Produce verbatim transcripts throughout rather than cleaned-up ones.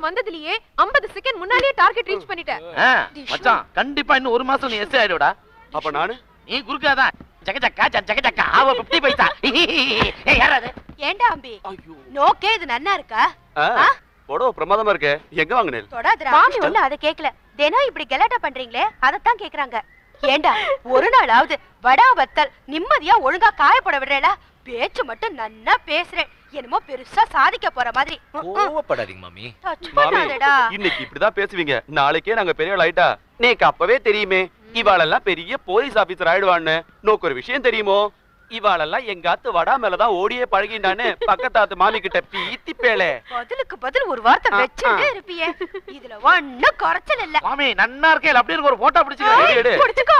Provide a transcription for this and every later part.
வந்ததுலயே ஐம்பது செகண்ட் முன்னாடியே target reach பண்ணிட்டேன். மச்சான் கண்டிப்பா இன்னும் ஒரு மாசம் நீ எஸ் ஆயிடுடா. அப்ப நானு நீ குறுக்காதான் ஜக ஜக்கா ஜக ஜக்கா ஆவ ஐம்பது பைசா. ஏய் யாரது? ஏண்டா அம்பி நோக்கே இது நன்னா இருக்கா? போடோ பிரமாதமா இருக்கே. எங்க வாங்குனேன்? தொடாதடா. மாமி ஒண்ணு அத கேக்கல. தினம் இப்படி கலாட்டா பண்றீங்களே அதத்தான் கேக்குறாங்க. ஏண்டா ஒரு நாளாவது வடா வத்தல் நிம்மதியா ஒழுங்கா காய போட விடுறேல? பேச்சு மட்டும் நன்னா பேசுறேன். என்னமோ பெருசா சாதிக்க போற மாதிரி. கோவப்படாதீங்க மாமி. மாமி இன்னைக்கு இப்படிதான் பேசுவீங்க, நாளைக்கே நாங்க பெரிய ஆயிட்டா. நேக்கு அப்பவே தெரியுமே இவாளெல்லாம் பெரிய போலீஸ் ஆபீசர் ஆயிடுவான்னு. நோக்கு ஒரு விஷயம் தெரியுமோ, இவாளெல்லாம் எங்காத்து வடா மேலதான் ஓடியே பழகிண்டான்னு பக்கத்தாத்து மாமி கிட்ட பீத்தி பேளே. பதிலுக்கு பதில் ஒரு வார்த்தை வெச்சுட்டே இருப்பியே. இதுல ஒண்ணும் குறைச்சல் இல்ல. மாமி நன்னா இருக்கே. அப்படியே ஒரு போட்டோ பிடிச்சுக்கோ. பிடிச்சுக்கோ.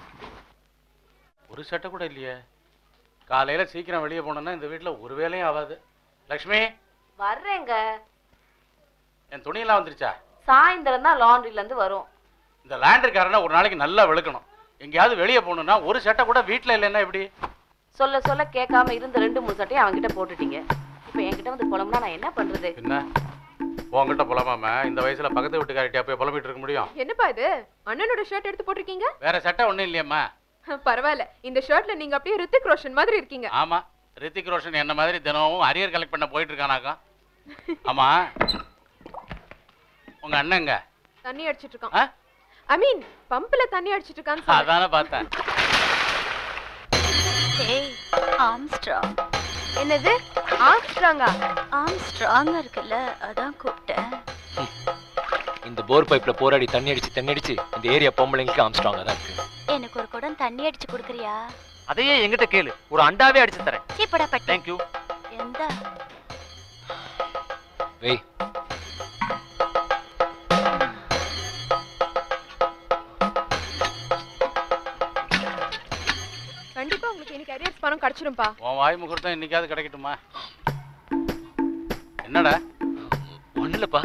ஒரு சட்டை கூட இல்லையே. காலையில சீக்கிரம் வெளியே போனோம்னா இந்த வீட்டுல ஒரு வேலையும் ஆகாது. லட்சுமி வர்றேங்க. என் துணியெல்லாம் வந்துருச்சா? சாயந்தரம் தான் லாண்ட்ரில இருந்து வரும். இந்த லாண்டரிக்காரனை ஒரு நாளைக்கு நல்லா வெளுக்கணும். எங்கேயாவது வெளியே போகணும்னா ஒரு சட்டை கூட வீட்டுல இல்லைன்னா எப்படி? சொல்ல சொல்ல கேட்காம இருந்த ரெண்டு மூணு சட்டையை அவன்கிட்ட போட்டுட்டீங்க. இப்ப என்கிட்ட வந்து புலம்புனா நான் என்ன பண்றது? என்ன உங்ககிட்ட புலமாம இந்த வயசுல பக்கத்து வீட்டுக்காரிட்ட போய் புலம்பிட்டு இருக்க முடியும்? என்னப்பா இது அண்ணனோட ஷர்ட் எடுத்து போட்டிருக்கீங்க? வேற சட்டை ஒண்ணும் இல்லையம்மா. பரவாயில்ல. இந்த ஷர்ட்ல நீங்க அப்படியே ரித்திக் ரோஷன் மாதிரி இருக்கீங்க. ஆமா, ரித்திக் ரோஷன் என்ன மாதிரி தினமும் அரியர் கலெக்ட் பண்ண போயிட்டு இருக்கானாக்கா. ஆமா உங்க அண்ணங்க தண்ணி அடிச்சிட்டு இருக்கான். ஐ மீன் பம்புல தண்ணி அடிச்சிட்டு இருக்கான்னு சொல்றேன். அதானே பார்த்தேன். ஏய் ஆம்ஸ்ட்ராங். என்னது ஆம்ஸ்ட்ராங்கா? ஆம்ஸ்ட்ராங் இருக்குல்ல அதான் கூப்பிட்டேன். இந்த போர் பைப்ல போராடி தண்ணி அடிச்சு தண்ணி அடிச்சு இந்த ஏரியா பொம்பளைங்களுக்கு ஆம்ஸ்ட்ராங்கா தான் இருக்கு. எனக்கு ஒரு குடம் தண்ணி அடிச்சு குடுக்குறியா? அதையே என்கிட்ட கேளு, ஒரு அண்டாவே அடிச்சு தரேன். சீப்படா பட்டு. Thank you. எந்த வெய் கண்டிப்பா உங்களுக்கு இன்னைக்கு அரியர்ஸ் பணம் கிடைச்சிரும்பா. உன் வாய் முகூர்த்தம் இன்னைக்காவது கிடைக்கட்டுமா? என்னடா? ஒண்ணு இல்லப்பா.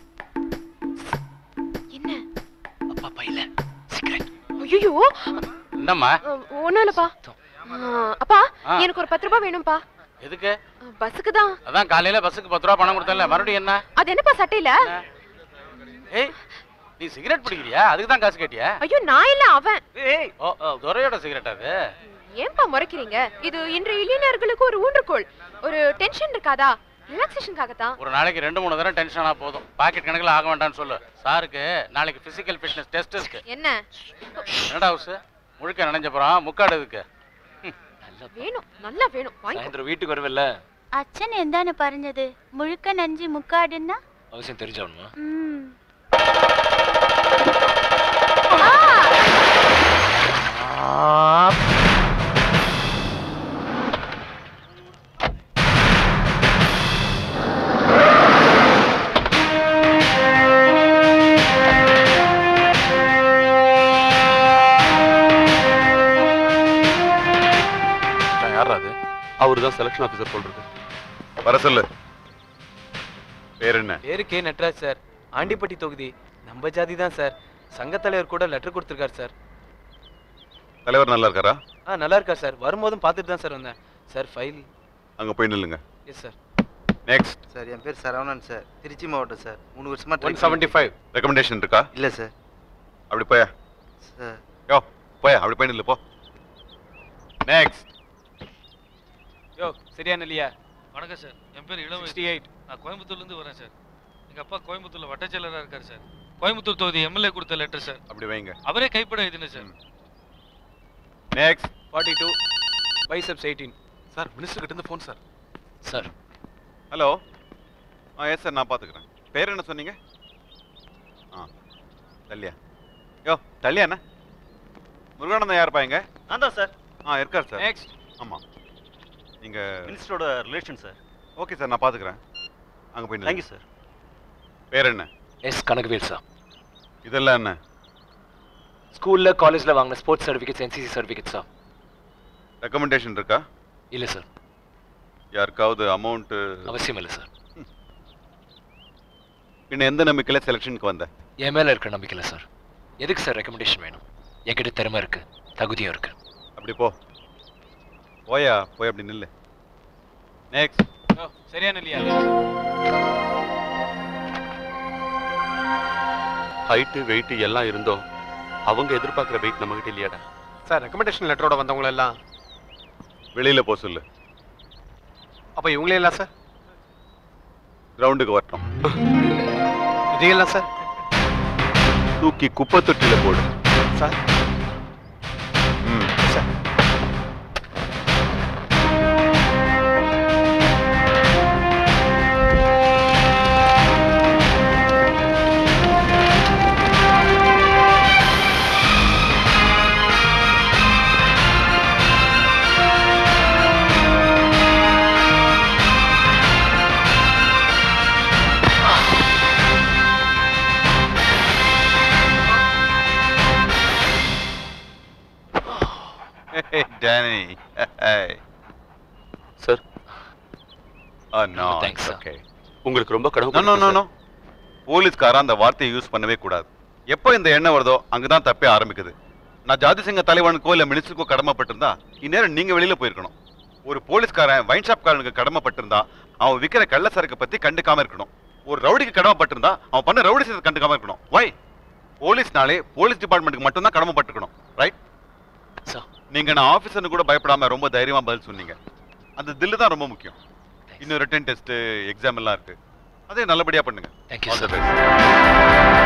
என்ன? அப்பா பையில சிகரெட். ஐயோ என்னம்மா? ஒண்ணும் இல்லப்பா. அப்பா எனக்கு ஒரு பத்து ரூபாய் வேணும்பா. எதுக்கு? பஸ்ஸுக்கு தான். அதான் காலையில பஸ்ஸுக்கு பத்து ரூபா பணம் கொடுத்தல, மறுபடியும் என்ன? அது என்னப்பா சட்டையில? ஏய் நீ சிகரெட் பிடிக்கிறியா? அதுக்கு தான் காசு கேட்டியா? ஐயோ நான் இல்ல அவன். ஏய் ஓ துரையோட சிகரெட் அது. ஏன்பா முறைக்கிறீங்க? இது இன்றைய இளைஞர்களுக்கு ஒரு ஊன்றுகோல். ஒரு டென்ஷன் இருக்காதா? ரிலாக்ஸேஷனுக்காக தான். ஒரு நாளைக்கு ரெண்டு மூணு தடவை டென்ஷன் ஆனா போதும். பாக்கெட் கணக்குல ஆக வேண்டாம்னு சொல்லு. சாருக்கு நாளைக்கு பிசிக்கல் ஃபிட்னஸ் டெஸ்ட் இருக்கு. என்ன? என்னடா ஹவுஸ் முழுக்க நனைஞ்ச போறான். முக்காடு இதுக்கு வேணும், நல்லா வேணும். சாயந்தரம் வீட்டுக்கு வருவல்ல? அச்சன் எந்தானு பறஞ்சது முழுக்க நஞ்சி முக்காடுன்னா அவசியம் தெரிஞ்சவனுமா? ம் அவர்தான் செலக்ஷன் ஆபீசர் சொல்றது. வர சொல்லு. பேர் என்ன? பேரு கே நட்ராஜ் சார். ஆண்டிப்பட்டி தொகுதி. நம்ம ஜாதி தான் சார். சங்க தலைவர் கூட லெட்டர் கொடுத்துருக்காரு சார். தலைவர் நல்லா இருக்காரா? ஆ நல்லா இருக்கார் சார். வரும்போதும் பார்த்துட்டு தான் சார் வந்தேன். சார் ஃபைல் அங்க போய் நில்லுங்க. Yes sir. நெக்ஸ்ட். சார் என் பேர் சரவணன் சார். திருச்சி மாவட்டம் சார். மூணு வருஷமா ஒன் செவன்டி ஃபைவ். ரெக்கமெண்டேஷன் இருக்கா? இல்ல சார். அப்படி போயா சார். யோ போயா அப்படி போய் நில்லு போ. நெக்ஸ்ட். யோ சரியா இல்லையா? வணக்கம் சார். என் பேர் இளம் சிக்ஸ்டி எயிட். நான் கோயம்புத்தூர்லேருந்து வரேன் சார். எங்கள் அப்பா கோயம்புத்தூரில் வட்டச்செயலராக இருக்கார் சார். கோயம்புத்தூர் தொகுதி எம்எல்ஏ கொடுத்த லெட்டர் சார். அப்படி வைங்க. அவரே கைப்பட எழுதின sir. Next. Forty two biceps eighteen. Sir minister கிட்ட இருந்து ஃபோன் சார். Sir hello. ஆ எஸ் சார் நான் பார்த்துக்கிறேன். பேர் என்ன சொன்னீங்க? ஆ தல்லியா. யோ தல்லியா அண்ணா. முருகானந்தம் யார் பாருங்க? நான் தான் சார். ஆ இருக்கார் சார். நெக்ஸ்ட். ஆமாம் நீங்க மினிஸ்டரோட ரிலேஷன் சார். ஓகே சார் நான் பார்த்துக்கிறேன். அங்கே போய் தேங்க்யூ சார். பேர் என்ன? Yes Kanagavel sir. இதெல்லாம் என்ன? ஸ்கூல்ல காலேஜ்ல வாங்கின sports certificates NCC certificate sir. Recommendation இருக்கா? இல்லை சார். யாருக்காவது அமௌண்ட்டு? அவசியம் இல்லை சார். இன்னும் எந்த நம்பிக்கையில் செலெக்ஷனுக்கு வந்த? என் மேலே இருக்கிற நம்பிக்கை இல்லை சார். எதுக்கு சார் ரெக்கமெண்டேஷன் வேணும்? என்கிட்ட திறமை இருக்கு, தகுதியும் இருக்கு. அப்படி போ. போயா போய் அப்படி நில்லு. நெக்ஸ்ட். சரியா இல்லையா? ஹைட்டு வெயிட் எல்லாம் இருந்தோம் அவங்க எதிர்பார்க்குற வெயிட் நம்ம கிட்ட இல்லையாடா. சார் ரெக்கமெண்டேஷன் லெட்டரோட வந்தவங்க எல்லாம் வெளியில போ சொல்லு. அப்ப இவங்களே இல்ல சார்? கிரவுண்டுக்கு வரட்டும். இதெல்லாம் சார் தூக்கி குப்பை தொட்டில போடு. சார் ம் sir Hey, Danny. Hey. Sir. Oh, no. Thanks, sir. Okay. உங்களுக்கு ரொம்ப கடமை. No, no, no, no. போலீஸ்காரன் அந்த வார்த்தையை யூஸ் பண்ணவே கூடாது. எப்போ இந்த எண்ணம் வருதோ அங்கதான் தப்பே ஆரம்பிக்குது. நான் ஜாதி சிங்க தலைவனுக்கோ இல்ல மினிஸ்டருக்கோ கடமைப்பட்டிருந்தா இந்நேரம் நீங்க வெளியில போயிருக்கணும். ஒரு போலீஸ்காரன் வைன் ஷாப் காரனுக்கு கடமைப்பட்டிருந்தா அவன் விற்கிற கள்ள சரக்கு பத்தி கண்டுக்காம இருக்கணும். ஒரு ரவுடிக்கு கடமைப்பட்டிருந்தா அவன் பண்ண ரவுடி செய்யறது கண்டுக்காம இருக்கணும். வை? போலீஸ்னாலே போலீஸ் டிபார்ட்மெண்ட்டுக்கு மட்டும் தான் கடமைப்பட்டிருக்கணும். ரைட்? நீங்க நான் ஆபீசர்னு கூட பயப்படாம ரொம்ப தைரியமா பதில் சொன்னீங்க. அந்த தில்லு தான் ரொம்ப முக்கியம். இன்னும் ரிட்டன் டெஸ்ட் எக்ஸாம் எல்லாம் இருக்கு. அதே நல்லபடியா பண்ணுங்க. Thank you, All the sir. best.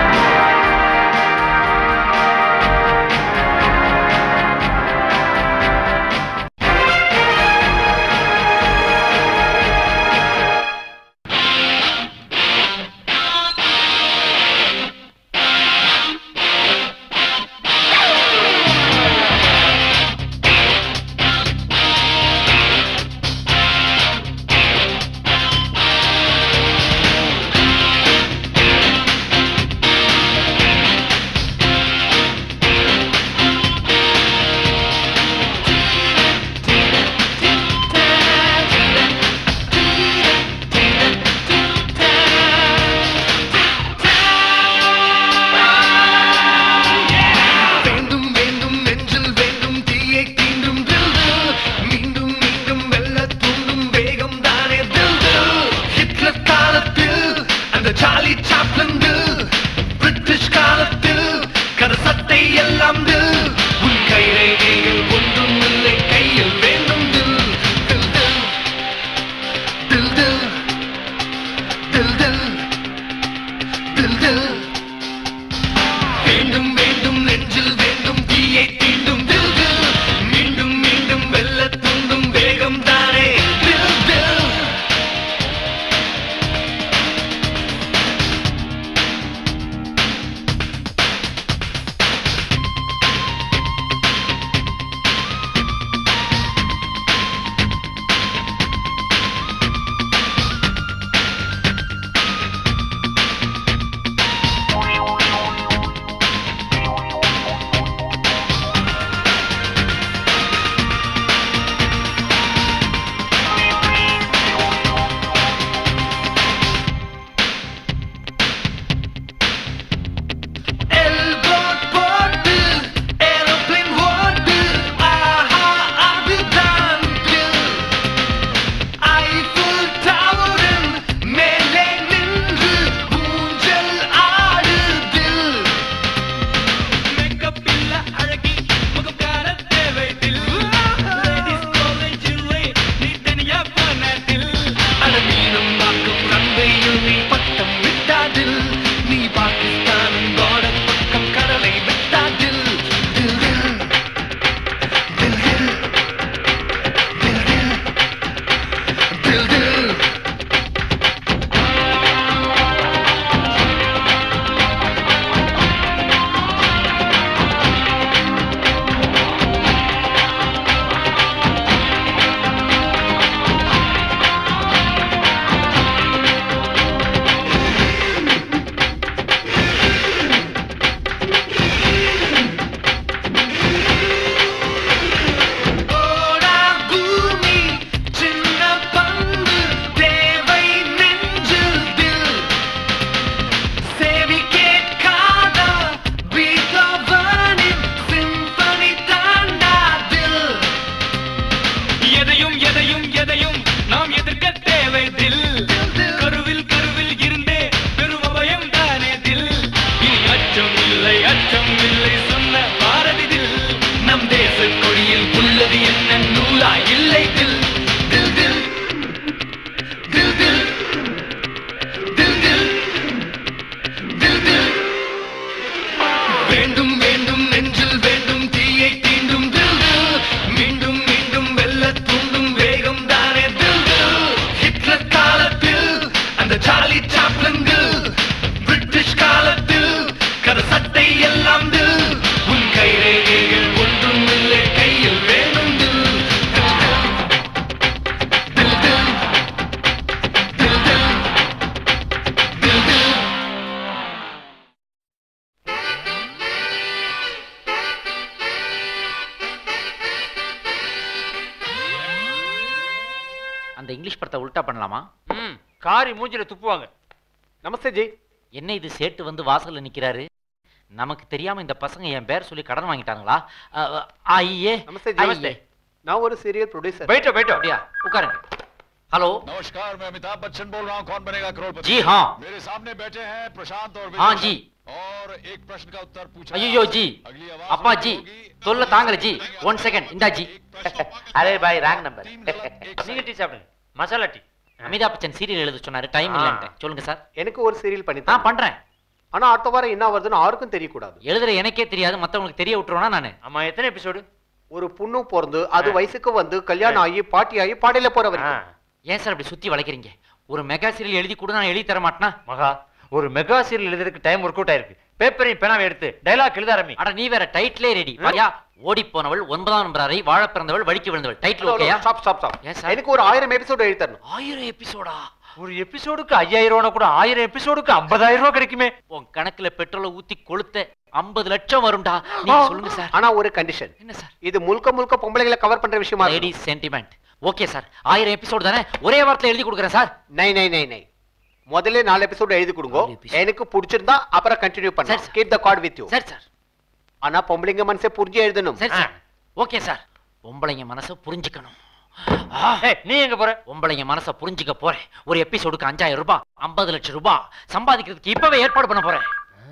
அந்த இங்கிலீஷ் படத்தை உல்டா பண்ணலாமா? ம் காரி மூஞ்சில துப்புவாங்க. நமஸ்தே ஜி. என்ன இது சேட்டு வந்து வாசல்ல நிக்கிறாரு? நமக்கு தெரியாம இந்த பசங்க என் பேர் சொல்லி கடன் வாங்கிட்டாங்களா? ஐயே நமஸ்தே ஜி. நமஸ்தே. நான் ஒரு சீரியல் ப்ரொடியூசர். बैठो बैठो அப்படியா? உட்காருங்க. हेलो नमस्कार, मैं अमिताभ बच्चन बोल रहा हूँ, कौन बनेगा करोड़पति? जी हाँ। मेरे सामने बैठे हैं प्रशांत और हाँ जी। और एक प्रश्न का उत्तर पूछा। अयो जी அப்பா जी தொல்ல தாங்கல जी ஒன் செகண்ட் இந்தா जी அரே பாய் ராங் நம்பர். நீங்க டீ சாப்பிடுங்க, மசாலா டீ. அமிதாப் பச்சன் சீரியல் எழுத சொன்னாரு, டைம் இல்லன்ட்டு. சொல்லுங்க சார். எனக்கு ஒரு சீரியல் பண்ணி நான் பண்றேன். ஆனா அடுத்த வாரம் என்ன வருதுன்னு யாருக்கும் தெரியக்கூடாது. எழுதுற எனக்கே தெரியாது, மத்தவங்களுக்கு தெரிய விட்டுருவானா நானு? ஆமா, எத்தனை எபிசோடு? ஒரு பொண்ணு பிறந்து அது வயசுக்கு வந்து கல்யாணம் ஆகி பாட்டி ஆகி பாடையில போற வரைக்கும். ஏன் சார் அப்படி சுத்தி வளைக்கிறீங்க? ஒரு மெகா சீரியல் எழுதி கூட நான் எழுதி தர மாட்டேனா? மகா, ஒரு மெகா சீரியல் எழுதுறதுக்கு டைம் ஒர்க் அவுட் ஆயிருக்கு. பேப்பரையும் பேனாவை எடுத்து டைலாக் எழுத ஆரம்பி. அட நீ வேற டைட்டிலே ரெடி. பாரியா, ஓடி போனவள், ஒன்பதாம் நம்பர் அறை, வாழ பிறந்தவள், வழிக்கு விழுந்தவள். டைட்டில் ஓகேயா? Stop stop stop. எனக்கு ஒரு ஆயிரம் எபிசோட் எழுதி தரணும். ஆயிரம் எபிசோடா? ஒரு எபிசோடுக்கு ஐயாயிரம் ரூபா கூட ஆயிரம் எபிசோடுக்கு ஐம்பதாயிரம் ரூபாய் கிடைக்குமே. உன் கணக்குல பெட்ரோலை ஊத்தி கொளுத்த ஐம்பது லட்சம் வரும்டா. நீ சொல்லுங்க சார். ஆனா ஒரு கண்டிஷன். என்ன சார்? இது முழுக்க முழுக்க பொம்பளைகளை கவர் பண்ற விஷயமா? Ladies sentiment. ஓகே சார், ஆயிரம் எபிசோட் தானே, ஒரே வாரத்துல எழுதி கொடுக்குறேன் சார். நை நை நை நை முதல்ல நாலு எபிசோட் எழுதி கொடுங்க. எனக்கு பிடிச்சிருந்தா அப்புறம் கண்டினியூ பண்ணலாம். Keep the card with you. சரி சார். ஆனா பொம்பளைங்க மனசை புரிஞ்சு எழுதணும். சரி சார். Okay sir. பொம்பளைங்க மனசை புரிஞ்சுக்கணும். நீ எங்க போற? பொம்பளைங்க மனசை புரிஞ்சுக்க போறேன். ஒரு எபிசோடுக்கு அஞ்சாயிரம் ரூபாய், ஐம்பது லட்சம் ரூபாய் சம்பாதிக்கிறதுக்கு இப்பவே ஏற்பாடு பண்ண போறேன்.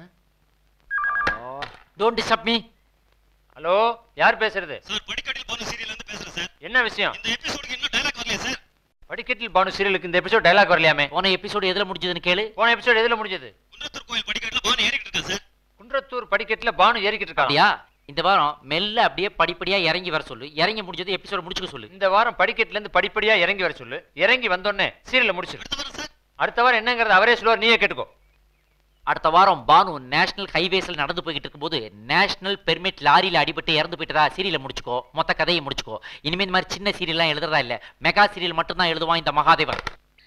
Don't disturb me. ஹலோ, யார் பேசுறது? சார், படிக்கட்டில் பானு சீரியல்ல இருந்து பேசுறேன் சார். என்ன விஷயம்? இந்த எபிசோடுக்கு இன்னும் டயலாக் வரலையா சார்? படிக்கட்டில் பானு சீரியலுக்கு இந்த எபிசோட் டயலாக் வரலையாமே. போன எபிசோடு எதுல முடிஞ்சதுன்னு கேளு. போன எபிசோட் எதுல முடிஞ்சது? குன்றத்தூர் கோயில் படிக்கட்டில் பானு ஏறிக்கிட்டு இருக்கா சார். குன்றத்தூர் படிக்கட்டுல பானு ஏறிக்கிட்டு இருக்கா? அப்படியா? இந்த வாரம் மெல்ல அப்படியே படிப்படியா இறங்கி வர சொல்லு. இறங்கி முடிஞ்சது எபிசோட முடிச்சுக்க சொல்லு. இந்த வாரம் படிக்கட்டுல இருந்து படிப்படியா இறங்கி வர சொல்லு. இறங்கி வந்தோடனே சீரியலை முடிச்சு. அடுத்த வாரம் என்னங்கறது அவரே சொல்லுவார், நீயே கேட்டுக்கோ. அடுத்த வாரம் பானு நேஷனல் ஹைவேஸ்ல நடந்து போய்கிட்டு இருக்கும்போது நேஷனல் பெர்மிட் லாரியில அடிபட்டு இறந்து போயிட்டதா சீரியலை முடிச்சுக்கோ. மொத்த கதையை முடிச்சுக்கோ. இனிமே இந்த மாதிரி சின்ன சீரியல்லாம் எழுதுறதா இல்ல, மெகா சீரியல் மட்டும் தான் எழுதுவான் இந்த மகாதேவன்.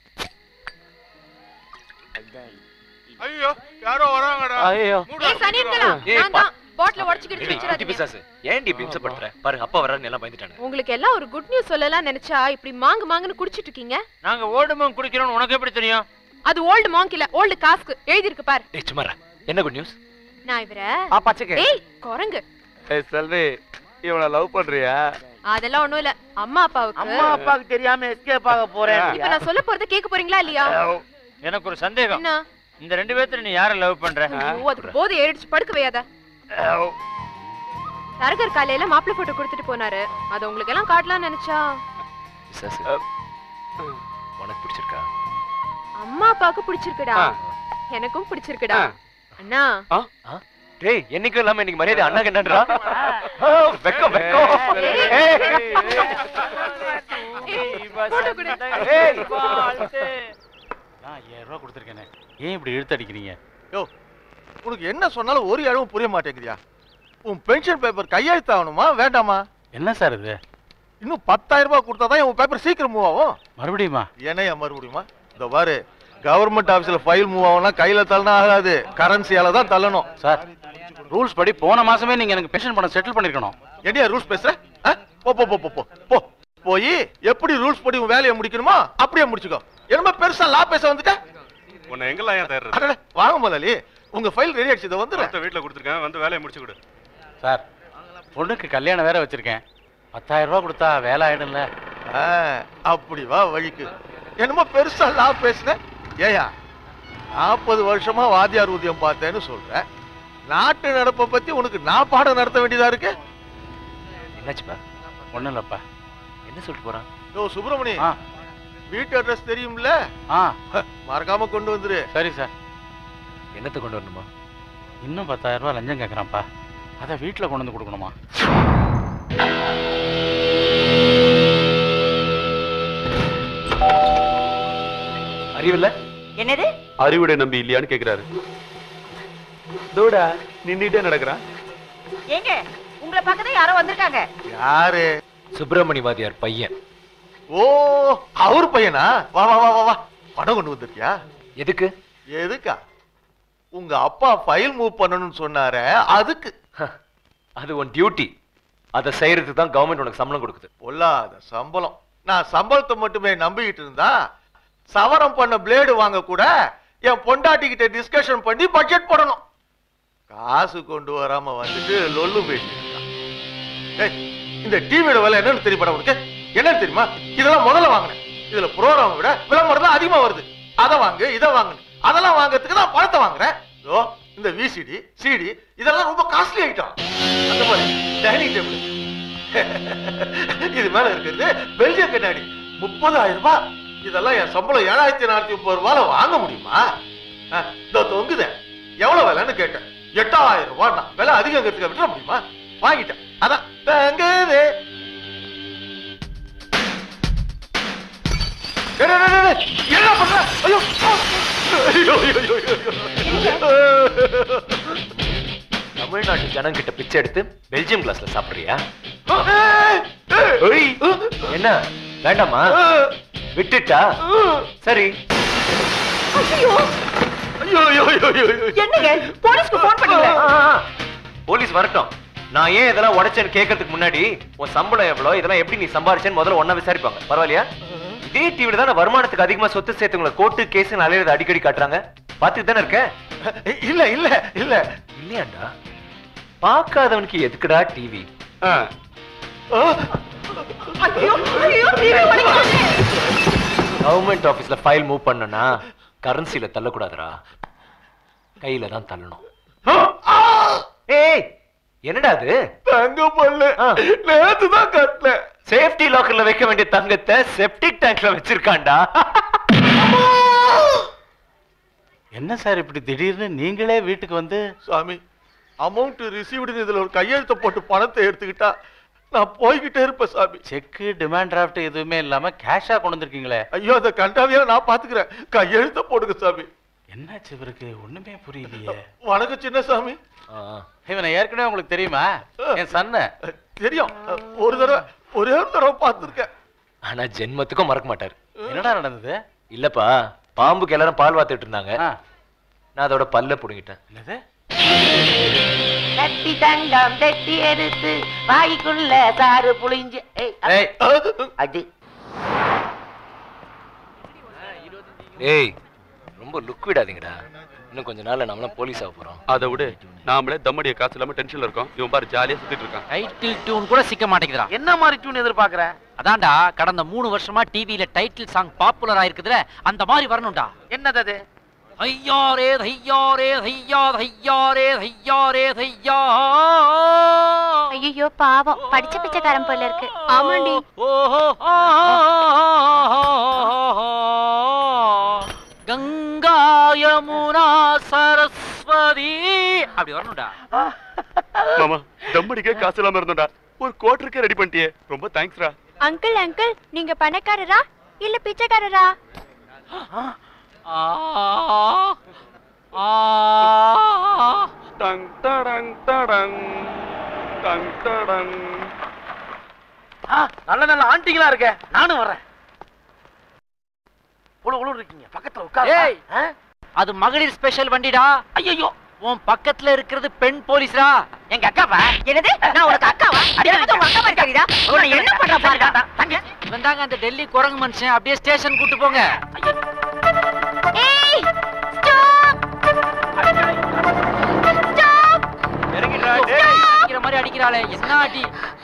ஐயோ, யாரோ வராங்கடா. ஐயோ, ஏய் சனியன்களா, நான் தான் பாட்டில உடைச்சிட்டு வச்சிராதீங்க. பிசாசு, ஏன்டி பிம்ச பண்ற? பாருங்க, அப்பா வரான்னு எல்லாம் பயந்துட்டாங்க. உங்களுக்கு எல்லாம் ஒரு குட் நியூஸ் சொல்லலாம் நினைச்சா இப்படி மாங்கு மாங்குன்னு குடிச்சிட்டு இருக்கீங்க. நாங்க ஓல்டு மாங்க் குடிக்கிறோம், உனக்கு எப்படி தெரியும்? அது ஓல்டு மாங்க் இல்ல, ஓல்டு காஸ்க். எழுதி இருக்கு பாரு. டேய் சும்மாடா. என்ன குட் நியூஸ்? நான் இவர ஆ பச்சைக்கே. ஏய் குரங்கு. ஏய் செல்வி, இவள லவ் பண்றியா? அதெல்லாம் ஒண்ணும் இல்ல. அம்மா அப்பாவுக்கு அம்மா அப்பாவுக்கு தெரியாம எஸ்கேப் ஆக போறேன். இப்போ நான் சொல்ல போறத கேட்க போறீங்களா இல்லையா? எனக்கு ஒரு சந்தேகம். என்ன? இந்த ரெண்டு பேத்துல நீ யாரை லவ் பண்ற? ஓ, அதுக்கு போதை ஏறிடுச்சு, படுக்க வையாத. தரகர் காலையில மாப்பிள்ளை போட்டோ கொடுத்துட்டு போனாரு. அது உங்களுக்கு எல்லாம் காட்டலாம்னு நினைச்சா. பிசாசு, உனக்கு பிடிச்சிருக்கா? அம்மா அப்பாவுக்கு பிடிச்சிருக்குடா, எனக்கும் பிடிச்சிருக்குடா. அண்ணா டேய், என்னைக்கும் இல்லாம இன்னைக்கு மரியாதை அண்ணாக்கு என்னன்றா? வெக்கம் வெக்கம். நான் ஐயாயிரம் ரூபாய் கொடுத்துருக்கேனே, ஏன் இப்படி இழுத்தடிக்கிறீங்க? யோ, உனக்கு என்ன சொன்னாலும் ஒரு இடமும் புரிய மாட்டேங்குதியா? உன் பென்ஷன் பேப்பர் கையெழுத்து ஆகணுமா வேண்டாமா? என்ன சார் இது? இன்னும் பத்தாயிரம் ரூபாய் கொடுத்தாதான் உன் பேப்பர் சீக்கிரம் மூவ் ஆகும். மறுபடியுமா? என்னையா மறுபடியுமா? இந்த பாரு, கவர்மெண்ட் ஆபீஸ்ல ஃபைல் மூவ் ஆகும்னா கையில தள்ளனா ஆகாது, கரன்சியால தான் தள்ளணும். சார், ரூல்ஸ் படி போன மாசமே நீங்க எனக்கு பென்ஷன் பணம் செட்டில் பண்ணிருக்கணும். என்னையா ரூல்ஸ் பேசுற? போ போ போ போ போ போய் எப்படி ரூல்ஸ் படி உன் வேலையை முடிக்கணுமோ அப்படியே முடிச்சுக்கோ. என்னமா பெருசா லா பேச வந்துட்ட? உன்னை எங்கெல்லாம் ஏன் தேடுறது? வாங்க முதலாளி, உங்க ஃபைல் ரெடி ஆயிடுச்சு, இதை வந்து வீட்டுல கொடுத்துருக்கேன், வந்து வேலையை முடிச்சு கொடு. சார், பொண்ணுக்கு கல்யாணம் வேற வச்சிருக்கேன். பத்தாயிரம் ரூபாய் கொடுத்தா வேலை ஆயிடும்ல. அப்படி வா வழிக்கு. என்னமோ பெருசா லா பேசுன. ஏயா, நாற்பது வருஷமா வாத்தியார் ஊதியம் பார்த்தேன்னு சொல்ற. நாட்டு நடப்பை பத்தி உனக்கு நான் பாடம் நடத்த வேண்டியதா இருக்கு. என்னாச்சுப்பா? ஒண்ணும் இல்லப்பா. என்ன சொல்லிட்டு போறான்? யோ சுப்பிரமணி, வீட்டு அட்ரஸ் தெரியும்ல? மறக்காம கொண்டு வந்துரு. சரி சார். என்னத்தை கொண்டு வரணுமா? இன்னும் பத்தாயிரம் ரூபாய் லஞ்சம் கேட்கறான்ப்பா, அதை வீட்டுல கொண்டு வந்து கொடுக்கணுமா? அறிவில்ல? என்னது? அறிவுடை நம்பி இல்லையான்னு கேக்குறாரு. தோடா நின்னுட்டே நடக்கிறான். ஏங்க, உங்களை பக்கத்துல யாரோ வந்திருக்காங்க. யாரு? சுப்பிரமணி வாத்தியார் பையன். ஓ, அவர் பையனா? வா வா வா வா. பணம் கொண்டு வந்திருக்கியா? எதுக்கு? எதுக்கா? உங்க அப்பா ஃபைல் மூவ் பண்ணணும்னு சொன்னாரே, அதுக்கு. அது உன் டியூட்டி. அதை செய்யறதுக்கு தான் கவர்மெண்ட் உனக்கு சம்பளம் கொடுக்குது. பொல்லாத சம்பளம். நான் சம்பளத்தை மட்டுமே நம்பிக்கிட்டு இருந்தா சவரம் பண்ண பிளேடு வாங்க கூட என் பொண்டாட்டி கிட்ட டிஸ்கஷன் பண்ணி பட்ஜெட் போடணும். காசு கொண்டு வராம வந்துட்டு லொல்லு பேசிட்டு இந்த டிவியோட விலை என்னன்னு தெரியுமா உனக்கு? என்னன்னு தெரியுமா? இதெல்லாம் முதல்ல வாங்கினேன். இதுல ப்ரோக்ராம் விட விளம்பரம் தான் அதிகமா வருது. அதை வாங்கு இதை வாங்கு, அதெல்லாம் வாங்குறதுக்கு நான் பணத்தை வாங்குறேன். இந்த விசிடி சிடி இதெல்லாம் ரொம்ப காஸ்ட்லி ஐட்டம். அந்த மாதிரி டைனிங் டேபிள் இது மேல இருக்கிறது பெல்ஜியம் கண்ணாடி முப்பதாயிரம் ரூபாய். இதெல்லாம் என் சம்பளம் ஏழாயிரத்தி நானூத்தி முப்பது ரூபாய் வாங்க முடியுமா? இதோ தொங்குத எவ்வளவு விலைன்னு கேட்டேன். எட்டாயிரம் ரூபாய். நான் விலை அதிகங்கிறதுக்கு விட்டுற முடியுமா? வாங்கிட்டேன். அதான் தங்குது. என்ன பண்ற? ஐயோ தமிழ்நாட்டு ஜனங்கிட்ட பிச்சை எடுத்து பெல்ஜியம் கிளாஸ்ல சாப்பிடுறியா? என்ன வேண்டாமா? விட்டுட்டா சரி. என்னங்க போலீஸ்க்கு போன் பண்ணீங்க? போலீஸ் வரட்டும். நான் ஏன் இதெல்லாம் உடைச்சேன்னு கேட்கறதுக்கு முன்னாடி உன் சம்பளம் எவ்வளவு, இதெல்லாம் எப்படி நீ சம்பாரிச்சேன்னு முதல்ல ஒன்னா விசாரிப்பாங்க. பரவாயில்லையா? இதே டிவில தான் வருமானத்துக்கு அதிகமா சொத்து சேர்த்துங்களை கோர்ட்டு கேஸ் அலையிறது அடிக்கடி காட்டுறாங்க. பாத்துட்டு தானே இருக்க? இல்ல இல்ல இல்ல இல்லையாண்டா? பார்க்காதவனுக்கு எதுக்குடா டிவி? கவர்மெண்ட் ஆபீஸ்ல ஃபைல் மூவ் பண்ணனா கரன்சில தள்ளக்கூடாதுடா, கையில தான் தள்ளணும். ஏய் என்னடா அது? தங்க பல்ல நேத்து தான் கட்டல. சேஃப்டி லாக்கர்ல வைக்க வேண்டிய தங்கத்தை செப்டிக் டேங்க்ல வச்சிருக்கான்டா. என்ன சார் இப்படி திடீர்னு நீங்களே வீட்டுக்கு வந்து? சாமி அமௌண்ட் ரிசீவ்டு இதுல ஒரு கையெழுத்த போட்டு பணத்தை எடுத்துக்கிட்டா நான் போய்கிட்டே இருப்பேன் சாமி. செக்கு டிமாண்ட் டிராஃப்ட் எதுவுமே இல்லாம கேஷா கொண்டு வந்திருக்கீங்களே. ஐயோ அந்த கண்டாவியா நான் பாத்துக்கிறேன். கையெழுத்த போடுங்க சாமி. என்னாச்சு இவருக்கு? ஒண்ணுமே புரியலையே. வணக்கம் சின்ன சாமி. இவனை ஏற்கனவே உங்களுக்கு தெரியுமா? என் சன்ன தெரியும். ஒரு தடவை ஒரே ஒரு தடவை பார்த்துருக்கேன். ஆனா ஜென்மத்துக்கும் மறக்க மாட்டாரு. என்னடா நடந்தது? இல்லப்பா, பாம்புக்கு எல்லாரும் பால் வாத்துட்டு இருந்தாங்க. நான் அதோட பல்ல புடுங்கிட்டேன். என்னது? தட்டி தங்கம் தட்டி எடுத்து வாய்க்குள்ள சாறு புளிஞ்சு அது. ஏய் ரொம்ப லுக் விடாதீங்கடா. இன்னும் கொஞ்ச நாள்ல நம்மளாம் போலீஸ் ஆக போறோம். அதை விட நாமளே தம்மடிய காசு இல்லாம டென்ஷன்ல இருக்கோம். இவன் பாரு ஜாலியா சுத்திட்டு இருக்கான். டைட்டில் டியூன் கூட சிக்க மாட்டேங்குதுடா. என்ன மாதிரி டியூன் எதிர்பார்க்கற? அதான்டா கடந்த மூணு வருஷமா டிவில டைட்டில் சாங் பாப்புலர் ஆயிருக்குதுல, அந்த மாதிரி வரணும்டா. என்னது அது? ஐயாரே ஐயாரே ஐயா ஐயாரே ஐயாரே ஐயா. ஐயோ பாவம், படிச்ச பிச்சைக்காரன் போல இருக்கு. ஆமாண்டி. கங்கா யமுனா சரஸ்வதி அப்படி வரணும்டா. மாமா தம்மடிக்கே காசு இல்லாம இருந்தோம்டா. ஒரு கோட்டருக்கே ரெடி பண்ணிட்டியே, ரொம்ப தேங்க்ஸ்ரா. அங்கிள் அங்கிள், நீங்க பணக்காரரா இல்ல பிச்சைக்காரரா? Tongue டடங் டடங் tongue டடங். நல்ல நல்ல ஆண்டிங்களா இருக்க. நானும் வரேன். உளு உளு இருக்கீங்க பக்கத்துல உட்காரு. ஏய் அது மகளிர் ஸ்பெஷல் வண்டிடா. ஐயோ உன் பக்கத்துல இருக்கிறது பெண் போலீஸ்ரா. எங்க அக்காவா? என்னது? நான் உனக்கு அக்காவா? எனக்கு உங்க அக்கா மாதிரி தெரியுதா? உன்னை என்ன பண்ற பாருடா. தங்க வந்தாங்க அந்த டெல்லி குரங்கு மனுஷன். அப்படியே ஸ்டேஷன் கூட்டு போங்க. ஏய் ஸ்டாப் ஸ்டாப். இறங்கிடா. டேய் அடிக்கிற மாதிரி அடிக்கறாளே. என்ன அடி?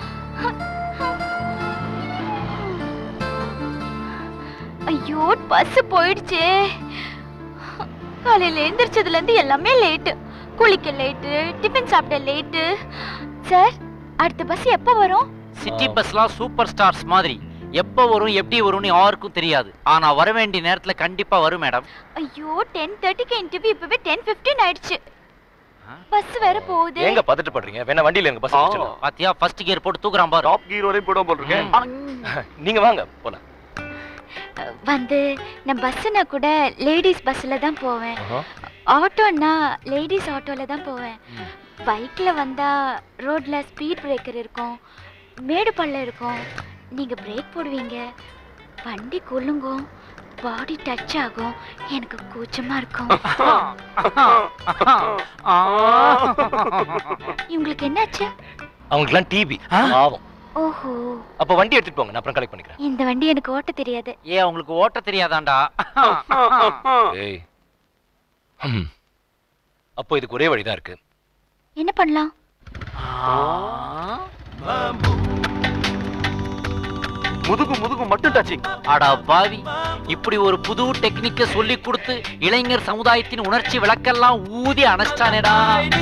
ஐயோ பஸ் போயிடுச்சு. காலையில எந்திரிச்சதுல இருந்து எல்லாமே லேட்டு. குளிக்க லேட்டு, டிஃபன் சாப்பிட லேட்டு. சார் அடுத்த பஸ் எப்ப வரும்? சிட்டி பஸ்லாம் சூப்பர் ஸ்டார்ஸ் மாதிரி எப்போ வரும் எப்படி வரும்னு யாருக்கும் தெரியாது. ஆனா வர வேண்டிய நேரத்துல கண்டிப்பா வரும் மேடம். ஐயோ டென் தேர்ட்டிக்கு இன்டர்வியூ, இப்பவே டென் ஃபிஃப்டீன் ஆயிடுச்சு. பஸ் வேற போகுது. ஏங்க பதட்ட பண்றீங்க? வேணா வண்டியில எங்க பஸ் வச்சிடலாம். பாத்தியா ஃபர்ஸ்ட் கியர் போட்டு தூக்குறான் பாரு. டாப் கியர் வரையும் போட போறேன். நீங்க வாங்க போலாம். வந்து நான் பஸ்னா கூட லேடிஸ் பஸ்ல தான் போவேன். ஆட்டோன்னா லேடிஸ் ஆட்டோல தான் போவேன். பைக்ல வந்தா ரோட்ல ஸ்பீட் பிரேக்கர் இருக்கும், மேடு பள்ளம் இருக்கும். நீங்க பிரேக் போடுவீங்க, வண்டி கொல்லுங்கும், பாடி டச் ஆகும். எனக்கு கூச்சமா இருக்கும். இவங்களுக்கு என்னாச்சு? அவங்களுக்குலாம் டிவி பாவம். ஓஹோ, அப்ப வண்டி எடுத்துட்டு போங்க, நான் அப்புறம் கலெக்ட் பண்ணிக்கிறேன். இந்த வண்டி எனக்கு ஓட்ட தெரியாது. ஏன் உங்களுக்கு ஓட்ட தெரியாதாண்டா? ஏய், ஹம். அப்போ இதுக்கு ஒரே வழிதான் இருக்கு. என்ன பண்ணலாம்? முதுகு முதுகு மட்டும் டச்சிங். அடா பாவி, இப்படி ஒரு புது டெக்னிக்க சொல்லி கொடுத்து இளைஞர் சமுதாயத்தின் உணர்ச்சி விளக்கெல்லாம் ஊதி அணைச்சிட்டானேடா.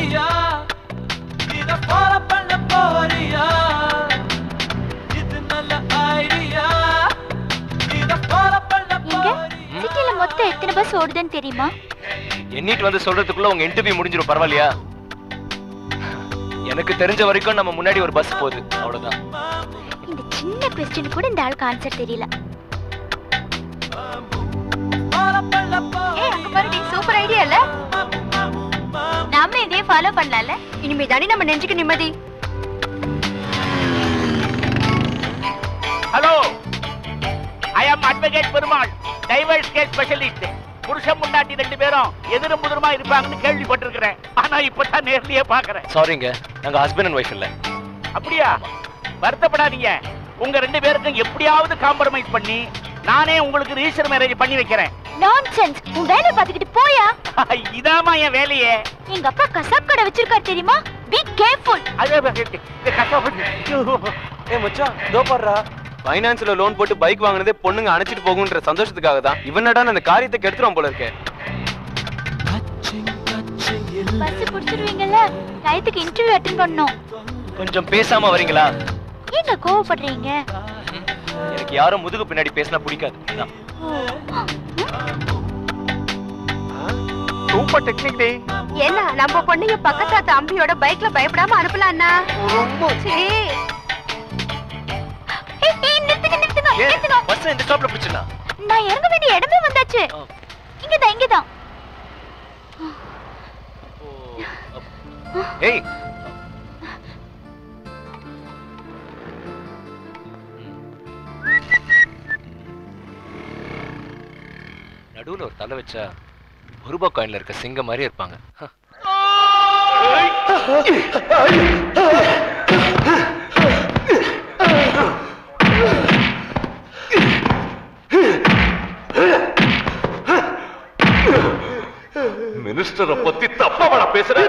சிட்டில மொத்தம் எத்தனை பஸ் ஓடுதுன்னு தெரியுமா? எண்ணிட்டு வந்து சொல்றதுக்குள்ள உங்க இன்டர்வியூ முடிஞ்சிரும், பரவாயில்லையா? எனக்கு தெரிஞ்ச வரைக்கும் நம்ம முன்னாடி ஒரு பஸ் போகுது, அவ்வளவுதான். இந்த சின்ன क्वेश्चन கூட இந்த ஆளுக்கு ஆன்சர் தெரியல. ஏய், அங்க பாருடி, சூப்பர் ஐடியா இல்ல? நாம இதே ஃபாலோ பண்ணலாம்ல? இனிமே தானே நம்ம நெஞ்சுக்கு நிம்மதி. Hello, I am advocate Perumal, divorce case specialist. புருஷன் முன்னாடி ரெண்டு பேரும் எதிரும் புதிருமா இருப்பாங்கன்னு கேள்விப்பட்டிருக்கிறேன். ஆனா இப்பதான் நேர்லயே பாக்குறேன். சாரிங்க, நாங்க ஹஸ்பண்ட் அண்ட் ஒய்ஃப் இல்ல. அப்படியா? வருத்தப்படாதீங்க. உங்க ரெண்டு பேருக்கும் எப்படியாவது காம்ப்ரமைஸ் பண்ணி நானே உங்களுக்கு ரிஜிஸ்டர் மேரேஜ் பண்ணி வைக்கிறேன். நான்சென்ஸ், உன் வேலை பார்த்துக்கிட்டு போயா. இதாமா என் வேலையே. எங்க அப்பா கசாப் கடை வச்சிருக்காரு தெரியுமா? Be careful. ஏ மச்சான், தோ பாருடா, ஃபைனான்ஸ்ல லோன் போட்டு பைக் வாங்குனதே பொண்ணுங்க அணைச்சிட்டு போகுன்ற சந்தோஷத்துக்காக தான். இவனடா அந்த காரியத்தை கெடுத்துறோம் போல இருக்கே. பஸ் புடிச்சிடுவீங்கல்ல, டயத்துக்கு இன்டர்வியூ அட்டெண்ட் பண்ணனும். கொஞ்சம் பேசாம வரீங்களா? ஏங்க கோவப்படுறீங்க? எனக்கு யாரும் முதுகு பின்னாடி பேசினா பிடிக்காது. சூப்பர் டெக்னிக் டே. என்ன நம்ம பொண்ணுங்க பக்கத்தாத்த அம்பியோட பைக்ல பயப்படாம அனுப்பலாம்னா? ரொம்ப சீ. ஏய், நிறுத்துங்க நிறுத்துங்க நிறுத்துங்க. பஸ் இந்த ஸ்டாப்ல பிடிச்சலாம். நான் இறங்க வேண்டிய இடமே வந்தாச்சு. இங்க தான் இங்க தான். ஏய், நடுவுல ஒரு தலை வச்சா ஒரு ரூபாய் காயின்ல இருக்க சிங்கம் மாதிரி இருப்பாங்க. மினிஸ்டரை பத்தி தப்பாவடா பேசுற?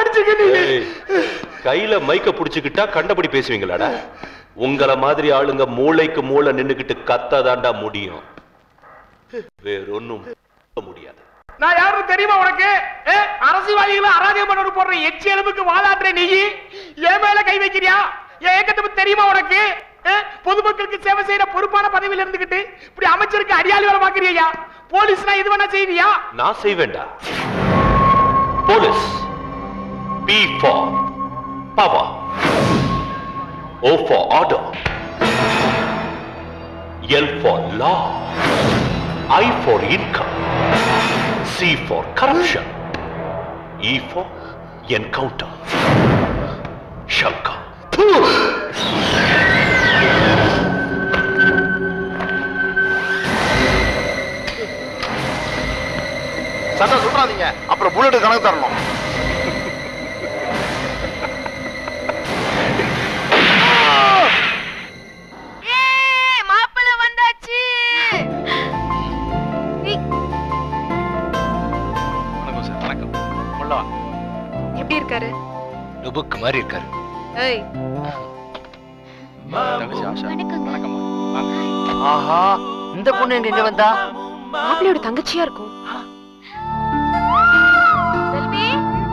கையில மைக்க புடிச்சுக்கிட்டா கண்டபடி பேசுவீங்களாடா? உங்களை மாதிரி ஆளுங்க மூளைக்கு மூளை நின்னுகிட்டு கத்தாதாண்டா முடியும், வேறொன்னும் முடியாது. நான் யாரும் தெரியுமா உனக்கு? அரசியல்வாதிகளை அராஜகம் பண்ண போடுற எச்சி எலும்புக்கு வாதாடுற நீ என் மேல கை வைக்கிறியா? என் ஏக்கத்தை தெரியுமா உனக்கு? பொதுமக்களுக்கு சேவை செய்யற பொறுப்பான பதவியில இருந்துகிட்டு இப்படி அமைச்சருக்கு அடியாளி வேலை பாக்குறியா? போலீஸ்னா இது வேணா செய்வியா? நான் செய்வேண்டா. Police P for power, O for order, L for law, I for income, C for corruption, E for encounter. Shankar. சண்டை சுற்றாதீங்க, அப்புறம் புல்லட் கணக்கு தரணும். மாப்பிள்ள வந்தாச்சு. வணக்கம் சார். வணக்கம். உள்ளவா. எப்படி இருக்காரு? லுபுக் மாதிரி இருக்காரு. ஏய், தங்கச்சி ஆஷா. வணக்கம். ஆஹா, இந்த பொண்ணு எங்க எங்க வந்தா? மாப்பிள்ளையோட தங்கச்சியா இருக்கும். செல்வி,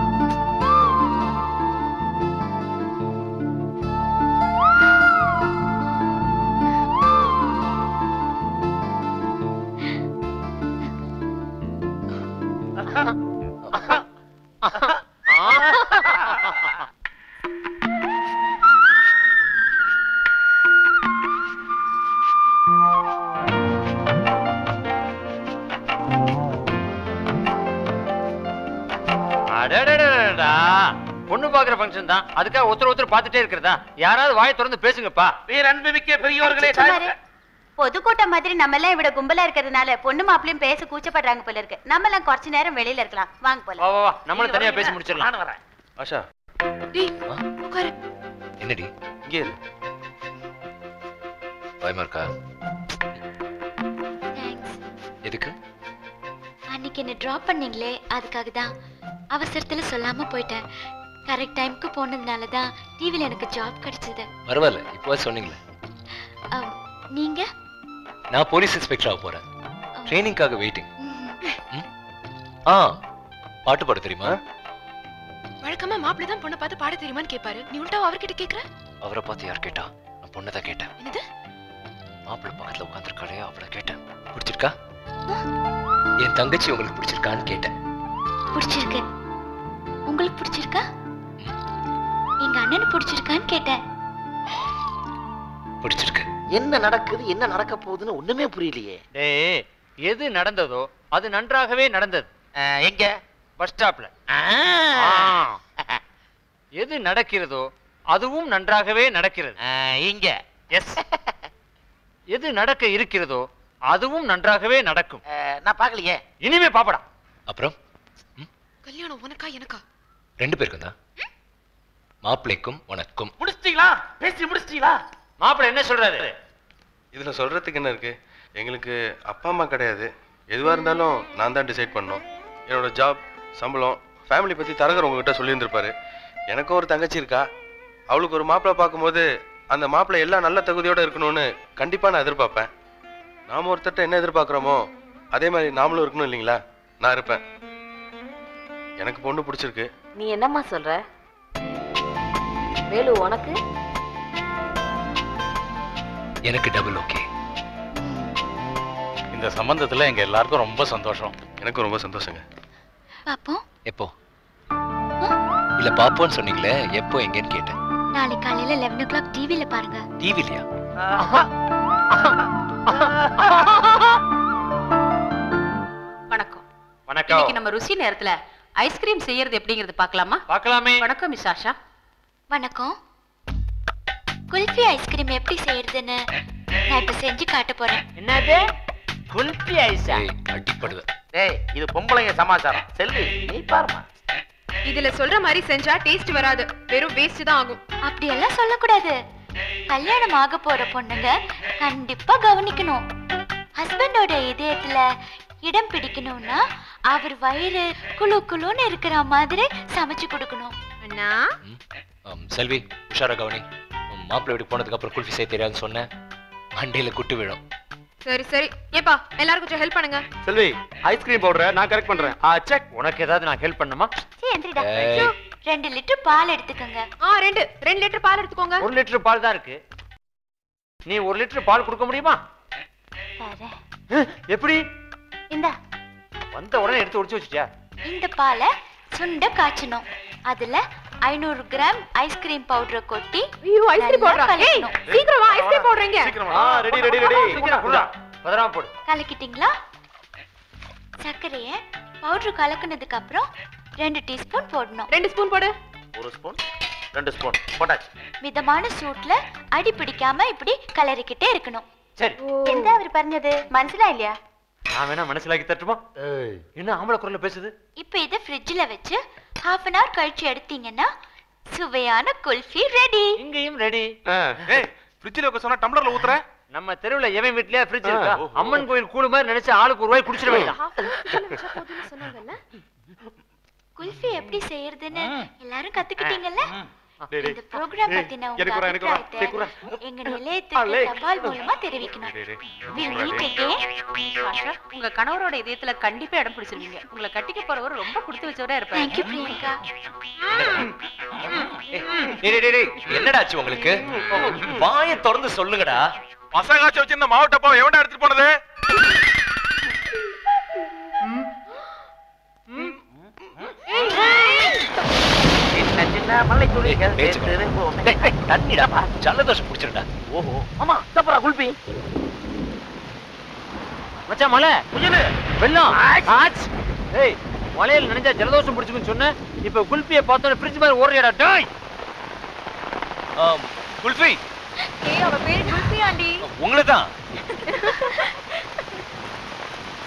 பொண்ணு பாக்குற ஃபங்க்ஷன் தான், அதுக்காக ஒருத்தர் ஒருத்தர் பார்த்துட்டே இருக்கிறதா? யாராவது வாயை திறந்து பேசுங்கப்பா. வீரன்புமிக்க பெரியோர்களே, பொதுக்கூட்டம் மாதிரி நம்ம எல்லாம் இவிட கும்பலா இருக்கிறதுனால பொண்ணு மாப்பிளையும் பேச கூச்சப்படுறாங்க போல இருக்கு. நம்ம எல்லாம் கொஞ்ச நேரம் வெளியில இருக்கலாம், வாங்க போலாம். வா வா வா, நம்மளும் தனியா பேசி முடிச்சிடலாம். நான் வரேன். ஆஷா, டேய், உட்காரு. என்னடி? இங்கே இரு. பயமா இருக்கா? தேங்க்ஸ். எதுக்கு? அன்னைக்கு என்ன டிராப் பண்ணீங்களே அதுக்காக தான். அவசரத்துல சொல்லாம போயிட்டேன். கரெக்ட் டைம்க்கு போனதுனால தான் டிவில எனக்கு ஜாப் கிடைச்சது. பரவாயில்ல, இப்போ சொன்னீங்களே. நீங்க? நான் போலீஸ் இன்ஸ்பெக்டரா போறேன். ட்ரெயினிங்காக வெயிட்டிங். ஆ பாட்டு பாட தெரியுமா? வழக்கமா மாப்பிள்ளை தான் பொண்ணை பார்த்து பாட தெரியுமான்னு கேட்பாரு. நீ உள்டா அவர்கிட்ட கேக்குற? அவரை பார்த்து யார் கேட்டா? நான் பொண்ணை தான் கேட்டேன். என்னது? மாப்பிள்ளை பக்கத்துல உட்காந்துருக்காளே அவளை கேட்டேன். பிடிச்சிருக்கா? என் தங்கச்சி உங்களுக்கு பிடிச்சிருக்கான்னு கேட்டேன். பிடிச்சிருக்கு. உங்களுக்கு பிடிச்சிருக்கா? எங்க அண்ணனுக்கு பிடிச்சிருக்கான்னு கேட்டேன். பிடிச்சிருக்கு. என்ன நடக்குது, என்ன நடக்க போகுதுன்னு ஒண்ணுமே புரியலையே. டேய், எது நடந்ததோ அது நன்றாகவே நடந்தது. எங்க? பஸ் ஸ்டாப்ல. எது நடக்கிறதோ அதுவும் நன்றாகவே நடக்கிறது. இங்க. எஸ். எது நடக்க இருக்கிறதோ அதுவும் நன்றாகவே நடக்கும். நான் பார்க்கலையே. இனிமே பாப்படா. அப்புறம் கல்யாணம் உனக்கா எனக்கா? ரெண்டு பேருக்கும் தான். மாப்பிள்ளைக்கும் உனக்கும். முடிச்சிட்டீங்களா? பேசி முடிச்சிட்டீங்களா? மாப்பிள்ளை என்ன சொல்றாரு? இதுல சொல்றதுக்கு என்ன இருக்கு? எங்களுக்கு அப்பா அம்மா கிடையாது. எதுவா இருந்தாலும் நான் தான் டிசைட் பண்ணோம். என்னோட ஜாப், சம்பளம், ஃபேமிலி பத்தி தரகர் உங்ககிட்ட சொல்லியிருந்திருப்பாரு. எனக்கும் ஒரு தங்கச்சி இருக்கா. அவளுக்கு ஒரு மாப்பிள்ளை பார்க்கும்போது அந்த மாப்பிள்ளை எல்லா நல்ல தகுதியோட இருக்கணும்னு கண்டிப்பா நான் எதிர்பார்ப்பேன். நாம ஒருத்தட்ட என்ன எதிர்பார்க்கிறோமோ அதே மாதிரி நாமளும் இருக்கணும் இல்லைங்களா? நான் இருப்பேன். எனக்கு பொண்ணு பிடிச்சிருக்கு. நீ என்னம்மா சொல்ற? வேலு உனக்கு? எனக்கு டபுள் ஓகே. இந்த சம்பந்தத்துல எங்க எல்லாருக்கும் ரொம்ப சந்தோஷம். எனக்கும் ரொம்ப சந்தோஷங்க. பாப்போம். எப்போ? இல்ல பாப்போன்னு சொன்னீங்களே, எப்போ எங்கன்னு கேட்டேன். நாளைக்கு காலையில eleven o'clock டிவில பாருங்க. டிவிலயா? வணக்கம். வணக்கம். இன்னைக்கு நம்ம ருசி நேரத்துல ஐஸ்கிரீம் செய்யறது எப்படிங்கிறது பார்க்கலாமா? பார்க்கலாமே. வணக்கம் மிஸ் ஆஷா. வணக்கம். குல்ஃபி ஐஸ்கிரீம் எப்படி செய்யறதுன்னு நான் இப்ப செஞ்சு காட்ட போறேன். என்னது? குல்ஃபி ஐஸா? அடிப்படுவ. டேய், இது பொம்பளைங்க சமாச்சாரம். செல்வி, நீ பாருமா. இதுல சொல்ற மாதிரி செஞ்சா டேஸ்ட் வராது, வெறும் வேஸ்ட் தான் ஆகும். அப்படி எல்லாம் சொல்லக்கூடாது. கல்யாணம் ஆக போற பொண்ணுங்க கண்டிப்பா கவனிக்கணும். ஹஸ்பண்டோட இதயத்துல இடம் பிடிக்கணும்னா அவர் வயிறு குளு குளுன்னு இருக்கிற மாதிரி சமைச்சு கொடுக்கணும். அண்ணா செல்வி, உஷாரா கவனி. மாப்பிள்ளை வீட்டுக்கு போனதுக்கு அப்புறம் குல்ஃபி செய்ய தெரியாதுன்னு சொன்னேன். மண்டையில குட்டு விழும். சரி சரி, ஏப்பா எல்லாரும் கொஞ்சம் ஹெல்ப் பண்ணுங்க. செல்வி, ஐஸ்கிரீம் பவுடர் நான் கரெக்ட் பண்றேன். ஆ செக். உனக்கு ஏதாவது நான் ஹெல்ப் பண்ணணுமா? சீ எந்திரிடா. ரெண்டு லிட்டர் பால் எடுத்துக்கங்க. ஆ ரெண்டு ரெண்டு லிட்டர் பால் எடுத்துக்கோங்க. ஒரு லிட்டர் பால் தான் இருக்கு. நீ ஒரு லிட்டர் பால் கொடுக்க முடியுமா? எப்படி? இந்த வந்த உடனே எடுத்து ஒடிச்சு வச்சிட்டியா? இந்த பாலை சுண்ட காய்ச்சணும். அதுல ஐநூறு கிராம் ஐஸ்கிரீம் பவுடரை கொட்டி ஐயோ ஐஸ்கிரீம் பவுடர். ஏய் சீக்கிரம் வா, ஐஸ்கிரீம் பவுடர் எங்க? ஆ ரெடி ரெடி ரெடி. சீக்கிரம் குடா. பதறாம போடு. கலக்கிட்டீங்களா? சர்க்கரையை பவுடர் கலக்குனதுக்கு அப்புறம் ரெண்டு டீஸ்பூன் போடணும். ரெண்டு ஸ்பூன் போடு. ஒரு ஸ்பூன், ரெண்டு ஸ்பூன் போட்டாச்சு. மிதமான சூட்ல அடி பிடிக்காம இப்படி கலரிக்கிட்டே இருக்கணும். சரி. எந்த அவர் പറഞ്ഞது മനസ്സിലായില്ല? நான் வேணா மனசுலாக்கி தட்டுமா? என்ன ஆம்பளை குரல்ல பேசுது? இப்போ இத ஃப்ரிட்ஜ்ல வச்சு half an hour கழிச்சு எடுத்தீங்கன்னா சுவையான குல்ஃபி ரெடி. இங்கேயும் ரெடி. ஏய், ஃப்ரிட்ஜ்ல வைக்க சொன்னா டம்ளர்ல ஊத்துற? நம்ம தெருவுல எவன் வீட்லயே ஃப்ரிட்ஜ் இருக்கா? அம்மன் கோயில் கூடு மாதிரி நினைச்சு ஆளுக்கு ஒரு ரூபாய் குடிச்சிட வேண்டாம். சொன்னாங்கல்ல. குல்ஃபி எப்படி செய்யறதுன்னு எல்லாரும் கத்துக்கிட்டீங்கல்ல? இந்த ப்ரோகிராம் பத்தின உங்க அபிப்பிராயத்தை எங்க நிலையத்துக்கு தபால் மூலமா தெரிவிக்கணும். We'll meet again. ஆஷா, உங்க கணவரோட இதயத்துல கண்டிப்பா இடம் பிடிச்சிருவீங்க. உங்களை கட்டிக்க போறவர் ரொம்ப கொடுத்து வச்சவரா இருப்பாரு. Thank you Priyanka. டேய் டேய் டேய், என்னடா ஆச்சு உங்களுக்கு? வாயை திறந்து சொல்லுங்கடா. மசாகாச்ச வச்சு இந்த மாவட்டப்பா எவன்டா எடுத்துட்டு போனது? மல்லை துளிகள் தண்ணிடா, ஜலதோஷம் பிடிச்சிருடா. ஓஹோ ஆமா, தப்பரா குல்பி. மச்சான் மலை, புயலு, வெள்ளம், ஆச். ஏய், மலையில நினைஞ்சா ஜலதோஷம் பிடிச்சுக்குன்னு சொன்ன. இப்ப குல்பியை பார்த்தோன்னே ஃப்ரிட்ஜ் மாதிரி ஓடுறியாடா. டேய் குல்ஃபி. ஏய் அவ பேர் குல்ஃபி ஆண்டி. உங்களை தான்.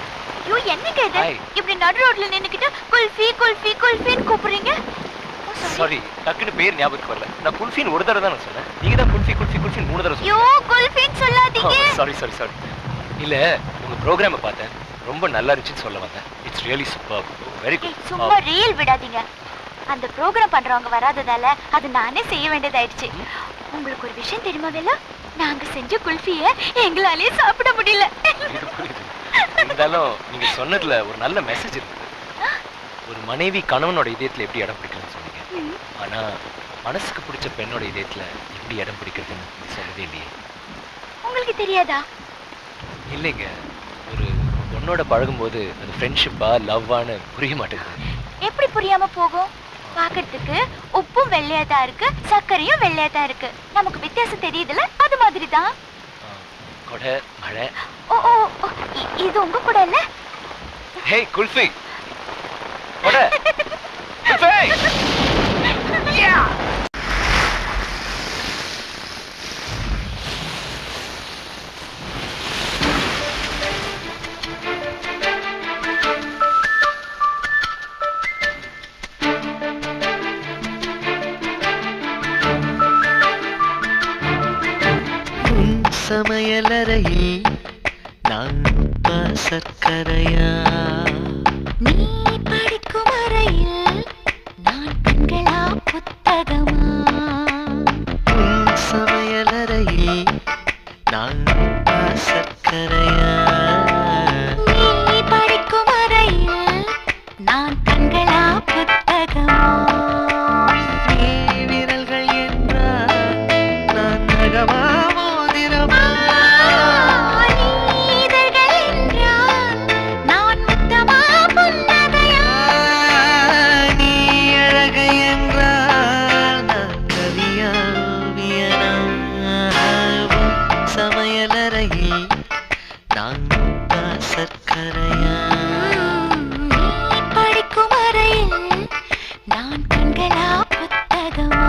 ஐயோ என்னங்க இது? இப்படி நடு ரோட்ல நின்னுக்கிட்டு குல்ஃபி குல்ஃபி குல்ஃபின்னு கூப்பிடுறீங்க? சாரி டக்குன்னு பேர் ஞாபகத்துக்கு வரல. நான் குல்ஃபின்னு ஒரு தடவை தான் நான் சொன்னேன். நீங்க தான் குல்ஃபி குல்ஃபி குல்ஃபின்னு மூணு தடவை யோ குல்ஃபின்னு சொல்லாதீங்க. சாரி சாரி சாரி இல்ல உங்க ப்ரோக்ராமை பார்த்தேன், ரொம்ப நல்லா இருந்துச்சுன்னு சொல்ல வந்தேன். It's really super, very good. சும்மா ரீல் விடாதீங்க. அந்த ப்ரோக்ராம் பண்றவங்க வராததால அது நானே செய்ய வேண்டியதாயிடுச்சு. உங்களுக்கு ஒரு விஷயம் தெரியுமா வேலா? நாங்க செஞ்ச குல்ஃபியை எங்களாலே சாப்பிட முடியல. இருந்தாலும் நீங்க சொன்னதுல ஒரு நல்ல மெசேஜ் இருக்குது. ஒரு மனைவி கணவனோட இதயத்துல எப்படி இடம் பிடிக்கணும்னு சொன்னீங்க. ஆனா மனசுக்கு பிடிச்ச பெண்ணோட இதயத்துல எப்படி இடம் பிடிக்கிறதுன்னு சொல்லவே இல்லையே. உங்களுக்கு தெரியாதா? இல்லைங்க, ஒரு பொண்ணோட பழகும்போது அது ஃப்ரெண்ட்ஷிப்பா லவ்வான்னு புரிய மாட்டேங்குது. எப்படி புரியாம போகும்? பாக்கிறதுக்கு உப்பும் வெள்ளையா தான் இருக்கு, சர்க்கரையும் வெள்ளையா தான் இருக்கு. நமக்கு வித்தியாசம் தெரியுதுல, அது மாதிரி தான். கொடை மழை. ஓ ஓ இது உங்க கூட இல்ல? ஹே குல்ஃபி கொடை குல்ஃபி யா சமையலறையில் நான் சர்க்கரையா, நீ படிக்கும் அறையில் நான் கண்களா புத்தகமா. சமையலறையில் நான் சர்க்கரையா, நீ படிக்கும் அறையில் நான் கண்களா புத்தகமா. நீ விரல்கள் என்றால் நான் நகமா சர்க்கரையா, நீ படிக்கும் அறையில் நான் கண்களா புத்தகமா.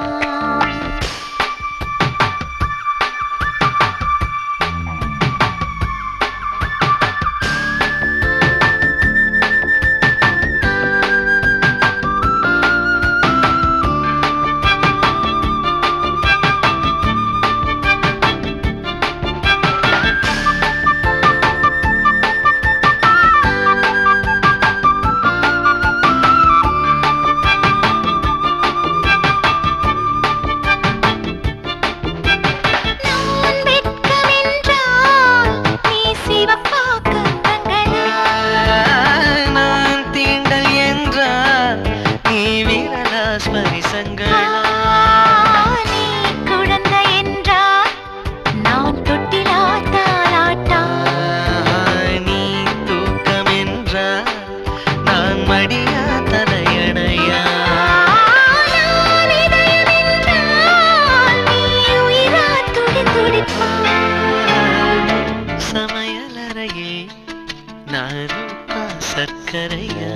சர்க்கரையா,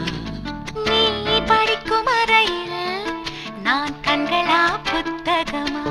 நீ படிக்கும் அறையில் நான் கண்களா புத்தகமா.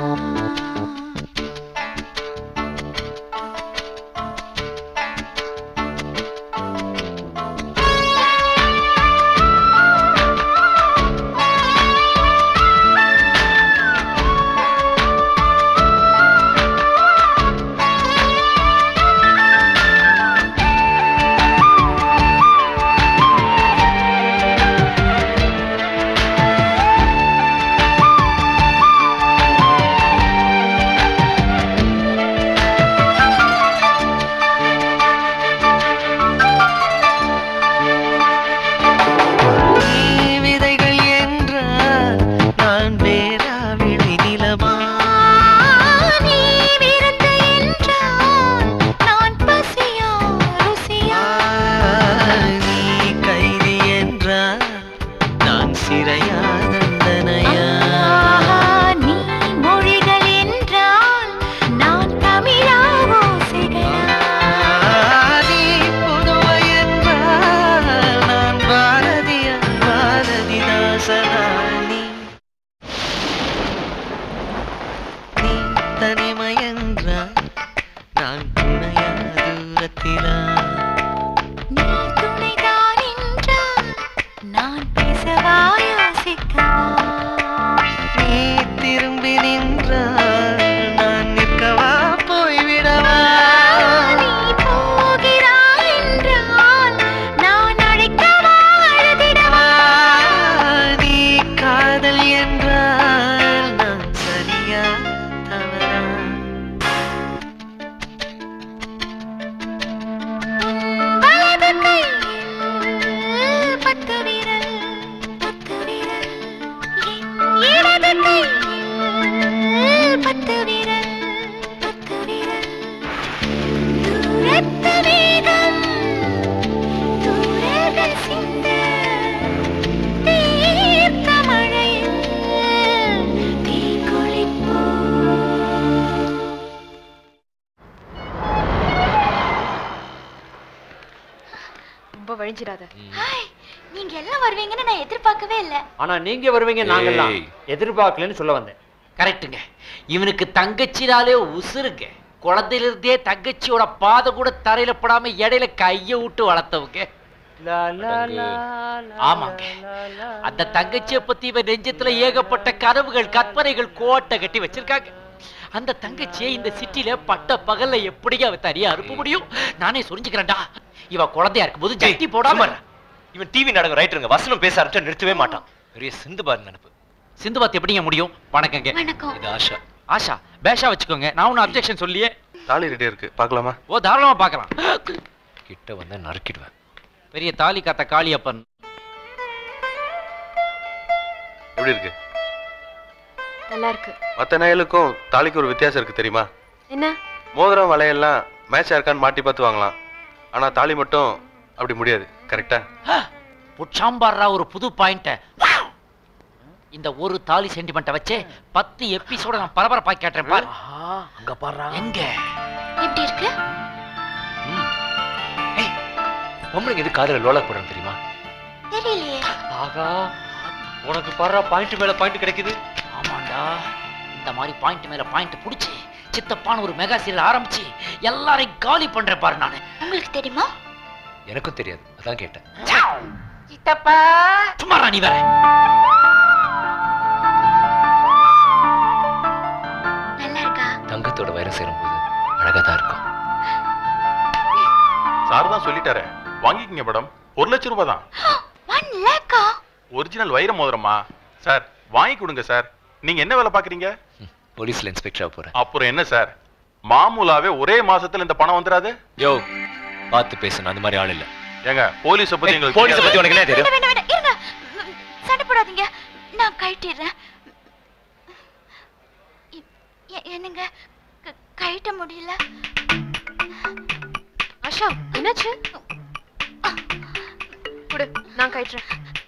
நான் பேசவா யோசிக்கவா நுழைஞ்சிடாத. ஹாய், நீங்க எல்லாம் வருவீங்கன்னு நான் எதிர்பார்க்கவே இல்ல. ஆனா நீங்க வருவீங்க நாங்கெல்லாம் ஏய். எதிர்பார்க்கலன்னு சொல்ல வந்தேன். கரெக்ட்டுங்க. இவனுக்கு தங்கச்சினாலே உசுருங்க. குழந்தையில இருந்தே தங்கச்சியோட பாதை கூட தரையில படாம இடையில கைய விட்டு வளர்த்தவங்க. ஆமாங்க. அந்த தங்கச்சிய பத்தி இவன் நெஞ்சத்துல ஏகப்பட்ட கனவுகள் கற்பனைகள் கோட்டை கட்டி வச்சிருக்காங்க. அந்த தங்கச்சியை இந்த சிட்டில பட்ட பகல்ல எப்படிங்க அவ தனியா அனுப்ப முடியும்? நானே சொரிஞ்சுக்கிறேன்டா. இவ குழந்தையா இருக்கும்போது ஜட்டி போடாம. இவன் டிவி நாடகம் ரைட்டருங்க, வசனம் பேச ஆரம்பிச்சா நிறுத்தவே மாட்டான். பெரிய சிந்து பாரு நினைப்பு. சிந்து பாத்து எப்படிங்க முடியும்? வணக்கங்க. வணக்கம். இது ஆஷா. ஆஷா பேஷா வச்சுக்கோங்க. நான் ஒன்னும் அப்ஜெக்ஷன் சொல்லியே. தாலி ரெடியா இருக்கு, பார்க்கலாமா? ஓ தாராளமா பார்க்கலாம். கிட்ட வந்து நறுக்கிடுவேன். பெரிய தாலி காத்த காளியப்பன். எப்படி இருக்கு? நல்லா இருக்கு. மத்த நகைகளுக்கும் தாலிக்கு ஒரு வித்தியாசம் இருக்கு தெரியுமா? என்ன? மோதிரம் வளையெல்லாம் மேட்சா இருக்கான்னு மாட்டி பார்த்து வாங்கலாம், ஆனா தாலி மட்டும் அப்படி முடியாது. கரெக்டா? புட்சாம்பாரா ஒரு புது பாயிண்ட். இந்த ஒரு தாலி சென்டிமெண்ட்டை வச்சு பத்து எபிசோட நான் பரபரப்பாக்கி கேட்டேன் பாரு. அங்க பாரு. எங்க எப்படி இருக்கு? பொம்பளைங்க எது காதல லோலா போடுறேன் தெரியுமா? தெரியலையே. ஆகா, உனக்கு பாரு பாயிண்ட் மேல பாயிண்ட் கிடைக்குது. ஆமாண்டா, இந்த மாதிரி பாயிண்ட் மேல பாயிண்ட் புடிச்சு சித்தப்பான ஒரு மெகா சீரியல் ஆரம்பிச்சு எல்லாரையும் காலி பண்றேன் பாரு நானு. உங்களுக்கு தெரியுமா? எனக்கும் தெரியாது, அதான் கேட்டேன். சித்தப்பா சும்மா நீ வேற. நல்லா இருக்கா? தங்கத்தோட வைரம் சேரும்போது அழகா தான் இருக்கும். சார் தான் சொல்லிட்டாரு, வாங்கிக்கங்க மேடம். ஒரு லட்சம் ரூபாய் தான். ஒன் லேக்கா? ஒரிஜினல் வைர மோதிரமா? சார் வாங்கி கொடுங்க சார். நீங்க என்ன வேலை பாக்குறீங்க? போலீஸ்ல இன்ஸ்பெக்டரா போறேன். அப்புறம் என்ன சார், மாமூலாவே ஒரே மாசத்துல இந்த பணம் வந்துராது? யோ பார்த்து பேசணும், அந்த மாதிரி ஆள் இல்ல. ஏங்க போலீஸ பத்தி எங்களுக்கு போலீஸ பத்தி உனக்கு என்ன தெரியும்? வேண்டாம் வேண்டாம் இருங்க, சண்டை போடாதீங்க, நான் கழட்டிடுறேன். எ- என்னங்க க- கழட்ட முடியல. ஆஷா என்னாச்சு? குடு, நான் கழட்டுறேன்.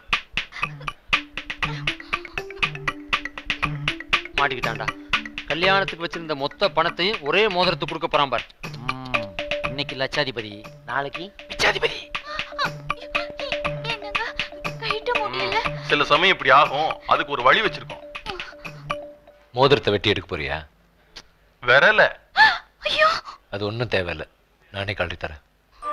மாட்டிக்கிட்டான்டா. கல்யாணத்துக்கு வச்சிருந்த மொத்த பணத்தையும் ஒரே மோதிரத்துக்கு கொடுக்க போறான் பாரு. இன்னைக்கு லட்சாதிபதி, நாளைக்கு பிச்சாதிபதி. என்னங்க கழட்ட முடியல. சில சமயம் இப்படி ஆகும், அதுக்கு ஒரு வழி வச்சிருக்கோம். மோதிரத்தை வெட்டி எடுக்க போறியா? விரல ஐயோ, அது ஒண்ணும் தேவையில்லை, நானே கழட்டி தரேன்.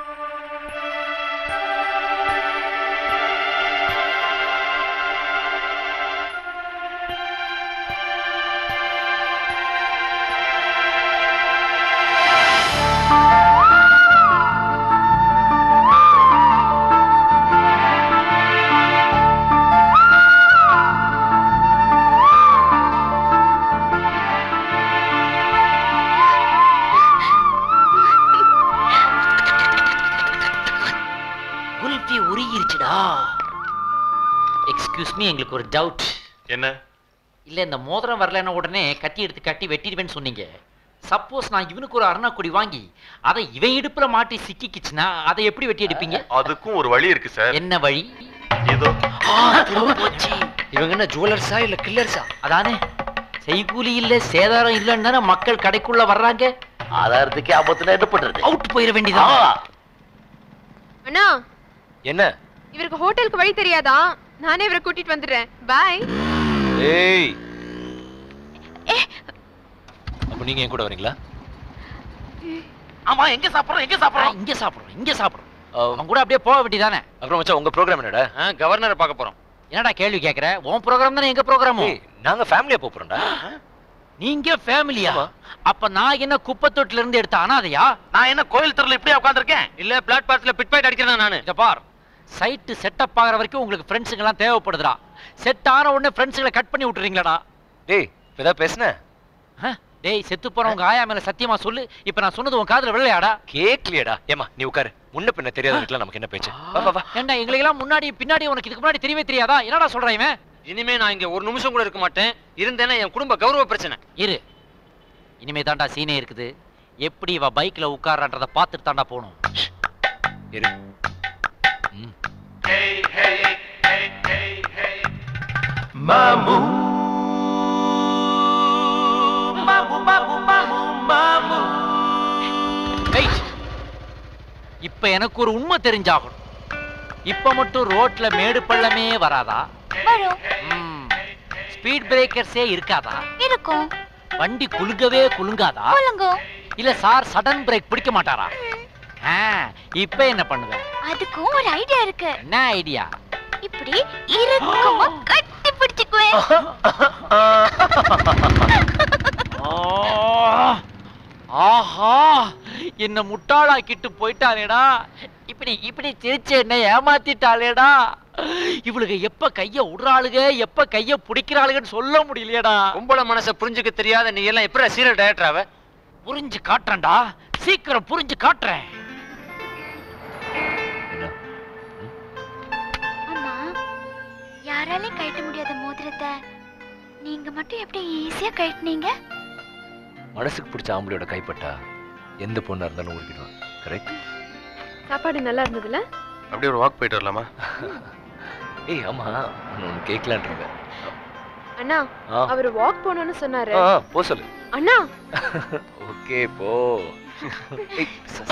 குல்பி உருகிருச்சுடா. எக்ஸ்கியூஸ் மீ, எங்களுக்கு ஒரு டவுட். என்ன? இல்ல இந்த மோதிரம் வரலன்னா உடனே கட்டி எடுத்து கட்டி வெட்டிடுவேன்னு சொன்னீங்க. சப்போஸ் நான் இவனுக்கு ஒரு அருணாக்குடி வாங்கி அதை இவன் இடுப்புல மாட்டி சிக்கிக்குச்சுன்னா அதை எப்படி வெட்டி எடுப்பீங்க? அதுக்கும் ஒரு வழி இருக்கு சார். என்ன வழி? ஏதோ இவங்க என்ன ஜுவலர்ஸா இல்ல கில்லர்ஸா? அதானே, செய்கூலி இல்ல சேதாரம் இல்லன்னு தானே மக்கள் கடைக்குள்ள வர்றாங்க. ஆதாரத்துக்கு ஆபத்துல என்ன பண்றது? அவுட் போயிட வேண்டியதான். அண்ணா, என்ன? இவருக்கு ஹோட்டலுக்கு வழி தெரியாதா? நானே இவரை கூட்டிட்டு வந்துடுறேன். பாய். ஏய், அப்ப நீங்க என் கூட வரீங்களா? ஆமா, எங்க சாப்பிடுறோம் எங்க சாப்பிடுறோம் இங்க சாப்பிடுறோம் இங்க சாப்பிடுறோம். அவன் கூட அப்படியே போக வேண்டியதானே. அப்புறம் மச்சான், உங்க ப்ரோகிராம் என்னடா? கவர்னரை பார்க்க போறோம். என்னடா கேள்வி கேக்குற? உன் ப்ரோகிராம் தானே எங்க ப்ரோகிராமும். நாங்க ஃபேமிலியா போறோம்டா. நீங்க ஃபேமிலியா? அப்ப நான் என்ன குப்பை தொட்டில இருந்து எடுத்த அனாதையா? நான் என்ன கோயில் தெருல இப்படியே உட்கார்ந்திருக்கேன்? இல்ல பிளாட்பாரத்துல பிட் பாயிண்ட் அடிக்கிறேன் நானு. இத பார், சைட் செட்டப் ஆகுற வரைக்கும் உங்களுக்கு ஃப்ரெண்ட்ஸுங்க எல்லாம் தேவைப்படுதுடா. செட் ஆன உடனே ஃப்ரெண்ட்ஸுங்களை கட் பண்ணி விட்டுறீங்களாடா? டேய், இப்ப பேசுன? டேய், செத்து போறவங்க ஆயா மேல சத்தியமா சொல்லு, இப்ப நான் சொன்னது உன் காதுல விளையாடா? கேக்கலையடா. ஏமா நீ உட்காரு, முன்ன பின்ன தெரியாதவங்களுக்குலாம் நமக்கு என்ன பேச்சு? வா வா வா. ஏண்டா எங்களுக்கு எல்லாம் முன்னாடி பின்னாடி உனக்கு இதுக்கு முன்னாடி தெரியவே தெரியாதா? என்னடா சொல்றான் இவன்? இனிமே நான் இங்க ஒரு நிமிஷம் கூட இருக்க மாட்டேன். இருந்தேன்னா என் குடும்ப கௌரவ பிரச்சனை. இரு, இனிமே தாண்டா சீனே இருக்குது. எப்படி இவ பைக்ல உட்கார்றன்றத பார்த்துட்டு தாண்டா போகணும். இரு. Mamu Mamu Mamu Mamu Mamu. Wait, இப்ப எனக்கு ஒரு உண்மை தெரிஞ்சாகணும். இப்ப மட்டும் ரோட்ல மேடு பள்ளமே வராதா? வரும். ஸ்பீட் பிரேக்கர்ஸே இருக்காதா? இருக்கும். வண்டி குலுங்கவே குலுங்காதா? குலுங்கும். இல்ல சார் சடன் பிரேக் பிடிக்க மாட்டாரா? இப்ப என்ன பண்ணுவ? அதுக்கும் ஒரு ஐடியா இருக்கு. என்ன ஐடியா? இப்படி இறுக்கமா கட்டி பிடிச்சுக்குவேன். ஆஹா, என்ன முட்டாளாக்கிட்டு போயிட்டாளேடா. இப்படி இப்படி சிரிச்சு என்ன ஏமாத்திட்டாளேடா. இவளுக்கு எப்ப கைய விடுறாளுக எப்ப கைய பிடிக்கிறாளுகன்னு சொல்ல முடியலையடா. கும்பல மனசை புரிஞ்சுக்க தெரியாத நீ எல்லாம் எப்படி சீரியல் டைரக்டராவ? புரிஞ்சு காட்டுறேன்டா, சீக்கிரம் புரிஞ்சு காட்டுறேன். அம்மா, யாராலையும் கழட்ட முடியாத மோதிரத்தை நீங்க மட்டும் எப்படி ஈஸியா கழட்டினீங்க? மனசுக்கு பிடிச்ச ஆம்பளையோட கைப்பட்டா எந்த பொண்ணா இருந்தாலும் உருக்கிடுவான். கரெக்ட். சாப்பாடு நல்லா இருந்ததுல? அப்படியே ஒரு வாக் போயிட்டு வரலாமா? ஏய் ஆமா, ஒன்னு கேட்கலான்றங்க. அண்ணா, அவர் வாக் போணும்னு சொன்னாரு. ஆ, போ சொல்லு. அண்ணா. ஓகே போ. ஏய் சஸ்.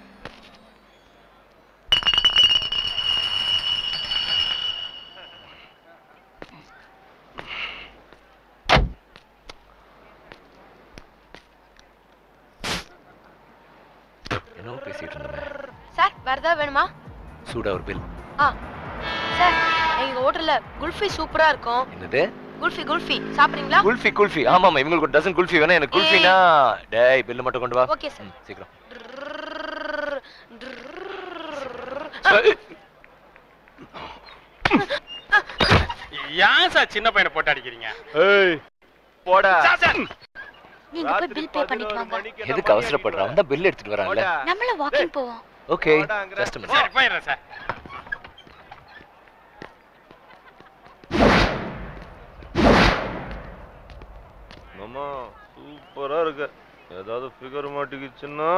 என்ன பேசிட்டு இருந்தீங்க? சார் வரதா வேணுமா? சூடா ஒரு பில். ஆ சார், எங்க ஹோட்டல்ல குல்ஃபி சூப்பரா இருக்கும். என்னது? குல்ஃபி குல்ஃபி சாப்பிடுறீங்களா? குல்ஃபி குல்ஃபி. ஆமா ஆமா, இவங்களுக்கு ஒரு டசன் குல்ஃபி வேணும். எனக்கு குல்ஃபினா டேய் பில் மட்டும் கொண்டு வா. Okay sir. சீக்கிரம். ஏன் சார் சின்ன பையனை போட்டு அடிக்கிறீங்க? ஏய் போடா. நீங்க போய் பில் பே பண்ணிட்டு வாங்க. எதுக்கு அவசரப்படுற? அவன் தான் பில் எடுத்துட்டு வரான்ல. நம்மள வாக்கிங் போவோம். Okay just minute. சரி போயிடுறேன் சார். மாமா சூப்பரா இருக்கு. ஏதாவது ஃபிகர் மாட்டிக்கிச்சுன்னா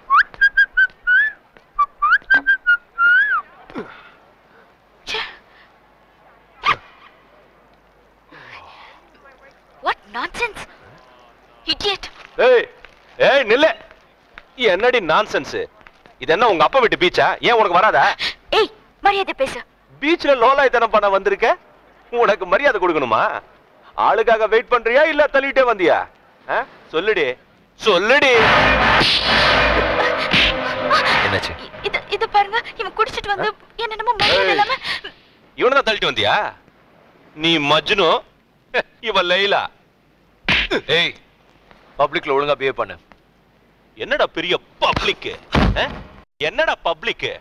வாட் நான்சென்ஸ் இடியட். ஏய் ஏய் நில்ல. என்னடி நான்சென்ஸ்? இது என்ன உங்க அப்பா வீட்டு பீச்சா? ஏன் உனக்கு வராதா? ஏய் மரியாதை பேசு. பீச்ல லோலாய்த்தனம் பண்ண வந்திருக்க, உனக்கு மரியாதை கொடுக்கணுமா? ஆளுக்காக வெயிட் பண்றியா இல்ல தள்ளிட்டே வந்தியா? சொல்லுடி சொல்லுடி. என்னாச்சு? இது இது பாருங்க, இவன் குடிச்சிட்டு வந்து என்னென்னமோ மரியாதை இல்லாம. இவனை தான் தள்ளிட்டு வந்தியா? நீ மஜ்னு, இவ லைலா. ஏய் பப்ளிக்ல ஒழுங்கா பிஹேவ் பண்ணு. என்னடா பெரிய பப்ளிக்? என்னடா பப்ளிக்?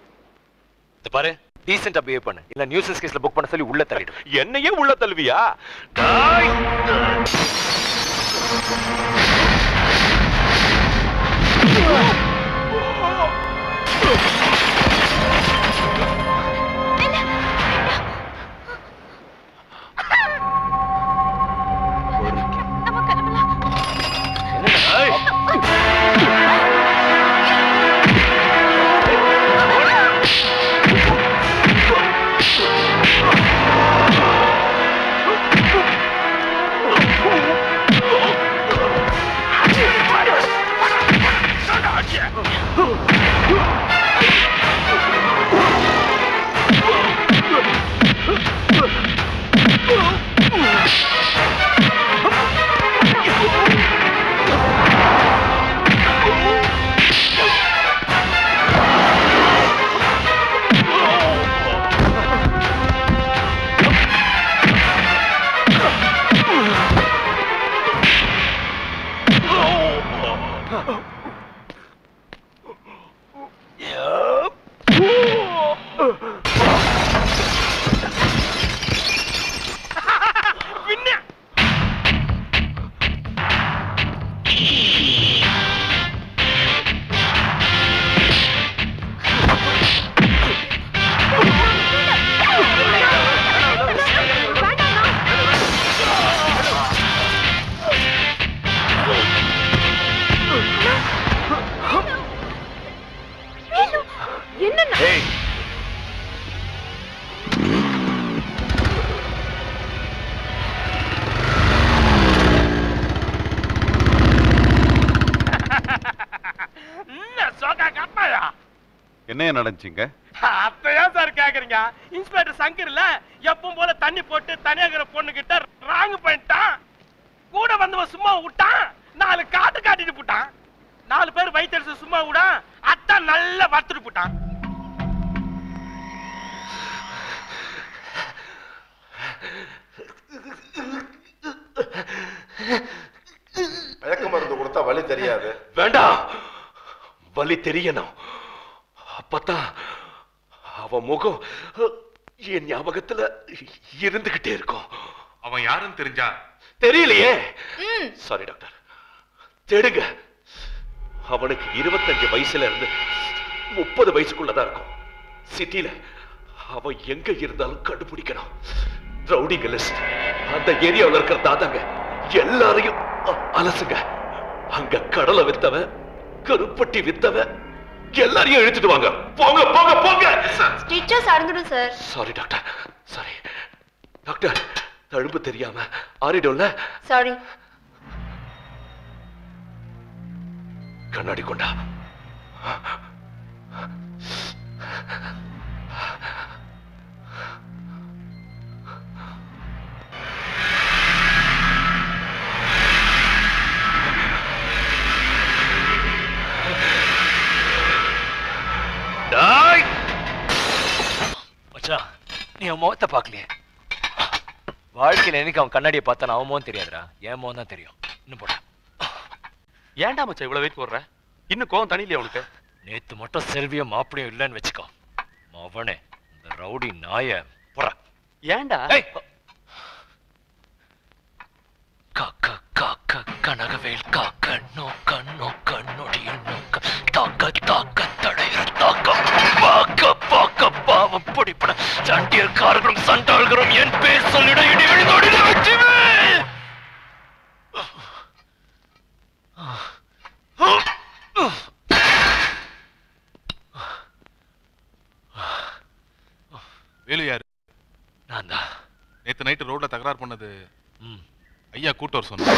இந்த பாரு, டீசென்ட்டா பிஹேவ் பண்ணு. இல்ல நியூசன்ஸ் கேஸ்ல புக் பண்ண சொல்லி உள்ள தள்ளிடு. என்னையே உள்ள தள்ளுவியா? என்ன நடந்துச்சுங்க? அத்தையா சார் பாக்குறீங்க? இன்ஸ்பெக்டர் சங்கர்ல எப்பவும் போல தண்ணி போட்டு தனியாகிற பொண்ணு கிட்ட ராங் பண்ணிட்டான். கூட வந்தவன் சும்மா விட்டான், நாலு காட்டு காட்டிட்டு போட்டான். நாலு பேர் வயிற்று சும்மா விட அத்தான் நல்லா வறுத்துட்டு போட்டான். மயக்க மருந்து கொடுத்தா வலி தெரியாது. வேண்டாம், வலி தெரியணும். அப்பதான் அவன் முகம் என் ஞாபகத்துல இருந்துகிட்டே இருக்கும். அவன் யாருன்னு தெரிஞ்சா? தெரியலையே. சாரி டாக்டர், தேடுங்க. அவனுக்கு இருபத்தஞ்சு வயசுல இருந்து முப்பது வயசுக்குள்ளதான் இருக்கும். சிட்டில அவன் எங்க இருந்தாலும் கண்டுபிடிக்கணும். ரவுடிங்க லிஸ்ட் அந்த ஏரியாவில் இருக்கிற தாதாங்க எல்லாரையும் அலசுங்க. அங்க கடலை வித்தவன், கருப்பட்டி வித்தவன் எல்லாரையும் இழுத்துட்டு வாங்க. போங்க போங்க போங்க. ஸ்டிச்சஸ் அறந்துடும் sir. Sorry doctor, sorry doctor. தழும்பு தெரியாம ஆறிடும்ல. சாரி. கண்ணாடி கொண்டா. மச்சான், நீ அவன் முகத்தை பார்க்கலையே. வாழ்க்கையில் எனக்கு அவன் கண்ணாடியை பார்த்தா அவன் முகம் தெரியாதுடா, என் முகம் தான் தெரியும். இன்னும் போட. ஏன்டா மச்சான் இவ்வளவு வெயிட் போடுற? இன்னும் கோவம் தனியிலே உனக்கு? நேத்து மட்டும் செல்வியும் மாப்பிளையும் இல்லைன்னு வச்சுக்கோ. அவனே இந்த ரவுடி நாய போற. ஏன்டா? காக்க காக்க கனகவேல் காக்க நோக்க நோக்க நொடிய நோக்க தாக்க தாக்க தடையிற தாக்க பாக்க பாக்க பாவம் பிடிப்பட சண்டியர்காரர்களும் சண்டாள்களும் என் பேர் சொல்லிட இடி விழுந்தோடிட வெற்றிவே. வேலு யாரு? நான் தான். நேத்து நைட்டு ரோட்ல தகராறு பண்ணது ஐயா கூட்டவர் சொன்ன.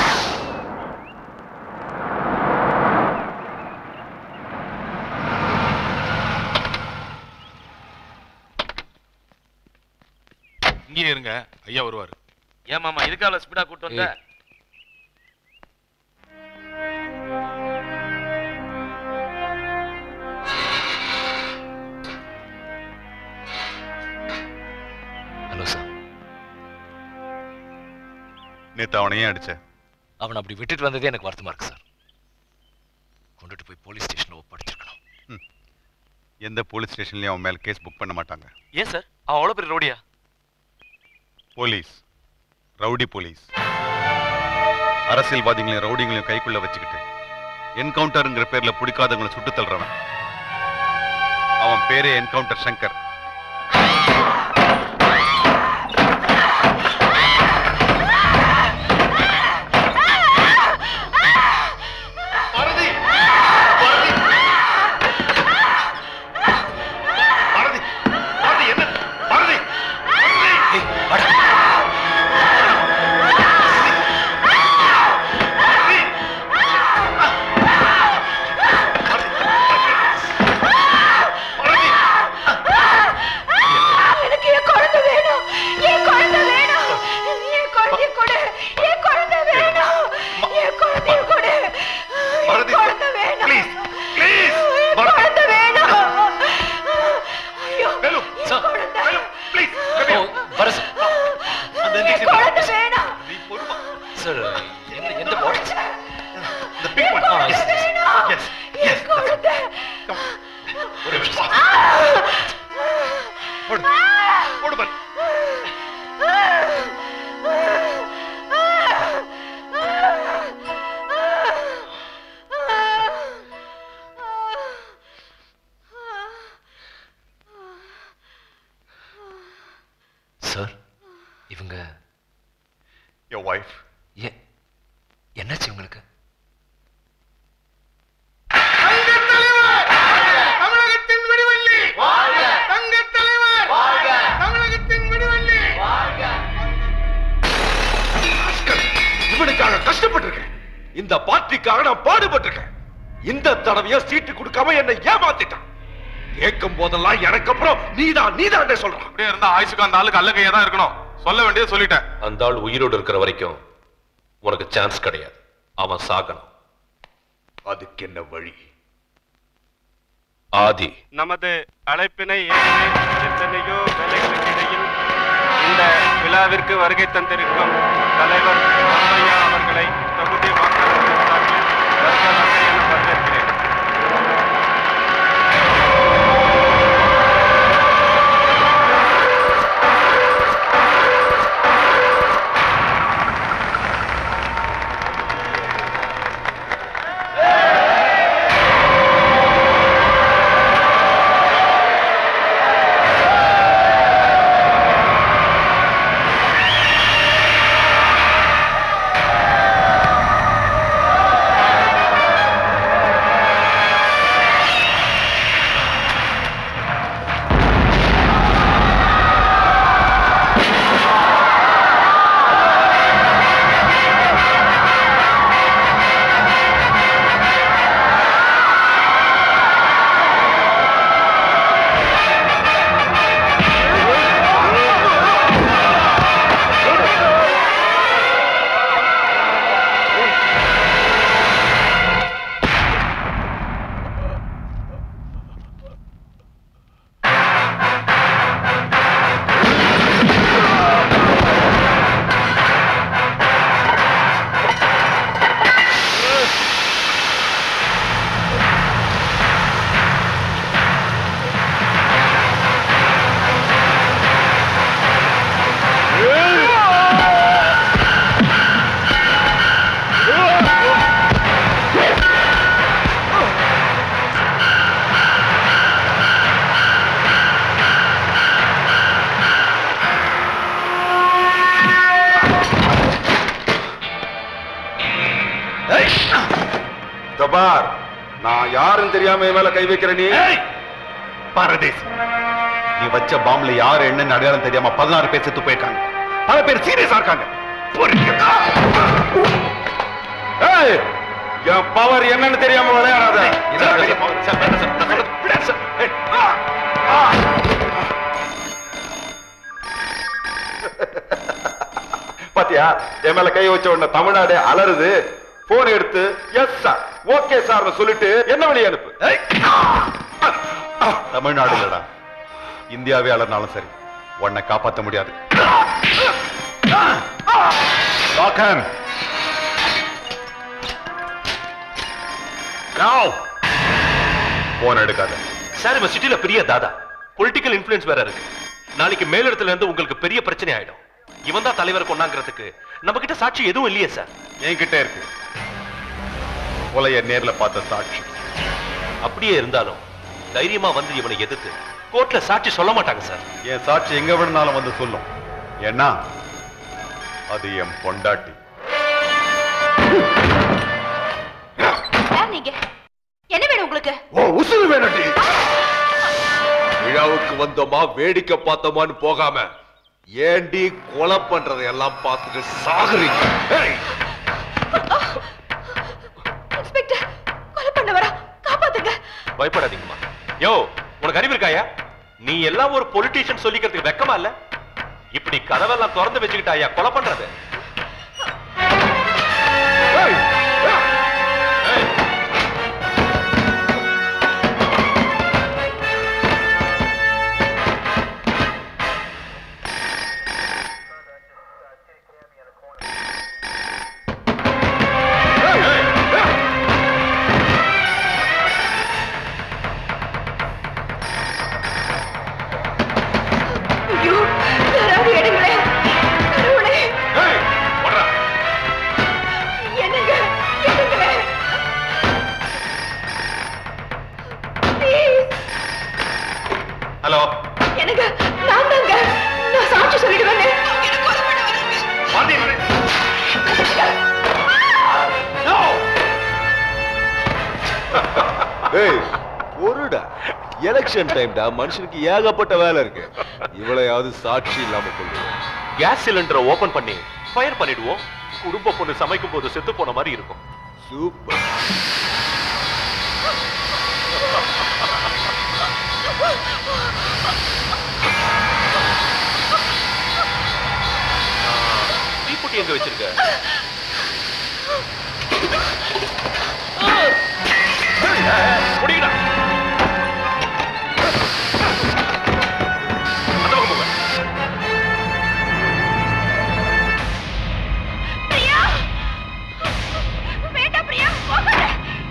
இங்கே இருங்க, ஐயா வருவாரு. ஏன் மாமா இதுக்காக ஸ்பீடா கூட்டு வந்த? Hello sir. நேத்து அவனை ஏன் அடிச்ச? அவன் அப்படி விட்டுட்டு வந்ததே எனக்கு வருத்தமா இருக்கு சார். கொண்டுட்டு போய் போலீஸ் ஸ்டேஷன்ல ஒப்படைச்சிருக்கணும். எந்த போலீஸ் ஸ்டேஷன்லயும் அவன் மேல கேஸ் புக் பண்ண மாட்டாங்க. ஏன் சார்? அவன் அவ்வளவு பெரிய ரோடியா? Police rowdy police. அரசியல்வாதிகளையும் ரவுடிங்களையும் கைக்குள்ள வச்சுக்கிட்டு என்கவுண்டர்ங்கிற பேர்ல பிடிக்காதவங்களை சுட்டு தள்ளுறவன். அவன் பேரே என்கவுண்டர் சங்கர். சார், இவங்க your wife. என்னாச்சு உங்களுக்கு? தமிழகத்தின் விடிவெள்ளி தங்க தலைவர் தமிழகத்தின் விடிவெள்ளி. இவனுக்காக கஷ்டப்பட்டிருக்கேன், இந்த பார்ட்டிக்காக நான் பாடுபட்டிருக்கேன். இந்த தடவையா சீட்டு கொடுக்காம என்னை ஏமாத்திட்டான். கேட்கும் போதெல்லாம் எனக்கு அப்புறம் நீதான் நீதான் சொல்றான். அப்படியே இருந்தா ஆயுசுக்கு அந்த ஆளுக்கு அல்ல கையா தான் இருக்கணும். சொல்ல வேண்டியது சொல்லிட்டேன். அந்த ஆள் உயிரோடு இருக்கிற வரைக்கும் உனக்கு சான்ஸ் கிடையாது. அவன் சாகணும். அதுக்கு என்ன வழி? ஆதி, நமது அழைப்பினை எத்தனையோ வேலைகளுக்கு இடையில் இந்த விழாவிற்கு வருகை தந்திருக்கும் தலைவர் ராமையா அவர்களை தொகுதி வாக்காளர்கள் சார்பில் வருகிறார்கள் என வரவேற்கிறேன். பார், நான் யாருன்னு தெரியாம என் மேல கை வைக்கிற நீ பாரதேசி, நீ வச்ச பாம்புல யாரு என்னன்னு அடையாளம் தெரியாம பதினாறு பேர் செத்து போயிருக்காங்க. பல பேர் சீரியஸா இருக்காங்க. ஏய், என் பவர் என்னன்னு தெரியாம விளையாடாத. பாத்தியா, என் மேல கை வச்ச உடனே தமிழ்நாடு அலறுது. போன் எடுத்து எஸ் சார், ஓகே சார் சொல்லிட்டு என்ன வழி அனுப்பு. தமிழ்நாடு இல்லடா, இந்தியாவே அலர்னாலும் சரி, உன்னை காப்பாற்ற முடியாது. போன் எடுக்காத சார். இவன் சிட்டில பெரிய தாதா, பொலிட்டிக்கல் இன்ஃபுளுன்ஸ் வேற இருக்கு. நாளைக்கு மேலிடத்துல இருந்து உங்களுக்கு பெரிய பிரச்சனை ஆயிடும். இவன் தான் தலைவர் கொண்டாங்கிறதுக்கு நம்ம கிட்ட சாட்சி எதுவும் இல்லையே சார். என்கிட்ட இருக்கு, கொலைய நேர்ல பார்த்த சாட்சி. அப்படியே இருந்தாலும் தைரியமா வந்து இவனை எதிர்த்து கோர்ட்ல சாட்சி சொல்ல மாட்டாங்க சார். என் சாட்சி எங்க வேணும்னாலும் வந்து சொல்லும். ஏன்னா அது என் பொண்டாட்டி. நீங்க என்ன வேணும் உங்களுக்கு? ஓ, உசுறு வேணும்டி. விழாவுக்கு வந்தோமா வேடிக்கை பார்த்தோமான்னு போகாம ஏண்டி கொலை பண்றதை எல்லாம் பார்த்துட்டு சாகுறீங்க? இன்ஸ்பெக்டர், கொலை பண்ண வரா, காப்பாத்துங்க. பயப்படாதீங்கம்மா. யோ, உனக்கு அறிவு இருக்காயா? நீ எல்லாம் ஒரு பொலிட்டீஷியன் சொல்லிக்கிறதுக்கு வெக்கமா இல்ல? இப்படி கதவெல்லாம் திறந்து வச்சுக்கிட்டாயா கொலை பண்றது? ஹலோ, எனக்கு நான் தாங்க, நான் சாட்சி சொல்லிட்டு வந்தேன். ஏய், ஒருடா எலெக்ஷன் டைம்டா, மனுஷனுக்கு ஏகப்பட்ட வேலை இருக்கு. இவளையாவது சாட்சி இல்லாம கொள்ளுவோம். கேஸ் சிலிண்டரை ஓபன் பண்ணி ஃபயர் பண்ணிடுவோம். குடும்ப பொண்ணு சமைக்கும் போது செத்து போன மாதிரி இருக்கும். சூப்பர். தீப்பெட்டி எங்க வச்சிருக்க? முடியல. அந்த பக்கம் போங்க. பிரியா, வேண்டாம் பிரியா, போகாத.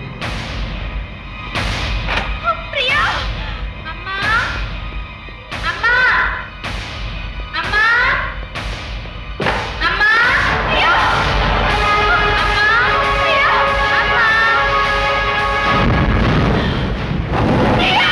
பிரியா, அம்மா, அம்மா, அம்மா, அம்மா, பிரியா, அம்மா, பிரியா, அம்மா, பிரியா.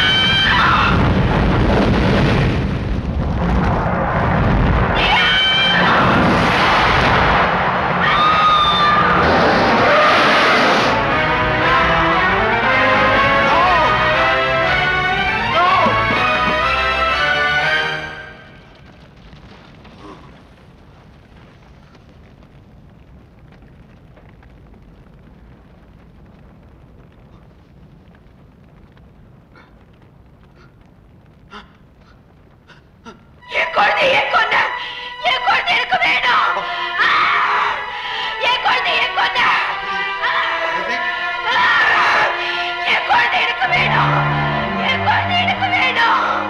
என் குழந்தைய கொன்ன, என் குழந்தை எனக்கு வேணும். ஆ! என் குழந்தைய கொன்ன. ஆ! என் குழந்தை எனக்கு வேணும். என் குழந்தை எனக்கு வேணும்.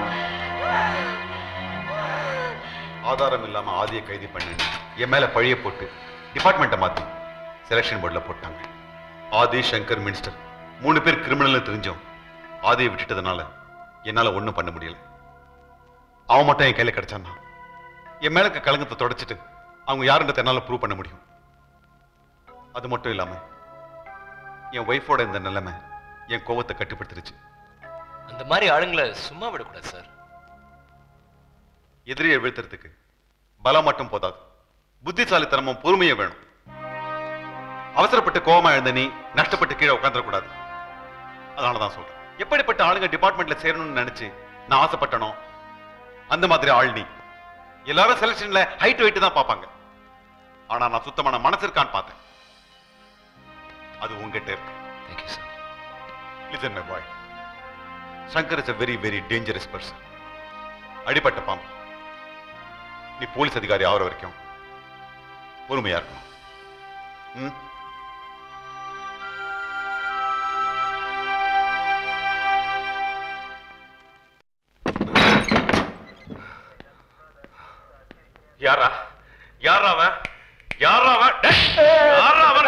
ஆதாரம் இல்லாம ஆதியை கைது பண்ணி என் மேல பழிய போட்டு டிபார்ட்மெண்ட்டை மாத்தி செலக்ஷன் போர்டில் போட்டாங்க. ஆதி, சங்கர், மினிஸ்டர் மூணு பேர் கிரிமினல் தெரிஞ்சோம். ஆதியை விட்டுட்டதுனால என்னால ஒண்ணும் பண்ண முடியல. அவன் மட்டும் என் கையில கிடைச்சான்னா என் மேல இருக்க கலங்கத்தை தொடச்சிட்டு அவங்க யாருன்றத என்னால ப்ரூவ் பண்ண முடியும். அது மட்டும் இல்லாம என் ஒய்ஃபோட இந்த நிலைமை என் கோவத்தை கட்டுப்படுத்திருச்சு. அந்த மாதிரி ஆளுங்களை சும்மா விடக்கூடாது சார். எதிரியை வீழ்த்துறதுக்கு பலம் மட்டும் போதாது, புத்திசாலித்தனமும் பொறுமையும் வேணும். அவசரப்பட்டு கோவமா எழுந்த நீ நஷ்டப்பட்டு கீழே உட்காந்துடக்கூடாது. அதனாலதான் சொல்றேன், எப்படிப்பட்ட ஆளுங்க டிபார்ட்மெண்ட்ல சேரணும்னு நினைச்சு நான் ஆசைப்பட்டனோ அந்த மாதிரி ஆள் நீ. எல்லாரும் செலக்ஷன்ல ஹைட் வெயிட் தான் பார்ப்பாங்க, ஆனா நான் சுத்தமான மனசு இருக்கான்னு பார்த்தேன். அது உங்ககிட்ட இருக்கு. Thank you, sir. Listen, my boy. Shankar is a very very dangerous person. அடிபட்ட பாம்பு. நீ போலீஸ் அதிகாரி ஆகிற வரைக்கும் பொறுமையா இருக்கணும். ம்? யாரா யாரா அவன்? யாரா அவன்? டேய், யாரா அவன்?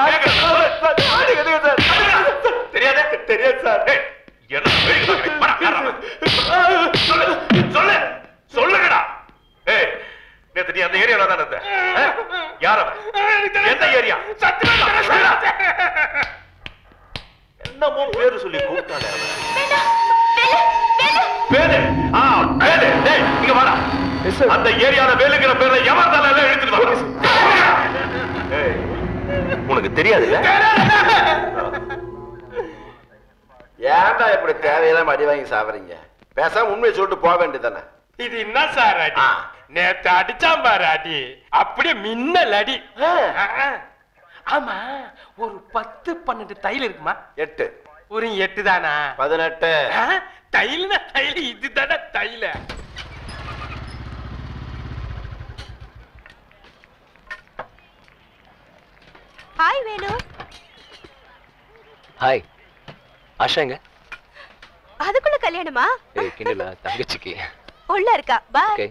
தெரியாதே? தெரியாது சார். என்ன வேடிக்கை பார்க்கறீங்க? வாடா, யாரா அவன்? சொல்லு, சொல்லு, சொல்லுங்கடா. ஏய், நேத்து நீ அந்த ஏரியால தான் இருந்த. யார் அவன்? எந்த ஏரியா? என்னமோ பேரு சொல்லி கூப்பிட்டானே அவன். பேரு? ஆ, பேரு. டேய், இங்க வாடா. அந்த ஏரியால வேலுங்கிற பேர்ல எவன் தலையில எடுத்துட்டு வா. ஏய், உனக்கு தெரியாதுல்ல? ஏன்டா இப்படி தேவையெல்லாம் அடி வாங்கி சாவறீங்க? பேசாம உண்மையை சொல்லிட்டு போக வேண்டியதானே. இது என்ன சார் அடி? நேத்து அடிச்சான் பாரு அடி, அப்படியே மின்னல் அடி. ஆமா, ஒரு பத்து பன்னெண்டு தையல் இருக்குமா? எட்டு. ஒரு எட்டு தானா? பதினெட்டு. தையல்னா தையல், இதுதானே தையல. ஹாய் வேலு. ஹாய். ஆஷா எங்க? அதுக்குள்ள கல்யாணமா? ஏய் கிண்டலா, தங்கச்சிக்கு. உள்ள இருக்கா. பை. ஓகே.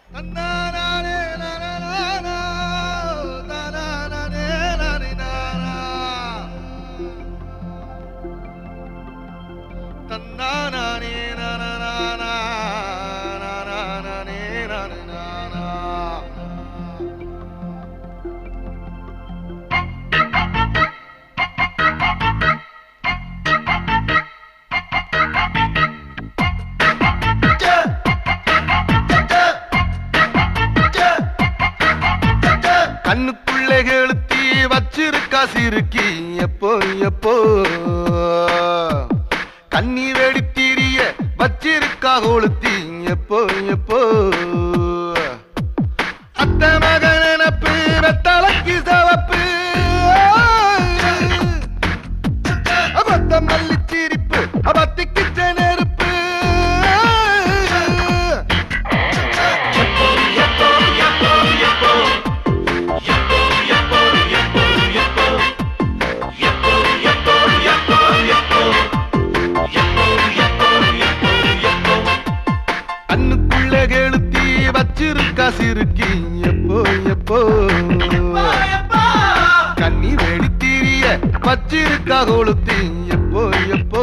கண்ணுக்குள்ளே எழுத்தி வச்சிருக்கா சிறுக்கி எப்போ எப்போ கண்ணீர் வெடித்தீரிய வச்சிருக்கா கொளுத்தி எப்போ எப்போ அத்த மக நினப்பு வெத்தலைக்கு சவப்பு அபத்தம் நல்லி சிரிப்பு அபத்திக்கு நெருப்பு வச்சிருக்கா கொளுத்தி எப்போ எப்போ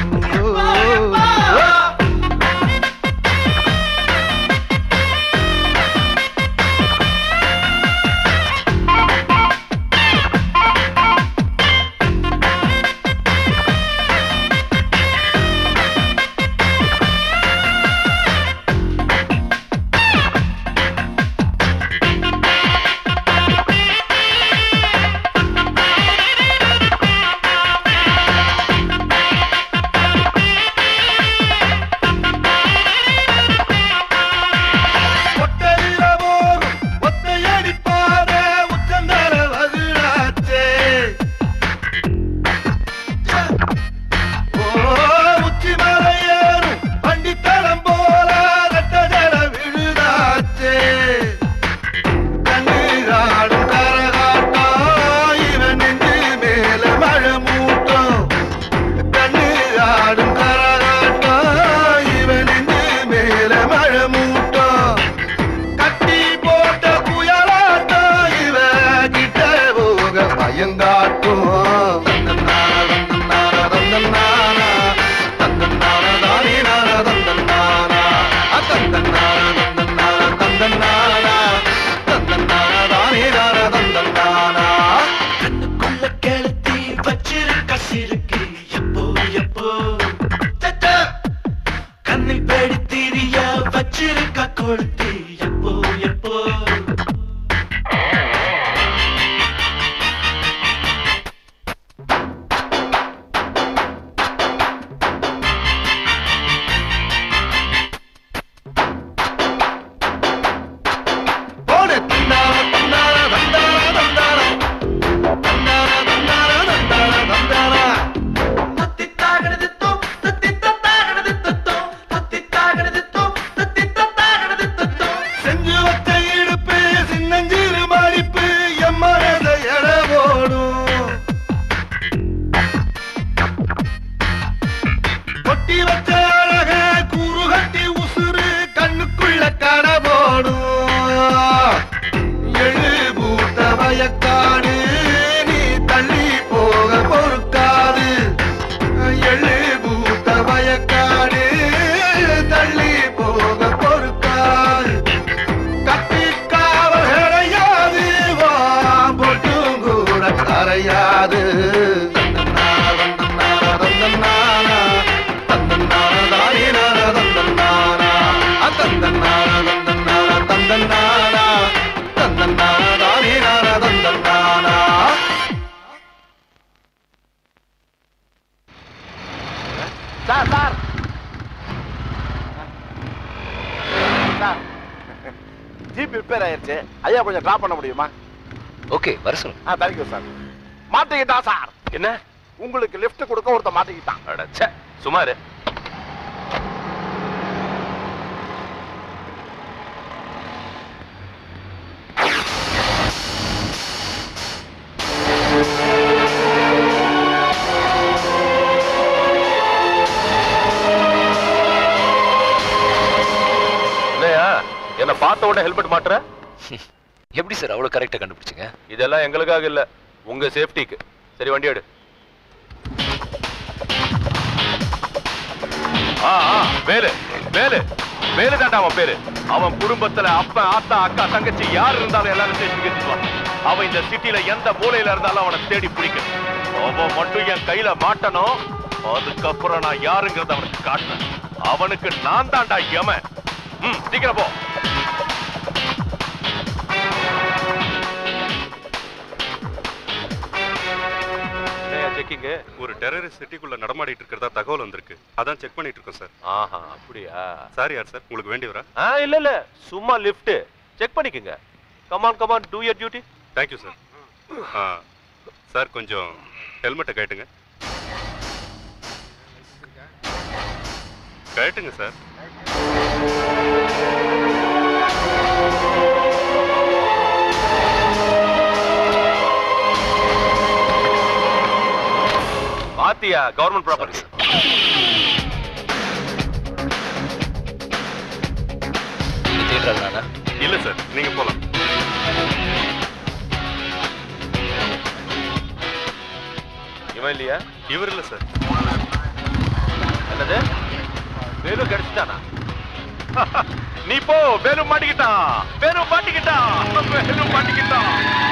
ஜீப் ரிப்பேர் ஆயிருச்சு. ஐயா கொஞ்சம் டிராப் பண்ண முடியுமா? ஓகே, வர சொல்லுங்க. ஆ, தேங்க்யூ சார். மாட்டிக்கிட்டான் சார். என்ன? உங்களுக்கு லிஃப்ட் கொடுக்க ஒருத்த மாட்டிக்கிட்டான். அடச்சே, சுமாரு. என்ன பார்த்த உடனே ஹெல்மெட் மாட்டுற? எப்படி சார் அவ்வளவு கரெக்டா கண்டுபிடிச்சீங்க? இதெல்லாம் எங்களுக்காக இல்ல, உங்க சேஃப்டிக்கு. சரி, வண்டி எடு. ஆ ஆ வேலு வேலு வேலு தாண்டா அவன் பேரு. அவன் குடும்பத்துல அப்பன், ஆத்தா, அக்கா, தங்கச்சி யார் இருந்தாலும் எல்லாரும் ஸ்டேஷனுக்கு எடுத்துவான். அவன் இந்த சிட்டில எந்த மூலையில இருந்தாலும் அவனை தேடி பிடிக்கணும். அவன் மட்டும் என் கையில மாட்டணும். அதுக்கப்புறம் நான் யாருங்கிறத அவனுக்கு காட்டுறேன். அவனுக்கு நான் தாண்டா யமன். ம், சீக்கிரம் போ. செக்கிங். ஒரு டெரரிஸ்ட் சிட்டிக்குள்ள நடமாடிட்டு இருக்கிறதா தகவல் வந்திருக்கு. அதான் செக் பண்ணிட்டு இருக்கோம் சார். ஆஹா, அப்படியா? சார் யார் சார்? உங்களுக்கு வேண்டியவரா? ஆ, இல்ல இல்ல, சும்மா லிஃப்ட் செக் பண்ணிக்கங்க. Come on come on, do your duty. Thank you sir. ஆ சார், கொஞ்சம் ஹெல்மெட்டை கட்டுங்க. கட்டுங்க சார். பாத்தியா, கவர்மெண்ட் ப்ராப்பர்ட்டி. நீங்க தேடுறாங்க? இல்ல சார், நீங்க போலாம். இவன் இல்லையா? இவர் இல்ல சார். என்னது? வேலு கிடைச்சிட்டானா? நீ போ, வேலு மாட்டிக்கிட்டான். வேலு மாட்டிக்கிட்டான். வேலு மாட்டிக்கிட்டான்.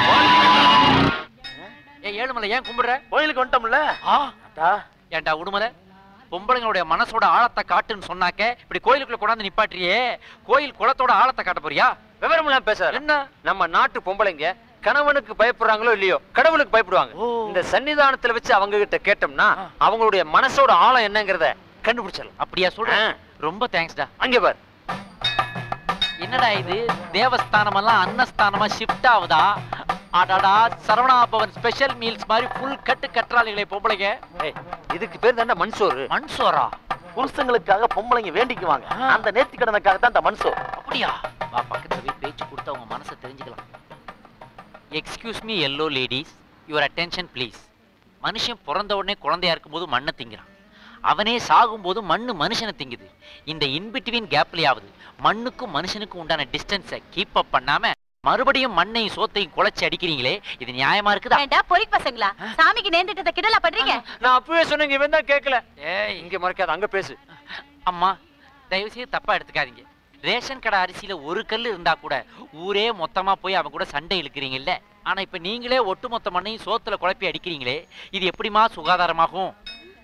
ஏய் ஏழுமலை ஏன் கும்பிடுற? கோயிலுக்கு வந்துட்டோம்ல. ஏன்டா உடுமலை பொம்பளைங்களுடைய மனசோட ஆழத்தை காட்டுன்னு சொன்னாக்க இப்படி கோயிலுக்குள்ள கொண்டாந்து நிப்பாட்டியே, கோயில் குளத்தோட ஆழத்தை காட்ட போறியா? விவரம் எல்லாம் பேச என்ன? நம்ம நாட்டு பொம்பளைங்க கணவனுக்கு பயப்படுறாங்களோ இல்லையோ கடவுளுக்கு பயப்படுவாங்க. இந்த சன்னிதானத்துல வச்சு அவங்க கிட்ட கேட்டோம்னா அவங்களுடைய மனசோட ஆழம் என்னங்கறத கண்டுபிடிச்சலாம். அப்படியா சொல்றேன்? ரொம்ப தேங்க்ஸ்டா. அங்க பார். என்னடா இது தேவஸ்தானம் எல்லாம் அன்னஸ்தானமா ஷிஃப்ட் ஆகுதா? அடடா சரவணா பவன் ஸ்பெஷல் மீல்ஸ் மாதிரி ஃபுல் கட்டு கட்டுறாளிகளே பொம்பளைங்க. இதுக்கு பேர் தான்டா மண்சோறு. மண்சோரா? புருஷங்களுக்காக பொம்பளைங்க வேண்டிக்குவாங்க. அந்த நேர்த்திக்கடனுக்காக தான் இந்த மண்சோறு. அப்படியா? வா பக்கத்துல போய் பேச்சு கொடுத்து அவங்க மனசை தெரிஞ்சுக்கலாம். Excuse me hello ladies, your attention please. மனுஷன் பிறந்த உடனே குழந்தையா இருக்கும்போது மண்ணை திங்கிறான். அவனே சாகும்போது மண்ணு மனுஷனை திங்குது. இந்த இன்பிட்வீன் கேப்லயாவது மண்ணுக்கும் மனுஷனுக்கும் உண்டான டிஸ்டன்ஸை கீப் அப் பண்ணாம மறுபடியும் மண்ணையும் சோத்தையும் குலைச்சி அடிக்கிறீங்களே, இது நியாயமா இருக்குதா? ஏண்டா பொறிக் பசங்களா, சாமிக்கு நேர்ந்துட்டத கிடலா பண்றீங்க? நான் அப்பவே சொன்னேங்க, இவன் தான் கேட்கல. ஏய் இங்க மறைக்காத, அங்க பேசு. அம்மா தயவு செய்து தப்பா எடுத்துக்காதீங்க. ரேஷன் கடை அரிசியில ஒரு கல் இருந்தா கூட ஊரே மொத்தமா போய் அவன் கூட சண்டை இழுக்கிறீங்கல்ல. ஆனா இப்ப நீங்களே ஒட்டுமொத்த மண்ணையும் சோத்துல குழப்பி அடிக்கிறீங்களே, இது எப்படிமா சுகாதாரமாகும்?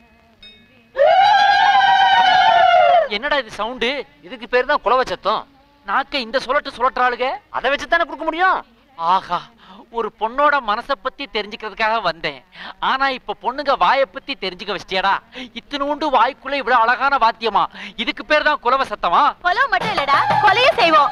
என்னடா இது சவுண்டு? இதுக்கு பேர் தான் குலவ சத்தம். நாக்க இந்த சொல்லட்டு சொல்லட்டாளுங்க, அதை வச்சு தானே கொடுக்க முடியும். ஆஹா, ஒரு பொண்ணோட மனசை பத்தி தெரிஞ்சுக்கிறதுக்காக வந்தேன். ஆனா இப்ப பொண்ணுங்க வாயை பத்தி தெரிஞ்சுக்க வச்சிட்டியாடா. இத்தனூண்டு வாய்க்குள்ள இவ்வளவு அழகான வாத்தியமா? இதுக்கு பேர் தான் குலவ சத்தமா? கொலவு மட்டும் இல்லடா, கொலையே செய்வோம்.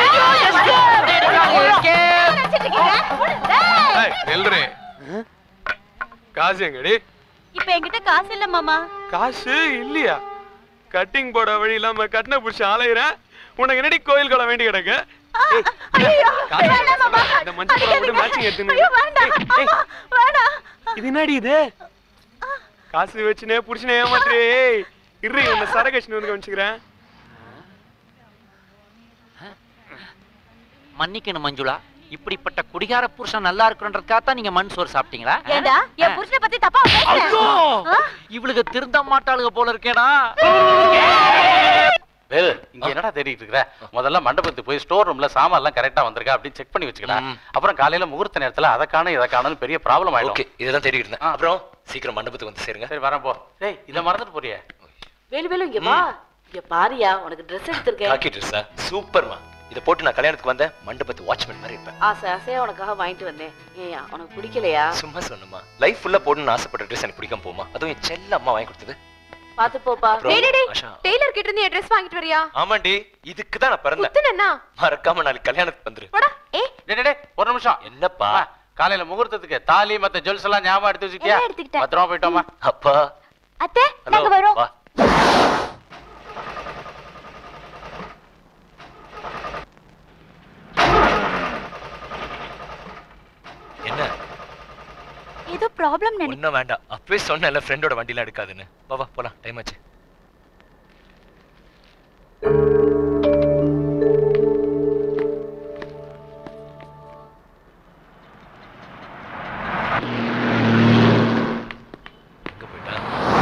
காசு எங்கடி? இப்ப என்கிட்ட காசு இல்ல மாமா. காசு இல்லையா? கட்டிங் போட வழி இல்லாம கட்டின புடிச்சு அலையிறேன். உனக்கு என்னடி கோயில் கொலை வேண்டி கிடக்கு? இந்த மஞ்சள் புறா மட்டும் மேட்சிங் எடுத்துன்னு. இது என்னடி இது? காசு வச்சுனே புடிச்சுனே ஏமாத்துறே. இரு உன்னை சரகஷ்ணி வந்து கவனிச்சுக்கிறேன். மன்னிக்கணும் மஞ்சுளா, இப்படிப்பட்ட குடிகார புருஷன் நல்லா இருக்குன்றதுக்காக நீங்க மண் சோறு சாப்பிட்டீங்களா? ஏண்டா என் புருஷனை பத்தி தப்பா பேசுற? இவளுக்கு திருந்த மாட்டாளுக போல இருக்கேடா. வேலு, இங்க என்னடா தேடிட்டு இருக்கற? முதல்ல மண்டபத்துக்கு போய் ஸ்டோர் ரூம்ல சாமான் எல்லாம் கரெக்டா வந்திருக்கா அப்படின்னு செக் பண்ணி வச்சுக்கடா. அப்புறம் காலையில முகூர்த்த நேரத்துல அதை காண இதை காணன்னு பெரிய ப்ராப்ளம் ஆயிடும். ஓகே, இதெல்லாம் தேடிட்டு இருந்தேன். அப்புறம் சீக்கிரம் மண்டபத்துக்கு வந்து சேருங்க. சரி வரேன் போ. டேய் இத மறந்துட்டு போறியே. வேலு வேலு இங்க வா. இங்க பாரியா, உனக்கு Dress எடுத்துர்க்கேன். காக்கி Dress-ஆ? சூப்பர்மா. இத போட்டு நான் கல்யாணத்துக்கு வந்தேன், மண்டபத்து வாட்ச்மேன் மாதிரி இருப்பேன். ஆசை ஆசையா உனக்காக வாங்கிட்டு வந்தேன். ஏயா உனக்கு பிடிக்கலையா? சும்மா சொன்னமா. லைஃப் ஃபுல்லா போடணும்னு ஆசைப்பட்ட Dress எனக்கு பிடிக்காம போமா? அதுவும் என் செல்ல அம்மா வாங்கி கொடுத்தது. பாத்து போப்பா. டேய் டேய் டெய்லர் கிட்ட இருந்து Dress வாங்கிட்டு வரியா? ஆமாண்டி, இதுக்கு தான் நான் பிறந்தேன். குத்துனேன்னா மறக்காம நாளைக்கு கல்யாணத்துக்கு வந்துரு. போடா. ஏய் டேய் டேய் ஒரு நிமிஷம். என்னப்பா? காலையில முகூர்த்தத்துக்கு தாலி மத்த ஜுவல்ஸ் எல்லாம் ஞாபகம் எடுத்து வச்சிட்டியா? பத்திரமா போய்ட்டோமா? அப்பா அத்தை நாங்க வரோம். வா. என்ன? ஏதோ ப்ராப்ளம் நினை. ஒண்ணும் வேண்டாம். அப்பவே சொன்னேன்ல ஃப்ரெண்டோட வண்டில எடுக்காதுன்னு. வா வா போலாம், டைம் ஆச்சு. எங்க போயிட்டா?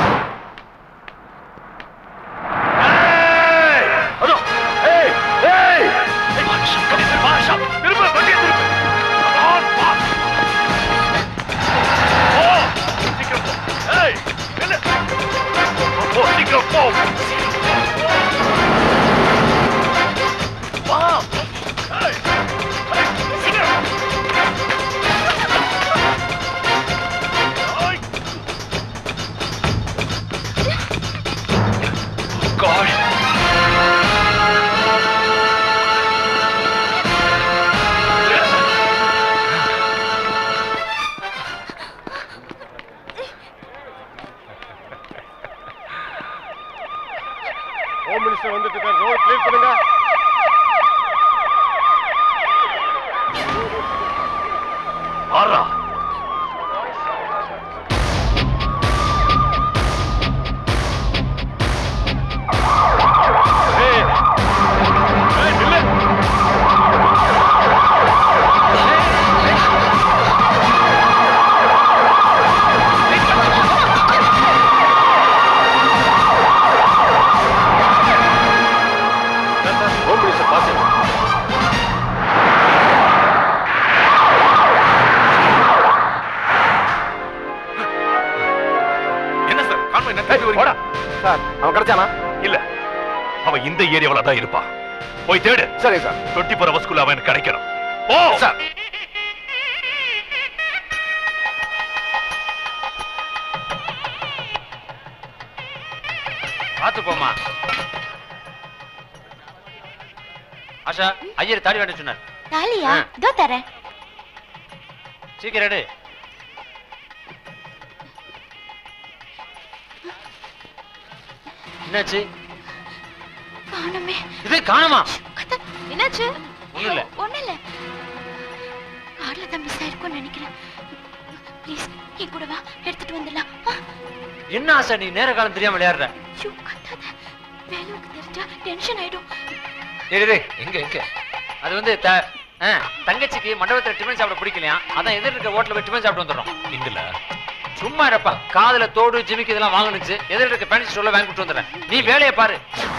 அதோ ஏய் ஏய் மாஷா மாஷா திரும்ப வண்டியை திரும்ப. On pass. ஓ சீக்கிரம் போ. ஏய் என்ன? ஓ சீக்கிரம் சார் அவன் கிடைச்சானா? இல்ல, அவன் இந்த ஏரியாவில் தான் இருப்பான். போய் தேடு. சரி சார். டுவெண்ட்டி ஃபோர் ஹவர்ஸ்க்குள்ள அவன் கிடைக்கணும். Oh sir. பார்த்து போமா. ஆஷா, ஐயர் தாடி வேண்ட சொன்னார். தாலியா? இதோ தரேன். சீக்கிரம் எடு. என்னாச்சு? காணுமே. இது காணுமா? என்னாச்சு? ஒண்ணும் இல்ல. ஒண்ணும் இல்ல. கார்ல தான் மிஸ் ஆயிருக்கும்னு நினைக்கிறேன். ப்ளீஸ் என் கூட வா, எடுத்துட்டு வந்துடலாம். என்ன ஆசை நீ நேர காலம் தெரியாம விளையாடுற? ஐயோ கத்தாத. வேலுக்கு தெரிஞ்சா டென்ஷன் ஆயிடும். டேய் டேய் எங்க எங்க? அது வந்து தங்கச்சிக்கு மண்டபத்துல டிஃபன் சாப்பிட பிடிக்கலையா, அதான் எதிர இருக்க ஹோட்டல்ல போய் டிஃபன் சாப்பிட்டு வந்துடுறோம். இங்கல சும்மா இருப்பா. காதுல தோடு ஜிமிக்கு இதெல்லாம் வாங்குனுச்சு, எதிர இருக்க பேண்ட் ஸ்டோர்ல வாங்கி கொடுத்து வந்துடுறேன். நீ வேலையை பாரு.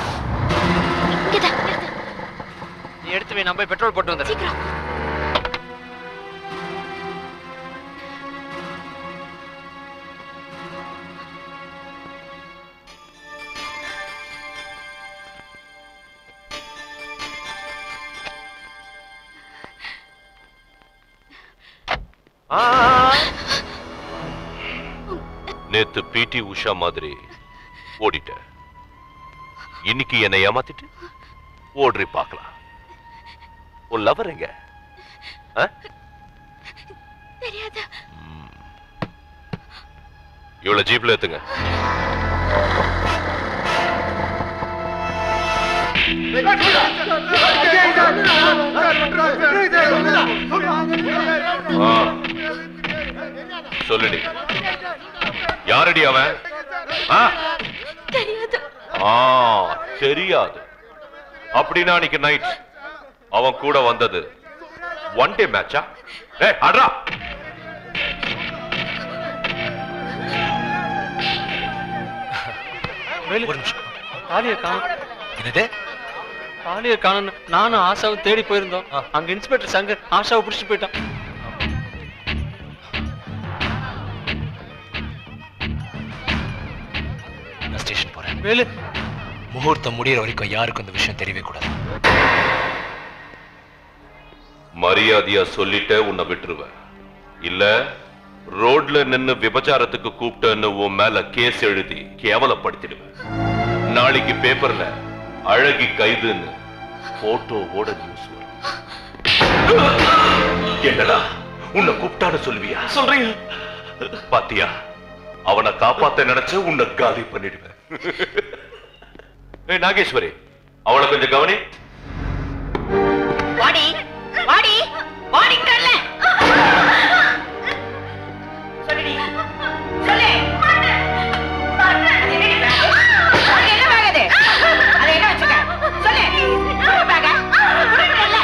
நீ எடுத்து போய் நான் போய் பெட்ரோல் போட்டு வந்துடுறேன். சீக்கிரம். நேத்து பிடி உஷா மாதிரி ஓடிட்ட, இன்னைக்கு என்னை ஏமாத்திட்டு ஓடுறி பார்க்கலாம். உன் லவர் எங்க? தெரியாது. இவ்வளவு ஜீப்ல ஏத்துங்க. சொல்லுடி, யாரடி அவன்? தெரியாது. தெரியாது அப்படின்னா அன்னைக்கு நைட் அவன் கூட வந்தது ஒன் டே மேட்சா? ஏய் அட்ரா. ஒரு நிமிஷம். தாலியை காணும். என்னது? தாலியை காணும். நானும் ஆஷாவும் தேடி போயிருந்தோம். அங்க இன்ஸ்பெக்டர் சங்கர் ஆஷாவை பிடிச்சிட்டு போயிட்டான். நான் ஸ்டேஷன் போறேன். வேலு, முகூர்த்தம் முடியற வரைக்கும் யாருக்கும் இந்த விஷயம் தெரியவே கூடாது. மரியாதையா சொல்லிட்ட உன்னை விட்டுருவேன். இல்ல ரோட்ல நின்னு விபச்சாரத்துக்கு கூப்பிட்டன்னு உன் மேல கேஸ் எழுதி கேவலப்படுத்திடுவேன். நாளைக்கு பேப்பர்ல அழகி கைதுன்னு போட்டோவோட நியூஸ் வரும். என்னடா உன்னை கூப்பிட்டான்னு சொல்லுவியா? சொல்றீங்க பாத்தியா, அவனை காப்பாத்த நினைச்ச உன்னை காலி பண்ணிடுவேன். ஏய் நாகேஸ்வரி, அவளை கொஞ்சம் கவனி. வாடி வாடி வாடிங்கறல சொல்லுடி சொல்லு. அது என்னடி பேக்? அது என்ன பேக் அது? அது என்ன வச்சுக்க? சொல்லு. என்ன பேக்? புரியல.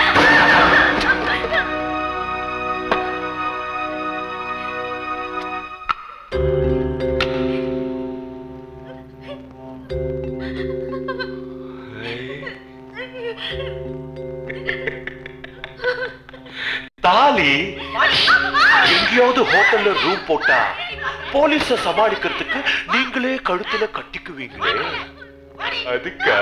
தாலி எங்கேயாவது ஹோட்டல்ல ரூம் போட்டா போலீஸ சமாளிக்கிறதுக்கு நீங்களே கழுத்துல கட்டிக்குவீங்களே, அதுக்கா?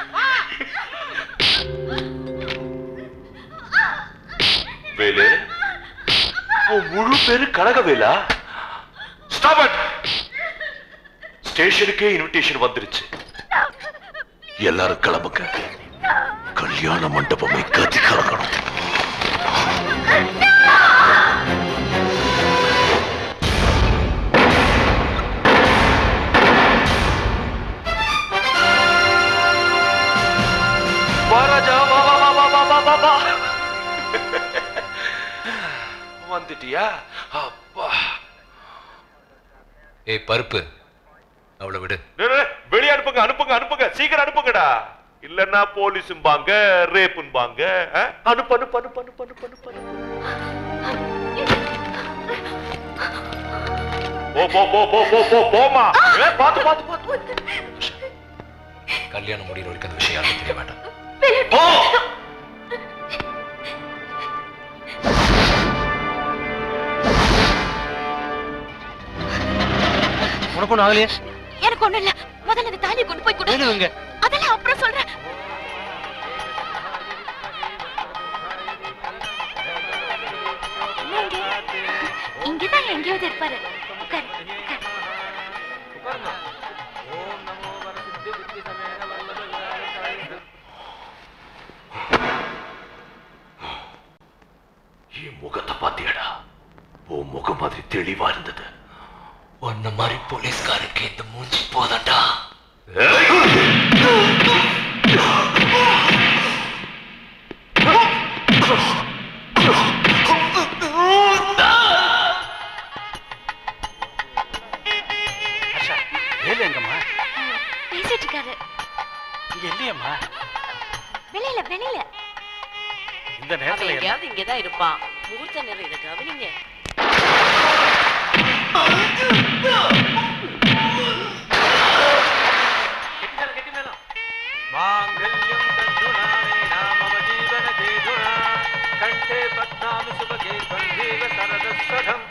வேலு, உன் முழு பேரு கனகவேலா? Stop it. ஸ்டேஷனுக்கே இன்விடேஷன் வந்துருச்சு. எல்லாரும் கிளம்புங்க. கல்யாண மண்டபமே கத்தி கலக்கணும். வந்துட்டியா? அப்பா. ஏய் பருப்பு, அவளை விடு. வெளியே அனுப்புங்க அனுப்புங்க அனுப்புங்க, சீக்கிரம் அனுப்புங்கடா. இல்லன்னா போலீஸும்பாங்க, ரேப்பும்பாங்க. அனுப்பு அனுப்பு அனுப்பு அனுப்பு அனுப்பு அனுப்பு போ போ போ போ போ போ போமா. பாத்து பாத்து பாத்து. கல்யாணம் முடிகிற வரைக்கும் அந்த விஷயம் யாருக்கும் தெரிய வேண்டாம். போ. உனக்கு ஒண்ணு ஆகலையே? எனக்கு ஒண்ணு இல்ல. முதல்ல அந்த தாலியை கொண்டு போய் கொடு. வேணுங்க. அதெல்லாம் அப்புறம் சொல்றேன். இங்கதான் எங்கேயாவது இருப்பாரு. உட்காரு, உட்காரு. என் முகத்தை பாத்தியாடா? உன் முகம் மாதிரி தெளிவா இருந்தது. உன்ன மாதிரி போலீஸ்காருக்கு இந்த மூஞ்சி போதண்டா. எங்கம்மா பேசிட்டு இருக்காரு. இங்க இல்லையம்மா. வெளியில வெளியில. இந்த நேரத்துல எங்கேயாவது இங்கதான் இருப்பான். முகூர்த்த நேரம் இதை கவனிங்க. மாங்கல்யம் தந்துநானே நாம ஜீவன ஜேதுனா கண்டே பத்மாமி சுபகே கண்டேவ சரதஸ்வதம்.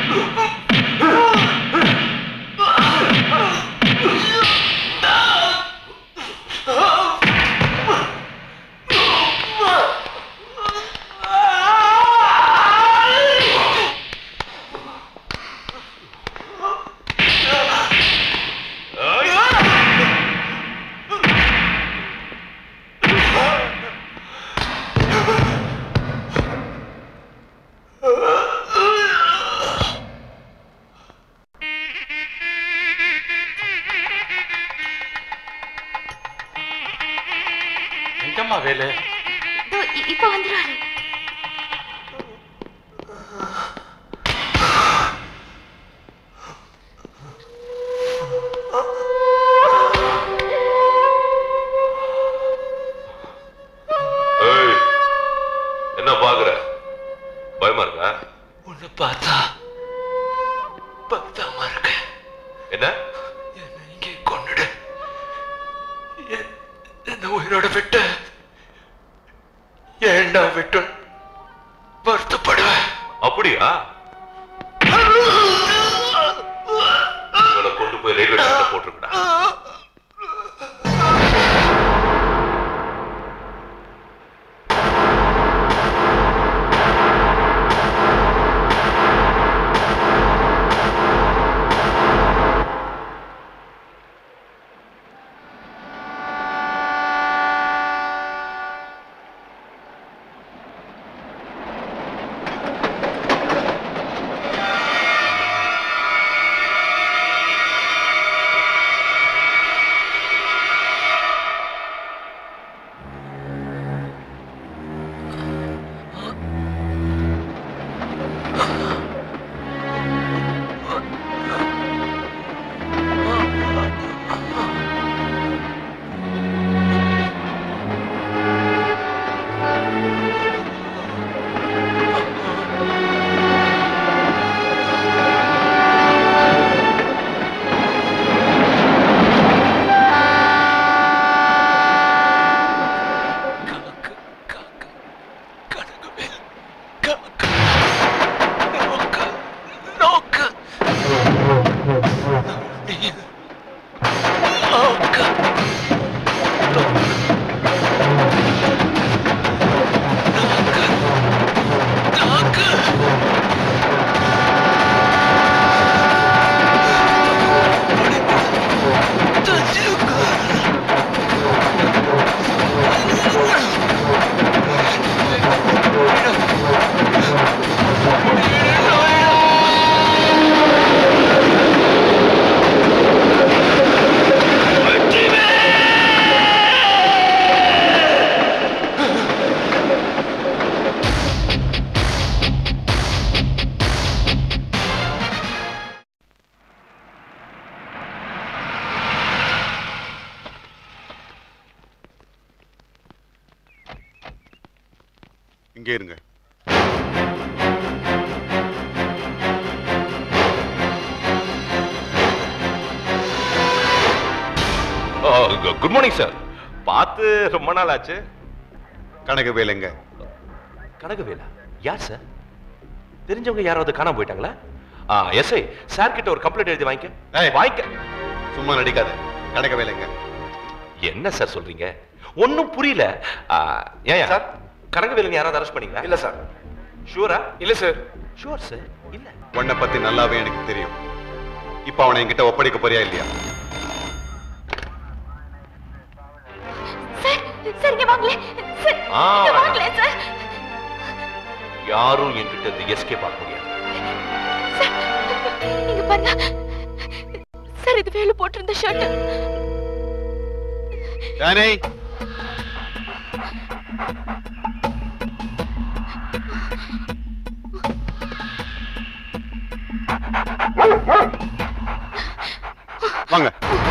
எங்கம்மா வேலு? இப்ப வந்துருவாரு. என்ன பாக்குற? பயமா இருக்கா? உன்னை பார்த்தா பக்தமா இருக்கு. என்ன? என்னை இங்கே கொன்னுடு. என்ன உயிரோட விட்டு ஏண்டா விட்டு வருத்தப்படுவேன். அப்படியா? இவனை கொண்டு போய் ரயில்வே ஸ்டேஷன்ல போட்டுருக்கடா. இங்கே இருங்க. Good morning sir. பார்த்து ரொம்ப நாள் ஆச்சு. கனகவேலுங்க. கனகவேலா? யார் சார்? தெரிஞ்சவங்க யாராவது காணாம போயிட்டாங்களா? எஸ்ஐ சார் கிட்ட ஒரு கம்ப்ளைண்ட் எழுதி வாங்கிக்க. வாங்கிக்க. சும்மா நடிக்காத. கனகவேலுங்க. என்ன சார் சொல்றீங்க? ஒன்னும் புரியல. ஏன் சார் கனகவேலுங்க யாராவது அரெஸ்ட் பண்ணீங்களா? இல்ல சார். ஷூரா? இல்ல சார். Sure sir. இல்ல. உன்னை பத்தி நல்லாவே எனக்கு தெரியும். இப்ப அவனை என்கிட்ட ஒப்படைக்க போறியா இல்லையா? சார் சார் இங்க வாங்களே சார் ஆ, இங்க வாங்களே சார். யாரும் என்கிட்ட இருந்து எஸ்கேப் ஆக முடியாது. சார் இங்க பாருங்க சார், இது வேலு போட்டிருந்த ஷர்ட். தானே வாங்க.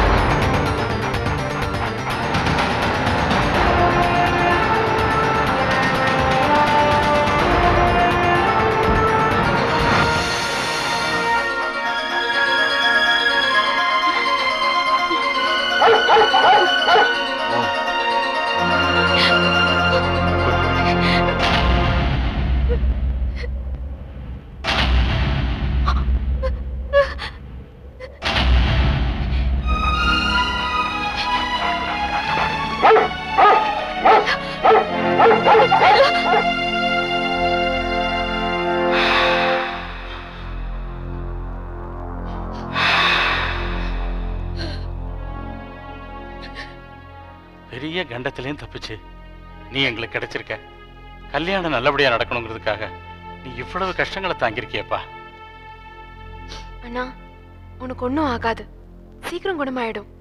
பெரிய கண்டத்திலையும் தப்பிச்சு நீ எங்களுக்கு கிடைச்சிருக்க. கல்யாணம் நல்லபடியா நடக்கணுங்கிறதுக்காக நீ இவ்வளவு கஷ்டங்களை தாங்கியிருக்கியப்பா. அண்ணா உனக்கு ஒன்றும் ஆகாது, சீக்கிரம் குணமாயிடும்.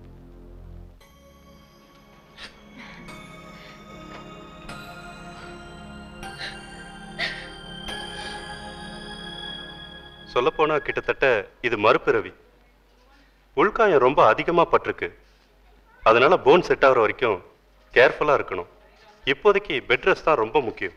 சொல்லப்போனா கிட்டத்தட்ட இது மறுபிறவி. உள்காயம் ரொம்ப அதிகமா பட்டிருக்கு. அதனால போன் செட் ஆகுற வரைக்கும் கேர்ஃபுல்லா இருக்கணும். இப்போதைக்கு பெட் ரெஸ்ட் தான் ரொம்ப முக்கியம்.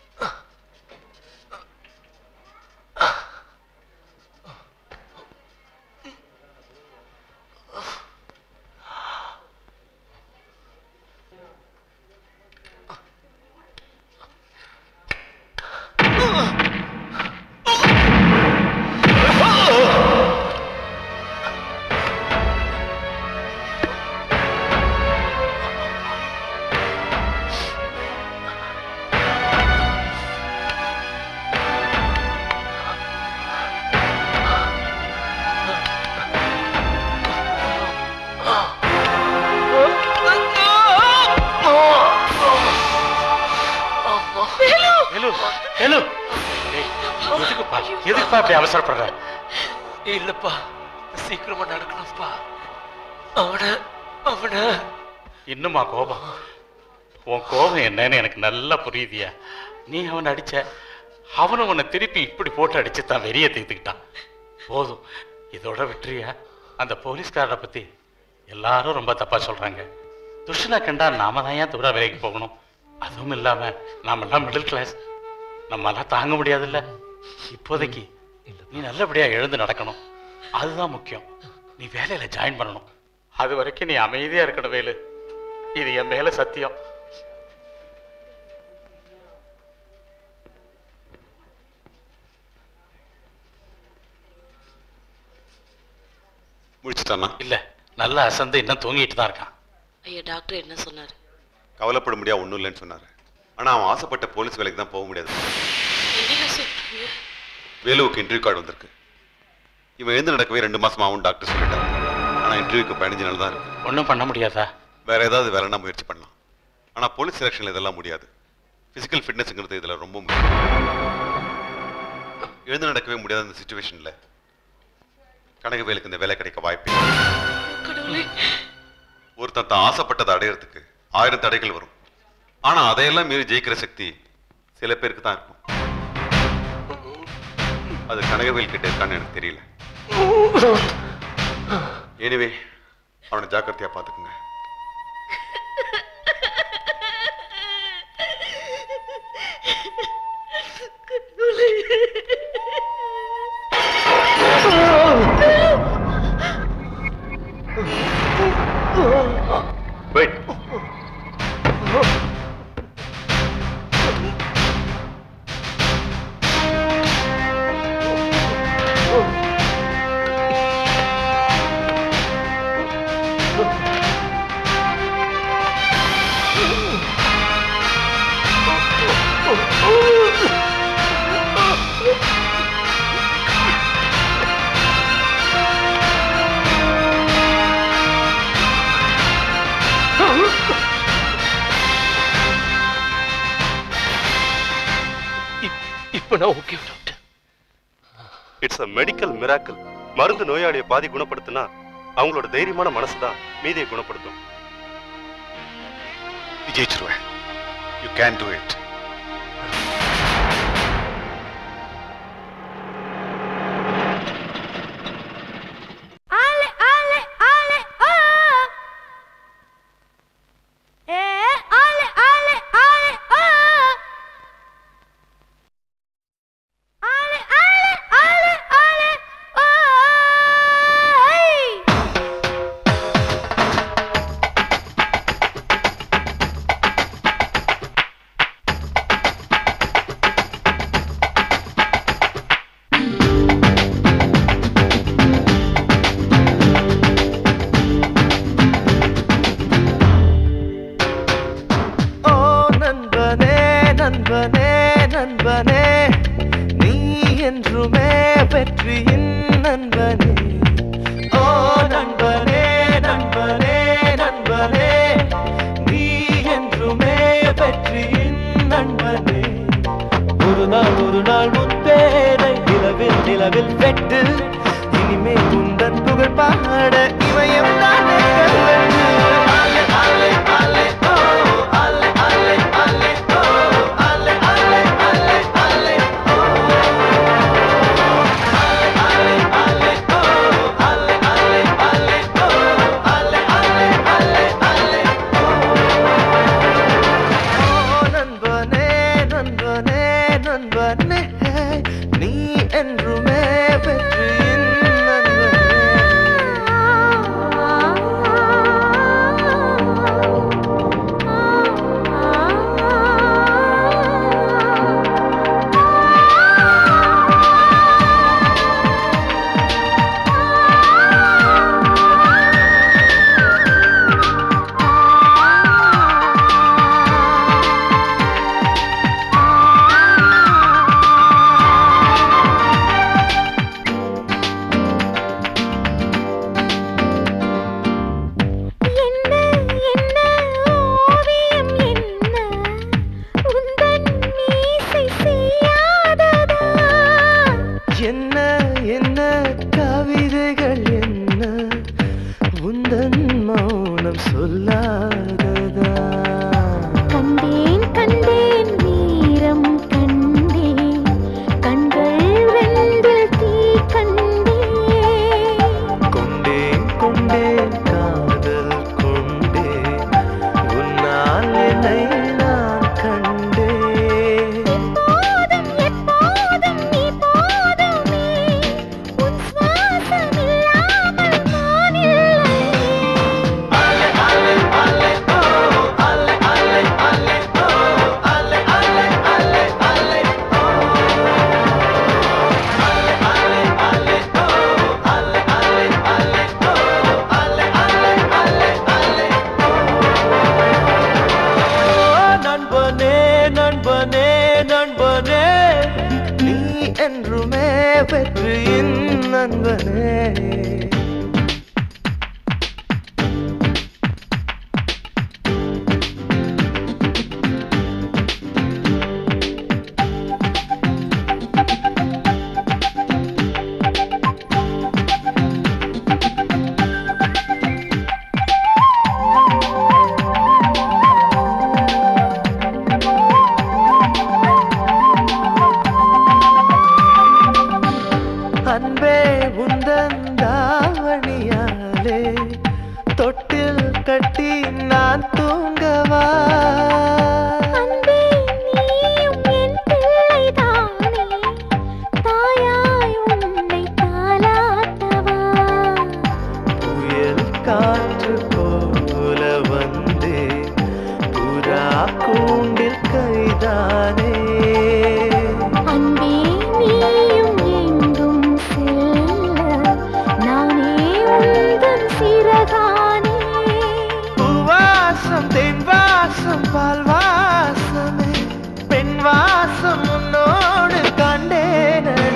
எதுக்குப்பா அப்படி அவசரப்படுற? இல்லப்பா, சீக்கிரமா நடக்கணும்ப்பா. அவன அவன இன்னுமா கோபம்? உன் கோபம் என்னன்னு எனக்கு நல்லா புரியுதியா. நீ அவனை அடிச்ச, அவனும் உன்னை திருப்பி இப்படி போட்டு அடிச்சு தான் வெறிய தீர்த்துக்கிட்டான். போதும், இதோட விட்டுறியா? அந்த போலீஸ்காரரை பத்தி எல்லாரும் ரொம்ப தப்பா சொல்றாங்க. துஷ்டனை கண்டா நாம தான் ஏன் தூர விலைக்கு போகணும்? அதுவும் இல்லாம நாமெல்லாம் மிடில் கிளாஸ், நம்மளாம் தாங்க முடியாதுல்ல. இப்போதைக்கு நீ நல்லபடியா எழுந்து நடக்கணும், அதுதான் முக்கியம். நீ வேலையில ஜாயின் பண்ணணும். அது வரைக்கும் நீ அமைதியா இருக்கணும் வேலு. இது என் மேல சத்தியம். முடிச்சுட்டானா? இல்ல, நல்லா அசந்து இன்னும் தூங்கிட்டு தான் இருக்கான். ஐயா, டாக்டர் என்ன சொன்னாரு? கவலைப்பட முடியாது, ஒன்றும் இல்லைன்னு சொன்னாரு. ஆனா அவன் ஆசைப்பட்ட போலீஸ் வேலைக்கு தான் போக முடியாது. வேலுவுக்கு இன்டர்வியூ கார்டு வந்திருக்கு. இவன் எழுந்து நடக்கவே ரெண்டு மாசம் ஆகும் டாக்டர் சொல்லிட்டாங்க. ஆனா இன்டர்வியூக்கு பதினஞ்சு நாள் தான் இருக்கு. ஒன்றும் பண்ண முடியாதா? வேற ஏதாவது வேலைன்னா முயற்சி பண்ணலாம். ஆனா போலீஸ் செலக்ஷன்ல இதெல்லாம் முடியாது. பிசிக்கல் ஃபிட்னஸ்ங்கிறது இதுல ரொம்ப முக்கியம். எழுந்து நடக்கவே முடியாத இந்த சிச்சுவேஷன்ல கனகவேலுக்கு இந்த வேலை கிடைக்க வாய்ப்பு. ஒருத்தன் தான் ஆசைப்பட்டதை அடையிறதுக்கு ஆயிரம் தடைகள் வரும். ஆனா அதையெல்லாம் மீறி ஜெயிக்கிற சக்தி சில பேருக்கு தான் இருக்கும். அது கனகவேல் கிட்ட இருக்கான்னு எனக்கு தெரியல. எனிவே, அவனை ஜாக்கிரதையா பாத்துக்குங்க. Wait. Oh. இப்ப நான் okay doctor. It's a medical miracle. மருந்து நோயாளியை பாதி குணப்படுத்தினா அவங்களோட தைரியமான மனசு தான் மீதியை குணப்படுத்தும். ஜெயிச்சிருவேன். You can do it.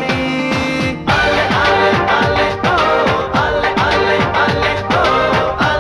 Ale, ale, ale, ale, ale, ale,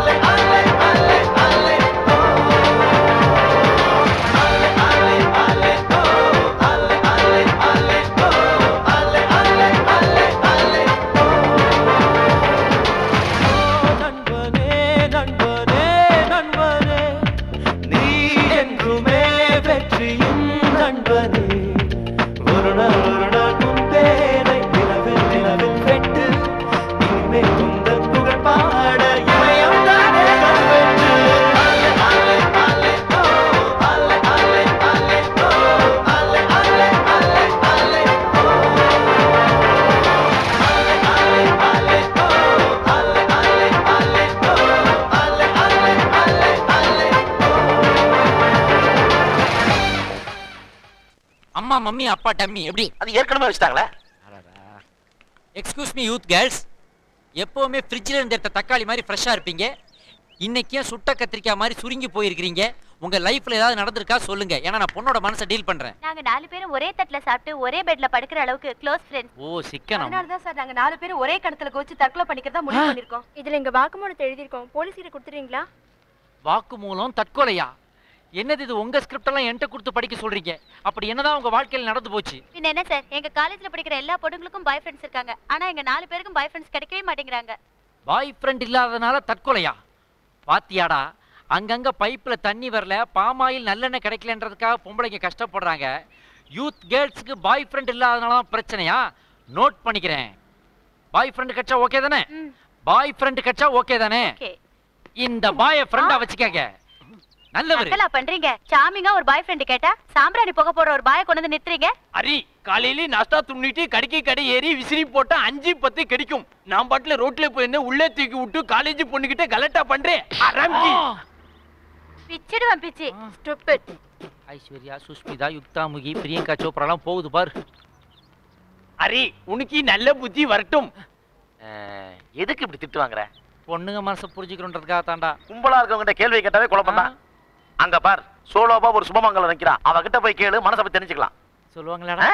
mummy அப்பா டம்மி எப்படி? அது ஏற்கனவே வச்சிட்டாங்களே. எக்ஸ்கியூஸ் மீ யூத் கேர்ள்ஸ், எப்பவுமே ஃப்ரிட்ஜில் இருந்து எடுத்த தக்காளி மாதிரி ஃப்ரெஷ்ஷாக இருப்பீங்க. இன்னைக்கே சுட்ட கத்திரிக்காய் மாதிரி சுருங்கி போயிருக்கிறீங்க. உங்க லைஃப்ல ஏதாவது நடந்திருக்கா சொல்லுங்க, ஏன்னா நான் பொண்ணோட மனசை டீல் பண்றேன். நாங்க நாலு பேரும் ஒரே தட்டுல சாப்பிட்டு ஒரே பெட்ல படுக்கிற அளவுக்கு க்ளோஸ் ஃப்ரெண்ட்ஸ். ஓ சிக்கனம். அதனால தான் சார் நாங்க நாலு பேரும் ஒரே கணத்துல கோச்சு தற்கொலை பண்ணிக்கிறதா முடிவு பண்ணிருக்கோம். இதுல எங்க வாக்குமூலத்தை எழுதிருக்கோம். போலீஸ் கிட்ட கொடுத்துறீங்களா? வாக்குமூலம் தற்கொலையா? என்னது இது? உங்க ஸ்கிரிப்ட் எல்லாம் என்கிட்ட கொடுத்து படிக்க சொல்றீங்க. அப்படி என்னதான் உங்க வாழ்க்கையில நடந்து போச்சு? பின்ன என்ன சார், எங்க காலேஜ்ல படிக்கிற எல்லா பொண்ணுங்களுக்கும் பாய் ஃப்ரெண்ட்ஸ் இருக்காங்க. ஆனா எங்க நாலு பேருக்கும் பாய் ஃப்ரெண்ட்ஸ் கிடைக்கவே மாட்டேங்கிறாங்க. பாய் ஃப்ரெண்ட் இல்லாதனால தற்கொலையா? பாத்தியாடா, அங்கங்க பைப்ல தண்ணி வரல, பாமாயில் நல்லெண்ணெய் கிடைக்கலன்றதுக்காக பொம்பளைங்க கஷ்டப்படுறாங்க. யூத் கேர்ள்ஸுக்கு பாய் ஃப்ரெண்ட் இல்லாதனால தான் பிரச்சனையா? நோட் பண்ணிக்கிறேன். பாய் ஃப்ரெண்ட் கிடைச்சா ஓகே தானே? பாய் ஃப்ரெண்ட் கிடைச்சா ஓகே தானே? இந்த பாய் ஃப்ரெண்டா வச்சுக்கங்க. நல்லவர். நல்லா பண்றீங்க. சாமிங்கா ஒரு பாய் ஃப்ரெண்ட் கேட்டா சாம்பிராணி போக போற ஒரு பாயை கொண்டு வந்து நிறுத்துறீங்க. அரி காலையில நாஸ்டா துண்ணிட்டு கடிக்கி கடை ஏறி விசிறி போட்டா அஞ்சு பத்து கிடைக்கும். நான் பாட்டுல ரோட்ல போய் உள்ளே தூக்கி விட்டு காலேஜ் பொண்ணுகிட்ட கலட்டா பண்றேன். ஆரம்பி பிச்சிடுவேன் பிச்சி. ஸ்டூபிட். ஐஸ்வர்யா, சுஷ்மிதா, யுக்தாமுகி, பிரியங்கா சோப்ராலாம் போகுது பாரு. அரி உனக்கு நல்ல புத்தி வரட்டும். எதுக்கு இப்படி திட்டு வாங்குற? பொண்ணுங்க மனசை புரிஞ்சுக்கிறோன்றதுக்காக தாண்டா. கும்பலா இருக்கவங்கிட்ட கேள்வி கேட்டாவே குழப்பம் தான். அங்க பார், சோலோபா ஒரு சுபமங்கலம் நிக்கிறான். அவகிட்ட போய் கேளு, மனசை பத்தி தெரிஞ்சுக்கலாம். சொல்லுவாங்களாடா?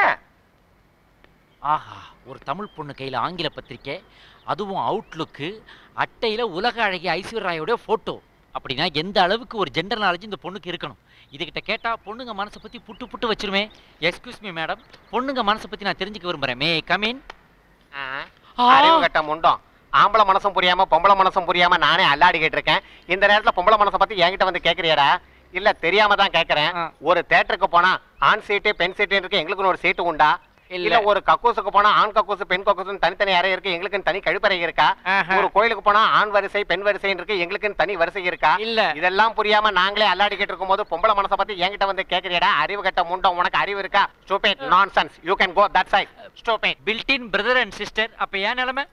ஆஹா, ஒரு தமிழ் பொண்ணு கையில ஆங்கில பத்திரிக்கை, அதுவும் அவுட்லுக்கு, அட்டையில உலக அழகி ஐஸ்வர்யா ராயோட போட்டோ. அப்படின்னா எந்த அளவுக்கு ஒரு ஜெண்டர் நாலேஜ் இந்த பொண்ணுக்கு இருக்கணும். இதுகிட்ட கேட்டா பொண்ணுங்க மனசை பத்தி புட்டு புட்டு வச்சிருமே. எக்ஸ்கியூஸ் மீ மேடம், பொண்ணுங்க மனசை பத்தி நான் தெரிஞ்சுக்க விரும்புறேன். May come in. அறிவு கட்ட முண்டம். ஆம்பளை மனசும் புரியாம பொம்பளை மனசும் புரியாம நானே அல்லாடிக்கிட்டு இருக்கேன். இந்த நேரத்துல பொம்பளை மனசை பத்தி என்கிட்ட வந்து கேக்குறியாடா? இல்ல தெரியாம தான் கேக்குறேன். ஒரு தியேட்டருக்கு போனா ஆண் சீட்டு பெண் சீட்டு இருக்கு, எங்களுக்குன்னு ஒரு சீட்டு உண்டா? இல்ல ஒரு கக்கூசுக்கு போனா ஆண் கக்கூசு பெண் கக்கூசு தனித்தனி அறை இருக்கு, எங்களுக்குன்னு தனி கழிப்பறை இருக்கா? ஒரு கோயிலுக்கு போனா ஆண் வரிசை பெண் வரிசை இருக்கு, எங்களுக்குன்னு தனி வரிசை இருக்கா? இல்ல இதெல்லாம் புரியாம நாங்களே அல்லாடிக்கிட்டு இருக்கும் போது பொம்பளை மனசை பத்தி என்கிட்ட வந்து கேக்குறியாடா? அறிவு கட்ட முண்டம், உனக்கு அறிவு இருக்கா? Stupid nonsense. You can go that side. Stupid. Built in brother and sister. அப்ப ஏன் நிலைமை?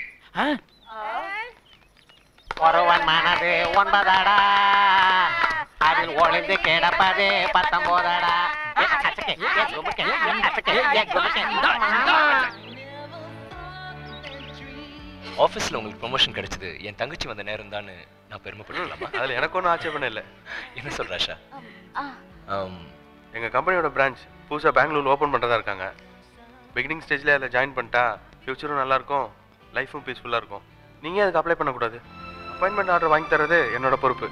ஒருவன் மனது ஒன்பதடா, அதில் ஒளிந்து கிடப்பது பத்தொன்பதடா. ஆபீஸ்ல உங்களுக்கு ப்ரமோஷன் கிடைச்சது என் தங்கச்சி வந்த நேரம் தான் நான் பெருமைப்பட்டுக்கலாமா? அதுல எனக்கு ஒன்றும் ஆட்சேபம் இல்லை. என்ன சொல்ற ஆஷா? எங்க கம்பெனியோட பிரான்ச் புதுசா பெங்களூர்ல ஓபன் பண்றதா இருக்காங்க. பிகினிங் ஸ்டேஜ்ல அதில் ஜாயின் பண்ணிட்டா ஃபியூச்சரும் நல்லா இருக்கும், லைஃபும் பீஸ்ஃபுல்லா இருக்கும். நீங்க அதுக்கு அப்ளை பண்ணக்கூடாது. அப்பாயின்மெண்ட் ஆர்டர் வாங்கி தரது என்னோட பொறுப்பு.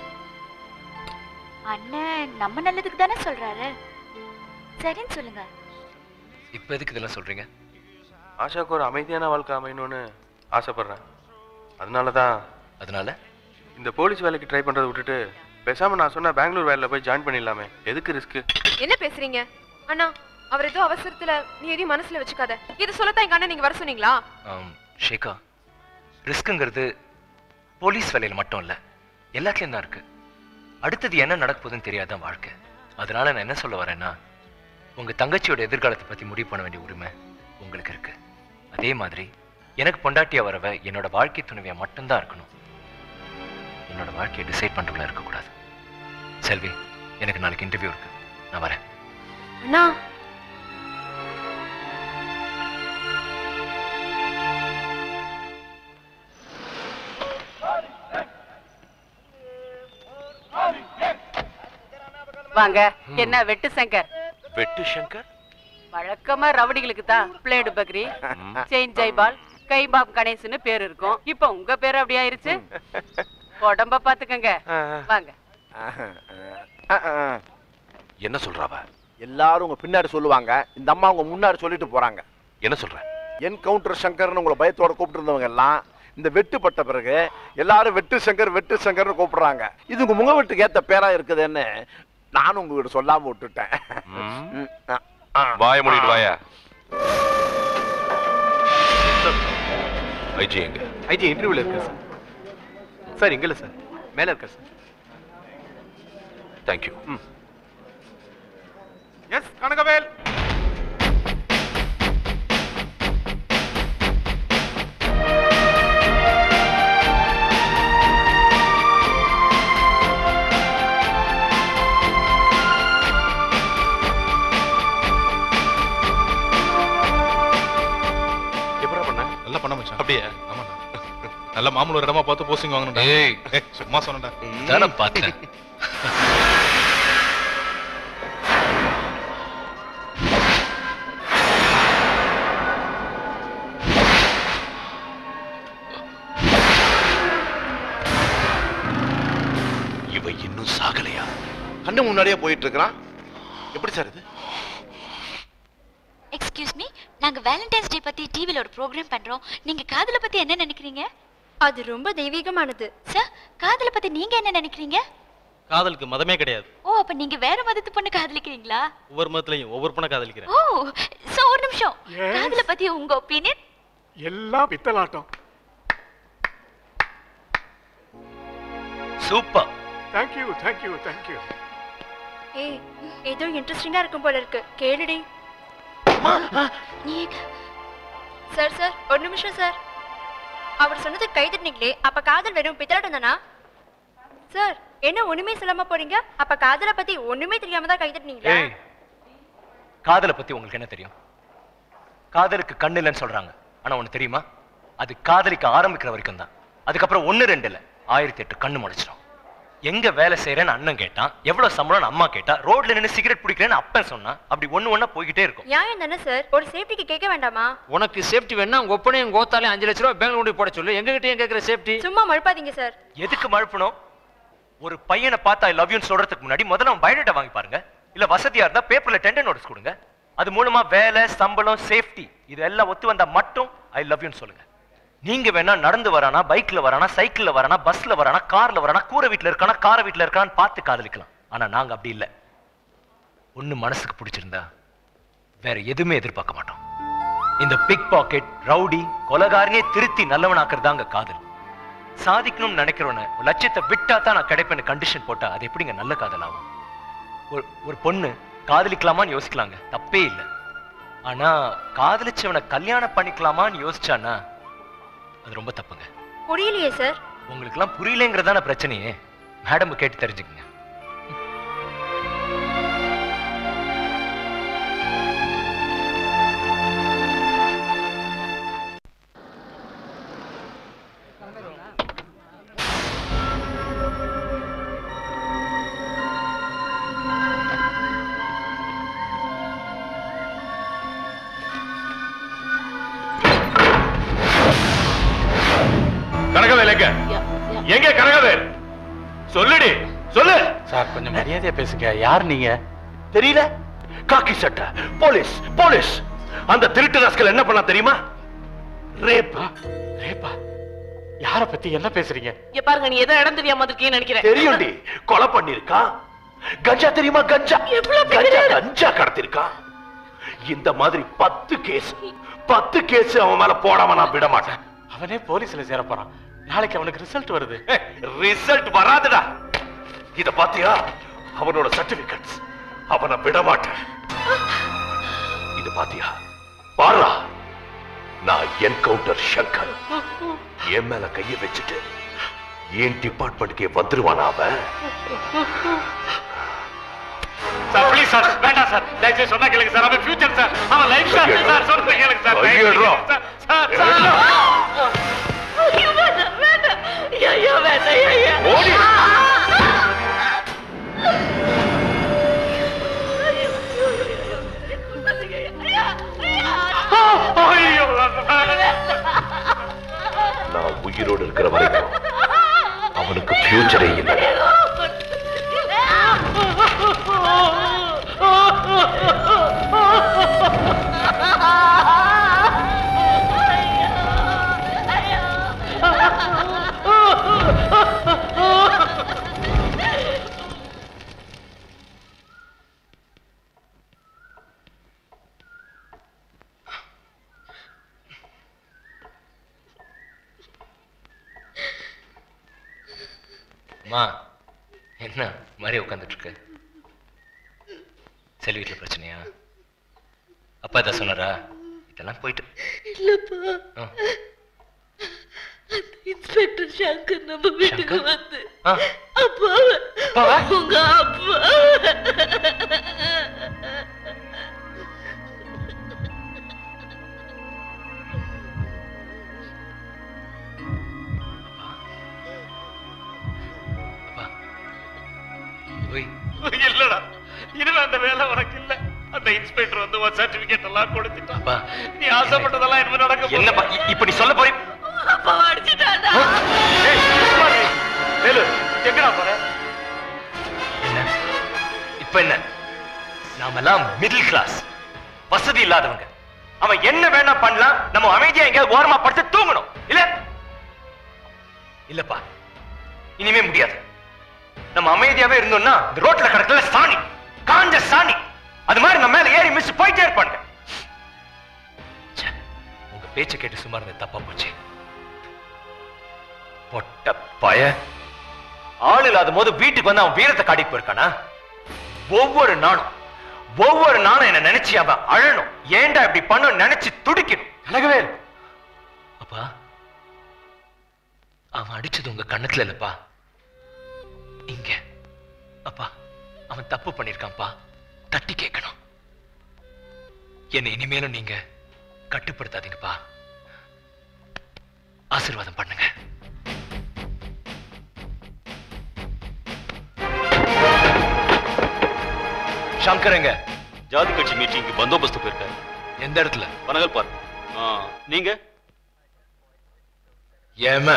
அண்ணன் நம்ம நல்லதுக்கு தானே சொல்றாரு. சரின்னு சொல்லுங்க. இப்போ எதுக்கு இதெல்லாம் சொல்றீங்க? ஆஷாக்கு ஒரு அமைதியான வாழ்க்கை அமையணும்னு ஆசைப்படுறேன். அதனால தான். அதனால இந்த போலீஸ் வேலைக்கு ட்ரை பண்றதை விட்டுட்டு பேசாம நான் சொன்ன பெங்களூர் வேலையில போய் ஜாயின் பண்ணிடலாமே. எதுக்கு ரிஸ்க்? என்ன பேசுறீங்க அண்ணா? அவர் ஏதோ அவசரத்துல நீ எதையும் மனசுல வச்சுக்காத. இது சொல்லத்தான் எங்க அண்ணன் நீங்க வர சொன்னீங்களா? ஷேகா, ரிஸ்க்குங்கிறது போலீஸ் வேலையில மட்டும் இல்ல, எல்லாத்துலயும் தான் இருக்கு. அடுத்தது என்ன நடக்க போகுதுன்னு தெரியாதான் வாழ்க்கை. அதனால நான் என்ன சொல்ல வரேன்னா, உங்க தங்கச்சியோட எதிர்காலத்தை பத்தி முடிவு பண்ண வேண்டிய உரிமை உங்களுக்கு இருக்கு. அதே மாதிரி எனக்கு பொண்டாட்டியா வரவ என்னோட வாழ்க்கை துணைவியா மட்டும்தான் இருக்கணும். என்னோட வாழ்க்கையை டிசைட் பண்றவங்களா இருக்கக்கூடாது. செல்வி, எனக்கு நாளைக்கு இன்டர்வியூ இருக்கு, நான் வரேன். அண்ணா வாங்க. என்ன வெட்டு சங்கர்? வெட்டு சங்கர் வழக்கமா ரவுடிகளுக்கு தான் பிளேடு பக்ரி, செயின் ஜெய்பால், கைபாப் கணேசன்னு பேர் இருக்கும். இப்ப உங்க பேர் அப்படி ஆயிருச்சு. உடம்ப பாத்துக்கங்க. வாங்க. என்ன சொல்றாவ? எல்லாரும் உங்க பின்னாடி சொல்லுவாங்க, இந்த அம்மா உங்க முன்னாடி சொல்லிட்டு போறாங்க. என்ன சொல்ற? என்கவுண்டர் சங்கர்னு உங்களை பயத்தோட கூப்பிட்டு இருந்தவங்க எல்லாம் இந்த வெட்டுப்பட்ட பிறகு எல்லாரும் வெட்டு சங்கர் வெட்டு சங்கர்னு கூப்பிடுறாங்க. இது உங்க முக வெட்டுக்கு ஏத்த பேரா இருக்குதுன்னு நானும் உங்ககிட்ட சொல்லாம விட்டுட்டேன். வாய மூடிட்டு வாயா. ஐஜி எங்க? ஐஜி இன்டர்வியூல இருக்கா சார்? சார் இங்க இல்ல சார், மேல இருக்கா சார். தேங்க்யூ. எஸ் கனகவேல். நல்லா பண்ண மச்சான். அப்படியே? ஆமாடா. நல்ல மாமூல் ஒரு இடமா பார்த்து போஸ்டிங் வாங்கணும்டா. ஏய் சும்மா சொன்னடா. தான பார்த்தேன். இவ இன்னும் சாகலையா? கண்ணு முன்னாடியே போயிட்டு இருக்கிறான். எப்படி சார் இது? எக்ஸ்கியூஸ் மீ, நாங்க வேலண்டைன்ஸ் டே பத்தி டிவில ஒரு ப்ரோக்ராம் பண்றோம். நீங்க காதல பத்தி என்ன நினைக்கிறீங்க? அது ரொம்ப தெய்வீகமானது. சார், காதல பத்தி நீங்க என்ன நினைக்கிறீங்க? காதலுக்கு மதமே கிடையாது. ஓ, அப்ப நீங்க வேற மதத்து பொண்ணு காதலிக்கிறீங்களா? ஒவ்வொரு மதத்துலயும் ஒவ்வொரு பொண்ணை காதலிக்கிறேன். ஓ, சோ ஒரு நிமிஷம். காதல பத்தி உங்க ஒபினியன்? எல்லாம் பித்தலாட்டம். Super. Thank you, thank you, thank you. ஏய், ஏதோ இன்ட்ரஸ்டிங்கா இருக்கும் போல இருக்கு. கேளுடி. நீ சார் சார் ஒரு நிமிஷம் சார். அவர் சொன்னது கை தட்டினீங்களே, அப்ப காதல் வெறும் பித்தலாட்டம் தானா? சார், என்ன ஒண்ணுமே சொல்லாம போறீங்க? அப்ப காதலை பத்தி ஒண்ணுமே தெரியாம தான் கை தட்டினீங்களா? ஏய், காதலை பத்தி உங்களுக்கு என்ன தெரியும்? காதலுக்கு கண்ணு இல்லைன்னு சொல்றாங்க. ஆனா ஒண்ணு தெரியுமா? அது காதலிக்க ஆரம்பிக்கிற வரைக்கும் தான். அதுக்கப்புறம் ஒண்ணு ரெண்டு இல்ல, ஆயிரத்தி எட்டு கண்ணு முடிச்சிடும். எங்க வேலை செய்யறேன்னு அண்ணன் கேட்டான், எவ்வளவு சம்பளம்னு அம்மா கேட்டா, ரோட்ல நின்று சிகரெட் பிடிக்கிறேன்னு அப்பன் சொன்னா, அப்படி ஒண்ணு ஒண்ணா போய்கிட்டே இருக்கும். நியாயம் தானே சார்? ஒரு சேஃப்டிக்கு கேட்க வேண்டாமா? உனக்கு சேஃப்டி வேணா உங்க ஒப்பனையும் கோத்தாலே அஞ்சு லட்ச ரூபாய் பெங்களூர் போட சொல்லு. எங்க கிட்ட ஏன் கேட்கிற சேஃப்டி? சும்மா மழுப்பாதீங்க சார். எதுக்கு மழுப்பணும்? ஒரு பையனை பார்த்தா ஐ லவ் யூன்னு சொல்றதுக்கு முன்னாடி முதல்ல அவன் பயோடேட்டா வாங்கி பாருங்க. இல்ல வசதியா இருந்தா பேப்பர்ல டெண்டர் நோட்டீஸ் கொடுங்க. அது மூலமா வேலை, சம்பளம், சேஃப்டி இது எல்லாம் ஒத்து வந்தா மட்டும் ஐ லவ் யூன்னு சொல்லுங்க. நீங்க வேணா நடந்து வரானா, பைக்ல வரானா, சைக்கிள்ல வரானா, பஸ்ல வரானா, கார்ல வரானா, கூரை வீட்டுல இருக்கானா, கார வீட்டுல இருக்கான்னு பார்த்து காதலிக்கலாம். ஆனா நாங்க அப்படி இல்ல. ஒண்ணு மனசுக்கு பிடிச்சிருந்தா வேற எதுவுமே எதிர்பார்க்க மாட்டோம். இந்த பிக் பாக்கெட், ரவுடி, கொலகாரனே திருத்தி நல்லவனாக்குறதாங்க காதல். சாதிக்கணும்னு நினைக்கிறவன ஒரு லட்சியத்தை விட்டா தான் நான் கிடைப்பேன்னு கண்டிஷன் போட்டா அது எப்படிங்க நல்ல காதல் ஆகும்? ஒரு பொண்ணு காதலிக்கலாமான்னு யோசிக்கலாங்க, தப்பே இல்லை. ஆனா காதலிச்சவனை கல்யாணம் பண்ணிக்கலாமான்னு யோசிச்சானா அது ரொம்ப தப்புங்க. புரியலையே சார். உங்களுக்கு எல்லாம் புரியலங்கிறதான பிரச்சனையே. மேடம் கேட்டு தெரிஞ்சுக்கங்க. கனகவேல் எங்க? எங்க கனகவேல்? சொல்லுடி, சொல்லு. சார் கொஞ்சம் மரியாதையா பேசுங்க. யார் நீங்க? தெரியல? காக்கி சட்டை, போலீஸ், போலீஸ். அந்த திருட்டு ராஸ்கல் என்ன பண்ணா தெரியுமா? ரேப்பா. ரேப்பா? யார பத்தி என்ன பேசுறீங்க? இங்க பாருங்க, நீ ஏதோ இடம் தெரியாம இருக்கீங்கன்னு நினைக்கிறேன். தெரியும்டி, கொலை பண்ணிருக்கா. கஞ்சா தெரியுமா? கஞ்சா கஞ்சா கஞ்சா கடத்திருக்கா. இந்த மாதிரி பத்து கேஸ் பத்து கேஸ் அவன் மேல போடாம நான் விட மாட்டேன். அவனே போலீஸ்ல சேர போறான். நாளைக்கு அவனுக்கு ரிசல்ட் வருது. ரிசல்ட் வராதுடா. இத பாத்தியா? அவனோட சர்டிபிகேட்ஸ். அவனை விட மாட்டேன். இது பாத்தியா? பாரா, நான் என்கவுண்டர் சங்கர். என் மேல கைய வச்சுட்டு என் டிபார்ட்மெண்ட்கே வந்துருவானா அவன்? சார் ப்ளீஸ் சார், வேண்டாம் சார். தயவுசெய்து சொன்னா கேளுங்க சார். அவன் ஃபியூச்சர் சார், அவன் லைஃப் சார். சார் சொல்றத கேளுங்க சார். ஐயோ சார் சார் ஐயோ வேண்டாம் வேண்டாம். ஐயோ வேண்டாம் ஐயோ. ஓடி. ஐயோ நான் உயிரோடு இருக்கிற வரைக்கும் அவனுக்கு ஃபியூச்சரே இல்லை. அம்மா, என்ன மாதிரி உட்காந்துட்டு இருக்கு? செல்வி வீட்டுல பிரச்சனையா? அப்பா இதை சொன்னாரா? இதெல்லாம் போயிட்டு இல்லப்பா, இன்ஸ்பெக்டர் சங்கர் நம்ம வீட்டுக்கு வந்து அப்பாவை உங்க அப்பா இல்லடா இனிமே அந்த வேலை உனக்கு இல்ல. அந்த இன்ஸ்பெக்டர் வந்து உன் சர்டிபிகேட் எல்லாம் கொடுத்துட்டான். நீ ஆசைப்பட்டதெல்லாம் இனிமே நடக்க என்னப்பா இப்ப நீ சொல்ல போறீ? அப்பா அடிச்சிட்டாடா. வேலு எங்கடா போற? என்ன இப்ப என்ன? நாமெல்லாம் மிடில் கிளாஸ், வசதி இல்லாதவங்க. அவன் என்ன வேணா பண்ணலாம், நம்ம அமைதியா எங்கேயாவது ஓரமா படுத்து தூங்கணும் இல்ல? இல்லப்பா இனிமே முடியாது. நம்ம அமைதியாவே இருந்தோம்னா இந்த ரோட்ல கிடக்கல சாணி, காஞ்ச சாணி, அது மாதிரி நம்ம மேல ஏறி மிஸ் போயிட்டே இருப்பாங்க. உங்க பேச்ச கேட்டு சும்மா இருந்த தப்பா போச்சு. பொட்ட பய ஆள் இல்லாத போது வீட்டுக்கு வந்து அவன் வீரத்தை காட்டிட்டு போயிருக்கானா? ஒவ்வொரு நாளும் ஒவ்வொரு நாளும் என்ன நினைச்சு அவன் அழணும். ஏண்டா இப்படி பண்ண நினைச்சு துடிக்கணும். அழகவே அப்பா அவன் அடிச்சது உங்க கண்ணத்துல இல்லப்பா, இங்க. அப்பா அவன் தப்பு பண்ணிருக்கான்ப்பா, தட்டி கேட்கணும். என்ன இனிமேலும் நீங்க கட்டுப்படுத்தாதீங்கப்பா. ஆசீர்வாதம் பண்ணுங்க. சங்கரங்க ஜாதி கட்சி மீட்டிங்க்கு பந்தோபஸ்து போயிருக்காரு. எந்த இடத்துல? பனகல் பார்க். நீங்க ஏமா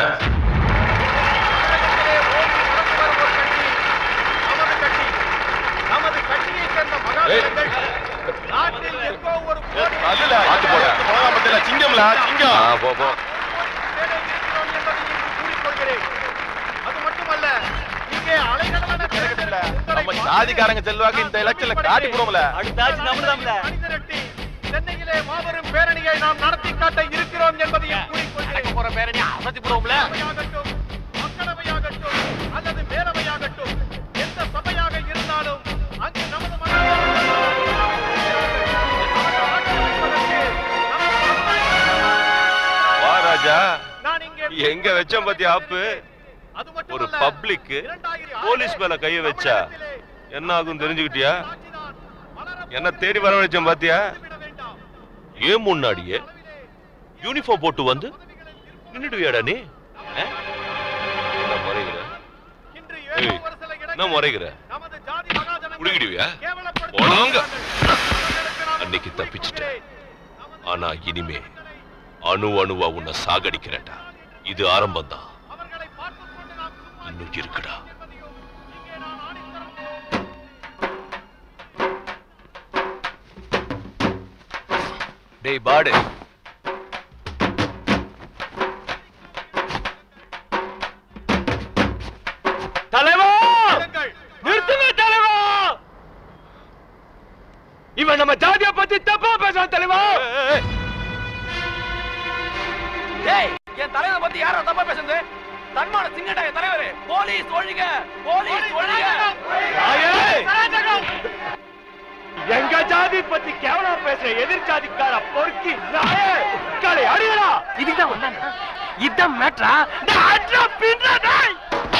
நமது கட்சியை சேர்ந்த மகாஜனங்கள் நாட்டில் எங்கோ ஒரு அதுல ஆத்து போட போகாம சிங்கம்ல சிங்கம் போ போ. கூறிக்கொள்கிறேன். அது மட்டுமல்ல, இங்கே அலைகடலான நம்ம ஜாதிகாரங்க செல்வாக்கு இந்த எலெக்ஷன்ல காட்டி போறோம்ல. அடுத்தாச்சு நம்மதாம்ல. சென்னையிலே மாபெரும் பேரணியை நாம் நடத்தி காட்ட இருக்கிறோம் என்பதையும் கூறிக்கொள்கிறேன். போற பேரணி அசத்தி போறோம்ல. மக்களவையாகட்டும் அல்லது மேலவையாகட்டும் எந்த சபையாக இருந்தாலும் அங்கு நமது வா ராஜா, எங்க வச்சோம் பத்தி ஆப்பு. ஒரு பப்ளிக் போலீஸ் மேல கைய வச்சா என்ன ஆகும் தெரிஞ்சுக்கிட்டியா? என்ன தேடி வரவழைச்சோம் பாத்தியா? ஏன் முன்னாடியே யூனிஃபார்ம் போட்டு வந்து நின்னுடுவியாடா நீ? என்ன முறைகிற? என்ன முறைகிற? குடிக்கிடுவியா? போனாங்க அன்னைக்கு தப்பிச்சுட்ட. ஆனா இனிமே அணு அணுவா உன்னை சாகடிக்கிறேன்டா. இது ஆரம்பம் தான், இன்னும் இருக்குடா. டேய் பாடு, தலைவா நிறுத்துங்க தலைவா. இவன் நம்ம ஜாதிய பத்தி தப்பா பேசுறான் தலைவா. டேய் என் தலைவரை பத்தி யாரோ தப்பா பேசுறது? தன்மான சிங்கடா என் தலைவரே. போலீஸ் ஒழிங்க, போலீஸ் ஒழிங்க. எங்க ஜாதி பத்தி கேவலம் பேசுற எதிர் ஜாதிக்கார பொறுக்கி நாயே காலை அடியடா. இதுதான் வந்தானா? இதான் மேட்ரா? அட்ரா பின்றா டேய்.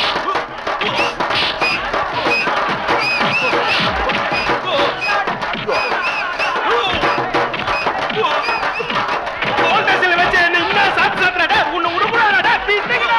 போலீஸ்ல வச்சு என்ன இன்னும் சாத்து சாத்துறடா. உன்னை உடுப்புறாடா பின்னங்கடா.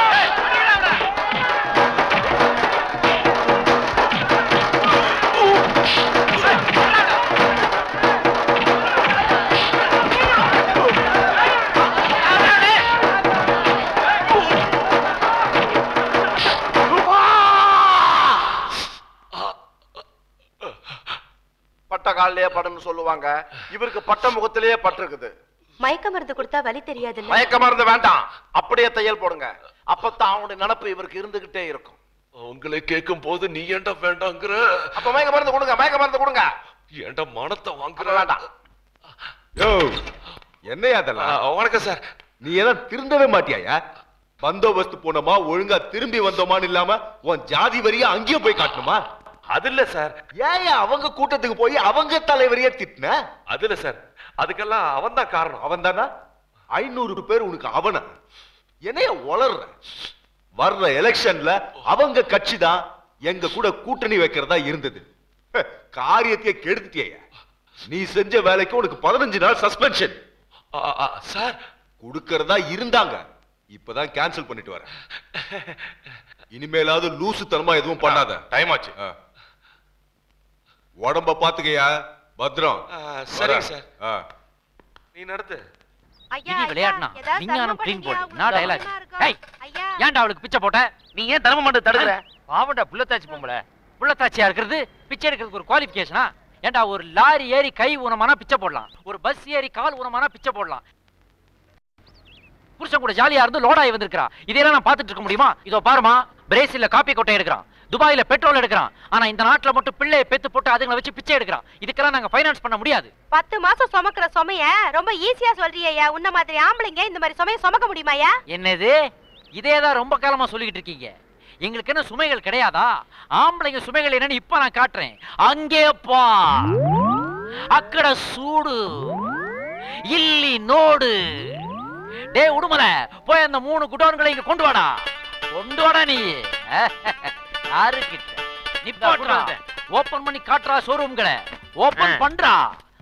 பட்ட காலிலேயே படன்னு சொல்லுவாங்க. இவருக்கு பட்ட முகத்திலேயே பட்டிருக்குது. மயக்க மருந்து கொடுத்தா வலி தெரியாதுல்ல? மயக்க மருந்து வேண்டாம், அப்படியே தையல் போடுங்க. அப்பதான் அவனுடைய நினப்பு இவருக்கு இருந்துகிட்டே இருக்கும். உங்களை கேட்கும் போது நீ ஏன்டா வேண்டாங்கிற? அப்ப மயக்க மருந்து கொடுங்க, மயக்க மருந்து கொடுங்க. ஏன்டா மனத்தை வாங்குற? வேண்டாம். யோ என்னையா அதெல்லாம்? வணக்கம் சார். நீ ஏதாவது திருந்தவே மாட்டியாயா? பந்தோபஸ்து போனோமா ஒழுங்கா திரும்பி வந்தோமான்னு இல்லாம உன் ஜாதி வரியா அங்கேயும் போய் காட்டணுமா? அது இல்ல சார். ஏன் அவங்க கூட்டத்துக்கு போய் அவங்க தலைவரையே திட்டின? அது இல்ல சார், அதுக்கெல்லாம் அவன் தான் காரணம். அவன் தானா? ஐநூறு பேர் உனக்கு அவன என்னைய வளர்ற? வர்ற எலெக்ஷன்ல அவங்க கட்சி தான் எங்க கூட கூட்டணி வைக்கிறதா இருந்தது. காரியத்தையே கெடுத்துட்டியா? நீ செஞ்ச வேலைக்கு உனக்கு பதினஞ்சு நாள் சஸ்பென்ஷன். சார் கொடுக்கறதா இருந்தாங்க, இப்பதான் கேன்சல் பண்ணிட்டு வரேன். இனிமேலாவது லூசுத்தனமா எதுவும் பண்ணாத. டைம் ஆச்சு. உடம்ப பாத்துக்கயா, பத்திரம். சரிங்க சார். ஆ. நீ நடத்து. இனி விளையாடுனா விஞ்ஞானம் க்ளீன் போர்டு நான் டயலாக். டேய் ஏன்டா அவளுக்கு பிச்சை போட்ட? நீ ஏன் தர்ம மண்ட தடுக்கற? பாவண்டா புள்ளத்தாச்சி பொம்பளை. புள்ளத்தாச்சியா இருக்கிறது பிச்சை எடுக்கிறதுக்கு ஒரு குவாலிஃபிகேஷனா? ஏன்டா ஒரு லாரி ஏறி கை ஊனமானா பிச்சை போடலாம், ஒரு பஸ் ஏறி கால் ஊனமானா பிச்சை போடலாம். புருஷன் கூட ஜாலியா இருந்து லோடாயி வந்திருக்கா. இதெல்லாம் நான் பாத்துட்டு இருக்க முடியுமா? இதோ பாருமா, பிரேசில்ல காப்பி கொட்டை எடுக்கிறான், துபாயில பெட்ரோல் எடுக்கிறான். ஆனா இந்த நாட்டுல மட்டும் பிள்ளையை பெத்து போட்டு அதுங்களை வச்சு பிச்சை எடுக்கிறான். இதுக்கெல்லாம் நாங்க ஃபைனான்ஸ் பண்ண முடியாது. பத்து மாசம் சுமக்கிற சுமைய ரொம்ப ஈஸியா சொல்றியா? உன்ன மாதிரி ஆம்பளைங்க இந்த மாதிரி சுமைய சுமக்க முடியுமாயா? என்னது? இதேதான் ரொம்ப காலமா சொல்லிக்கிட்டு இருக்கீங்க. எங்களுக்கு என்ன சுமைகள் கிடையாதா? ஆம்பளைங்க சுமைகள் என்னன்னு இப்ப நான் காட்டுறேன். அங்கே பா, அக்கட சூடு இல்லி நோடு. டே உடுமலை, போய் அந்த மூணு குடோன்களை இங்க கொண்டு வாடா. கொண்டு வாடா நீ. யாருக்கிட்ட நிப்பாட்றா? ஓபன் பண்ணி காட்டுறா ஷோரூம்களை. ஓபன் பண்றா.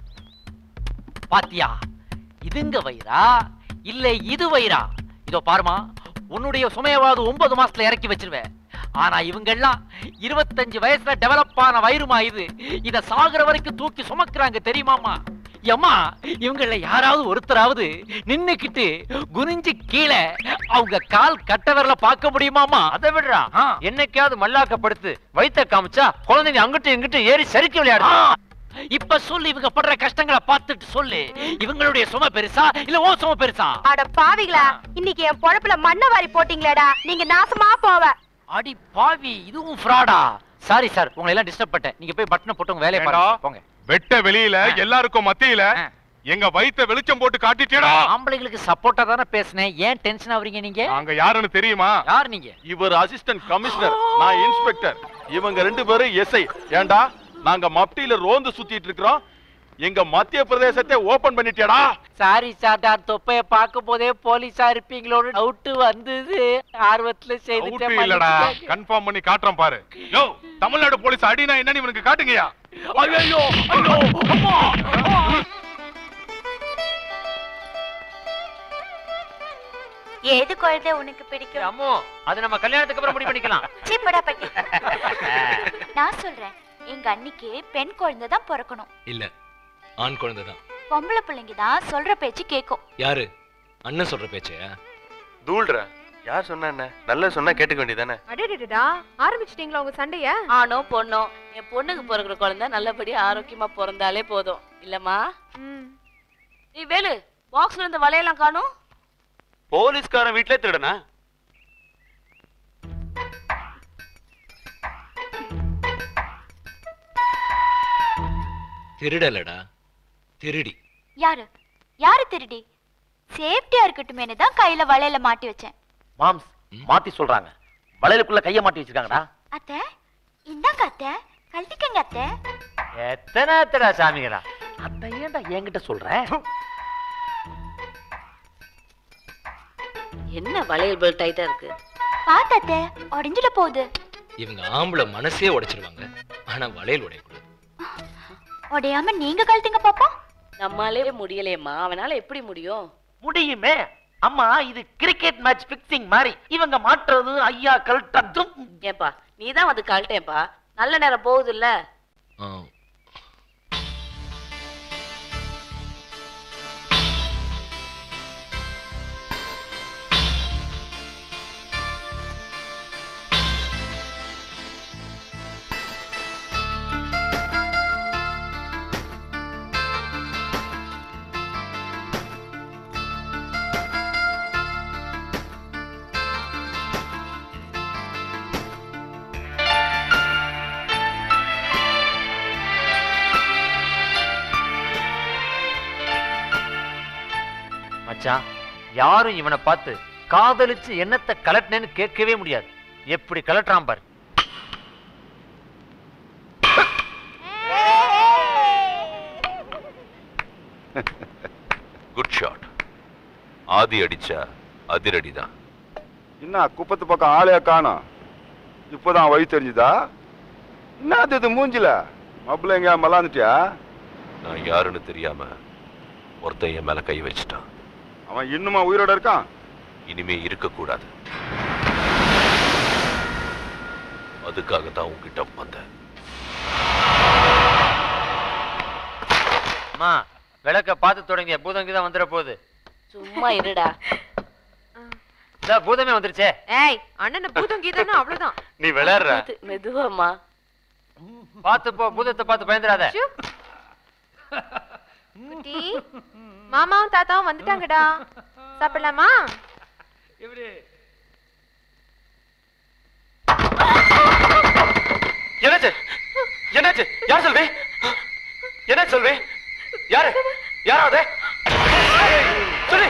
பாத்தியா, இதுங்க வயிறா இல்ல இது வயிறா? இதோ பாருமா, உன்னுடைய சுமையவாது ஒன்பது மாசத்துல இறக்கி வச்சிருவேன். ஆனா இவங்க எல்லாம் இருபத்தஞ்சு வயசுல டெவலப் ஆன வயிறுமா இது. இத சாகுற வரைக்கும் தூக்கி சுமக்குறாங்க தெரியுமாமா? அம்மா, இவங்கள யாராவது ஒருத்தராவது நின்னுக்கிட்டு குனிஞ்சு கீழே அவங்க கால் கட்டவரல பார்க்க முடியுமாமா? அதை விடுறா. என்னைக்காவது மல்லாக்கப்படுத்து வயித்த காமிச்சா குழந்தைங்க அங்கிட்டு இங்கிட்டு ஏறி சரிக்கு விளையாடு. இப்ப சொல்லு, இவங்க படுற கஷ்டங்களை பார்த்துட்டு சொல்லு. இவங்களுடைய சுமை பெருசா இல்ல ஓ சுமை பெருசா? அட பாவிகளா, இன்னைக்கு என் பொழப்புல மண்ணை வாரி போட்டீங்களேடா. நீங்க நாசமா போவ. அடி பாவி, இதுவும் ஃப்ராடா? சாரி சார், உங்களை எல்லாம் டிஸ்டர்ப் பண்ணிட்டேன். நீங்க போய் பட்டனை போட்டு உங்க வேலையை பாருங்க. போங்க. வெட்ட வெளியில எல்லாருக்கும் மத்தியில எங்க வயித்த வெளிச்சம் போட்டு காட்டிட்டேடா. ஆம்பளைங்களுக்கு சப்போர்ட்டா தானே பேசுனேன். ஏன் டென்ஷன் ஆவறீங்க நீங்க? நாங்க யாருன்னு தெரியுமா? யார் நீங்க? இவர் அசிஸ்டன்ட் கமிஷனர், நான் இன்ஸ்பெக்டர். இவங்க ரெண்டு பேரும் எஸ்ஐ. ஏண்டா நாங்க மப்டியில ரோந்து சுத்திட்டு இருக்கிறோம். எங்க மத்திய பிரதேசத்தை ஓபன் பண்ணிட்டேடா. சாரி சார், நான் தொப்பைய பார்க்கும் போதே போலீஸா இருப்பீங்களோன்னு டவுட் வந்தது. ஆர்வத்துல செய்துட்டேன். இல்லடா, கன்ஃபார்ம் பண்ணி காட்டுறேன் பாரு. யோ, தமிழ்நாடு போலீஸ் அடினா என்னன்னு இவனுக்கு காட்டுங்கயா. ஐயோ ஐயோ அம்மா. ஏது குழந்தை உனக்கு பிடிக்கும்? அம்மோ, அது நம்ம கல்யாணத்துக்கு அப்புறம் முடிவு பண்ணிக்கலாம். சீப்படா பட்டி. நான் சொல்றேன், எங்க அன்னிக்கு பெண் குழந்தை தான் பிறக்கணும். இல்ல, ஆண் குழந்தை தான். பொம்பளை பிள்ளைங்க தான் சொல்ற பேச்சு கேட்கும். யாரு? அண்ணன் சொல்ற பேச்சு? தூள்றா. யார் சொன்னா என்ன? நல்ல சொன்னா கேட்டுக்க வேண்டியதானே. அடடடடா, ஆரம்பிச்சிட்டீங்களா உங்க சண்டைய? ஆனோ பொண்ணோ, என் பொண்ணுக்கு பிறகுற குழந்தை நல்லபடியா ஆரோக்கியமா பிறந்தாலே போதும் இல்லம்மா? நீ வேலு, பாக்ஸ்ல இருந்த வளையெல்லாம் காணும். போலீஸ்காரன் வீட்ல திருடனா? திருடலடா, திருடி. யாரு யாரு திருடி? சேஃப்டியா இருக்கட்டுமேனு தான் கையில வளையல மாட்டி வச்சேன். மாம்ஸ் மாத்தி சொல்றாங்க. வளையலுக்குள்ள கைய மாட்டி வச்சிருக்காங்கடா. அத்தை, இந்தாங்க அத்தை, கழட்டிக்கங்க அத்தை. எத்தனை எத்தனை சாமிகளா? அத்தை ஏன்டா என்கிட்ட சொல்ற? என்ன வளையல் பெல் டைட்டா இருக்கு? பாத்தத்தை உடைஞ்சிட போகுது. இவங்க ஆம்பளை மனசே உடைச்சிருவாங்க, ஆனா வளையல் உடையக்கூடாது. உடையாம நீங்க கழட்டுங்க பாப்போம். நம்மாலே முடியலையம்மா, அவனால எப்படி முடியும்? முடியுமே அம்மா, இது கிரிக்கெட் மேட்ச் பிக்சிங் மாதிரி. இவங்க மாற்றுறது ஐயா கழட்டதும். ஏன்பா நீதான் வந்து கழட்டேன்பா, நல்ல நேரம் போகுது இல்ல? மச்சான், யாரும் இவனை பார்த்து காதலிச்சு என்னத்தை கலட்டினேன்னு கேட்கவே முடியாது. எப்படி கலட்டுறான் பாரு. Good shot. ஆதி அடிச்சா அதிரடிதான். என்ன குப்பத்து பக்கம் ஆளையா காணோம்? இப்பதான் வழி தெரிஞ்சுதா? என்னது இது மூஞ்சில மப்பிள்ள எங்க மலாந்துட்டியா? நான் யாருன்னு தெரியாம ஒருத்தன் என் மேல கை வச்சுட்டான். அவன் இன்னுமா உயிரோட இருக்கான்? இனிமே இருக்க கூடாது. அதுக்காக தான் உங்ககிட்ட வந்தேன். அம்மா விளக்க பார்த்து தொடங்கிய பூதங்கி தான் வந்துட போகுது. சும்மா இருடா. இந்த பூதமே வந்துருச்சே. ஏய் அண்ணன் பூதம் கீதம்னா அவ்வளவுதான். நீ விளையாடுற. மெதுவாமா. பார்த்து போ, பூதத்தை பார்த்து பயந்துடாத. குட்டி மாமாவும் தாத்தாவும் வந்துட்டாங்கடா. சாப்பிடலாமா? என்னாச்சு? என்னாச்சு? யார் சொல்வி? என்ன சொல்வி? யாரு? யாராவது? சொல்லி.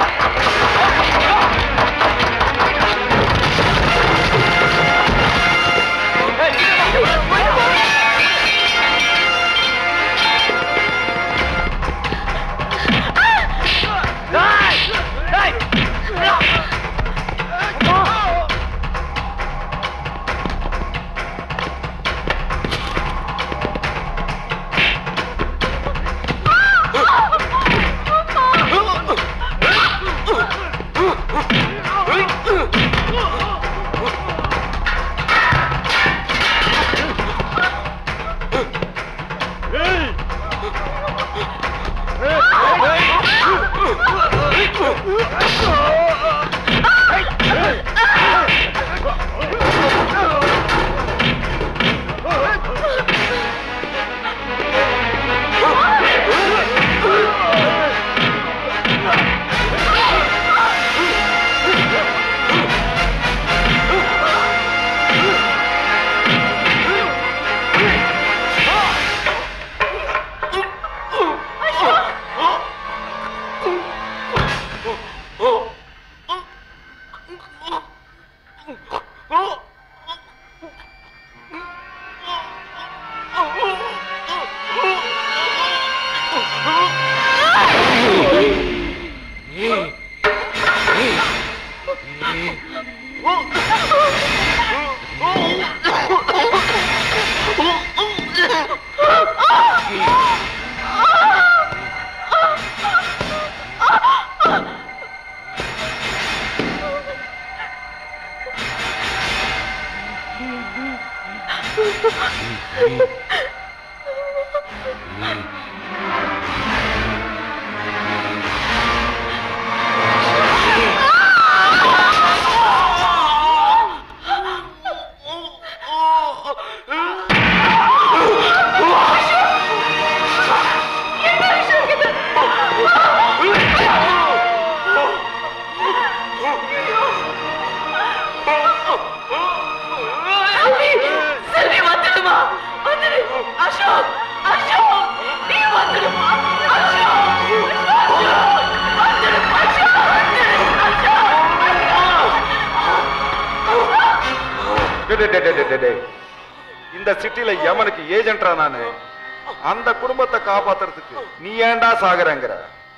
இந்த சிட்டில யமனுக்கு ஏஜென்ட்ரா நானு. அந்த குடும்பத்தை காப்பாத்துறதுக்கு நீ ஏண்டா சாகுறங்கிற?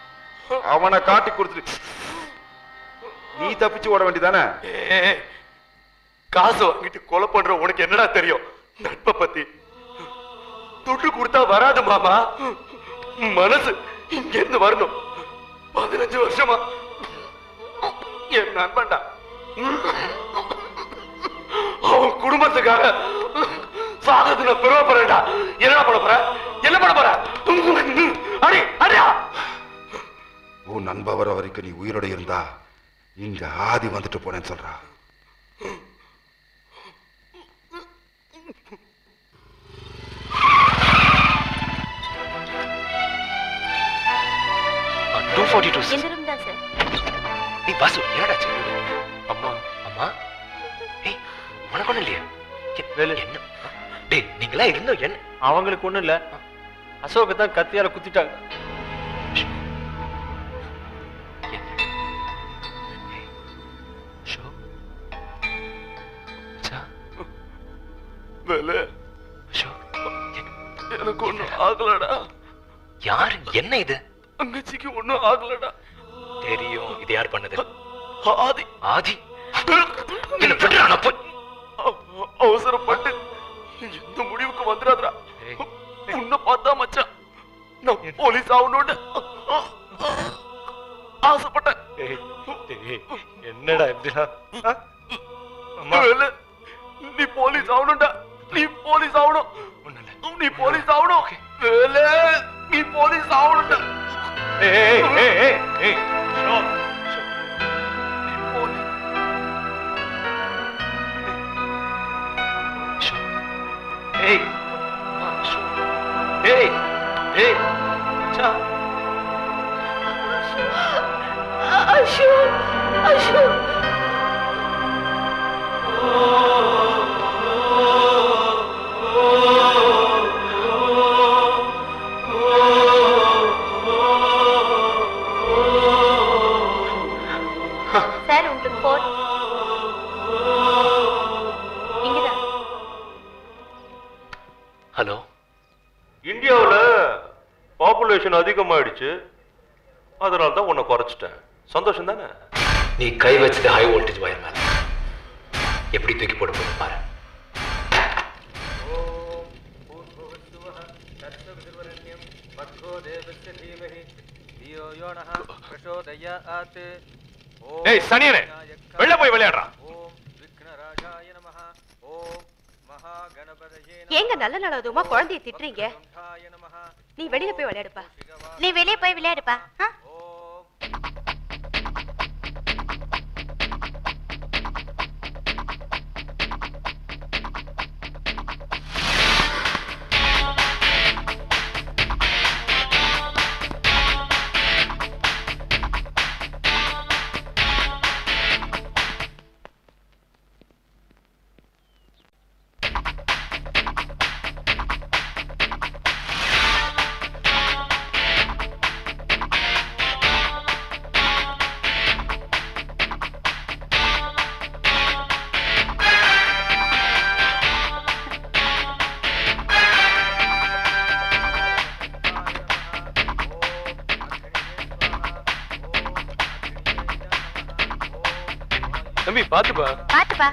அவனை காட்டி கொடுத்துட்டு நீ தப்பிச்சு ஓட வேண்டியதானே? காசு வாங்கிட்டு கொலை பண்ற உனக்கு என்னடா தெரியும் நட்பை பத்தி? துட்டு கொடுத்தா வராது மாமா, மனசு இங்க இருந்து வரணும். பதினஞ்சு வருஷமா என் நண்பன்டா, அவன் குடும்பத்துக்காக சாகத்து நான் பெருமைப்படுறேன்டா. என்ன பண்ண போற? என்ன பண்ண போற? அடி அடியா! உன் நண்பன் வர வரைக்கும் நீ உயிரோட இருந்தா இங்க ஆதி வந்துட்டு போனேன்னு சொல்றா. Two forty two. இந்த ரூம் தான் சார். நீ பாசு என்னடாச்சு? அம்மா அம்மா ஏய் உனக்கு ஒண்ணும் இல்லையா? என்ன டேய் நீங்களா இருந்தோம் என்ன? அவங்களுக்கு ஒண்ணும் இல்ல, அசோக தான் கத்தியால குத்திட்டாங்க. எனக்கு ஒண்ணும் ஆகலடா. யாரு? என்ன இது? அங்கச்சிக்கு ஒண்ணும் ஆகலடா. தெரியும். இது யார் பண்ணது? ஆதி. ஆதி என்ன பண்றானா? போய் அவசரப்பட்டு இந்த முடிவுக்கு வந்துடாதடா. உன்னை பார்த்தா மச்சான் நான் போலீஸ் ஆகணும்னு ஆசைப்பட்டேன். என்னடா இப்படிலாம்? நீ போலீஸ் ஆகணும்டா. நீ போலீஸ் ஆகணும். நீ போலீஸ் ஆகணும். வேலை நீ போலீஸ் ஆவணும்டா. ஏய் ஏய் ஏய் ஏய் ஷோ ஷோ நீ போலீஸ். ஷோ ஏய் ஷோ ஏய் ஏய் சா அஷு அஷு சார் உங்களுக்கு போன் இங்கதான். ஹலோ. இந்தியாவுல பாப்புலேஷன் அதிகமாயிடுச்சு, அதனால தான் உன்னை குறைச்சிட்டேன். சந்தோஷம் தானே? நீ கை வச்சது ஹை வோல்டேஜ் வயர் மேல எப்படி தூக்கி போட போய் பாரு. ஏய் சனியனே, வெளில போய் விளையாடுறா. ஏங்க நல்ல நல்லதுமா குழந்தைய திட்டுறீங்க? நீ வெளியில போய் விளையாடுப்பா. நீ வெளியே போய் விளையாடுப்பா. ஆ? தம்பி பாத்துப்பா. பாத்துப்பா.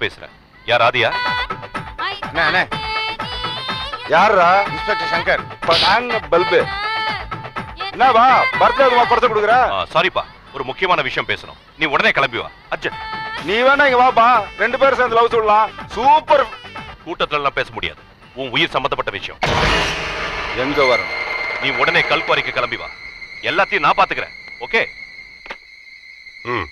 பேசுறேன். யார் ஆதியா? அண்ணே யாரா? இன்ஸ்பெக்டர் சங்கர். நாங்க பல்பு. என்னவா பர்த்டே படத்தை கொடுக்குற? சாரிப்பா, ஒரு முக்கியமான விஷயம் பேசணும். நீ உடனே கிளம்பி வா. அர்ஜென்ட். நீ வேணா இங்க வாப்பா, ரெண்டு பேரும் சேர்ந்து லவ் சொல்லலாம். சூப்பர். கூட்டத்துல எல்லாம் பேச முடியாது, உன் உயிர் சம்பந்தப்பட்ட விஷயம். எங்க வரும்? நீ உடனே கல்குவாரிக்கு கிளம்பி வா. எல்லாத்தையும் நான் பாத்துக்கிறேன். ஓகே? ம்.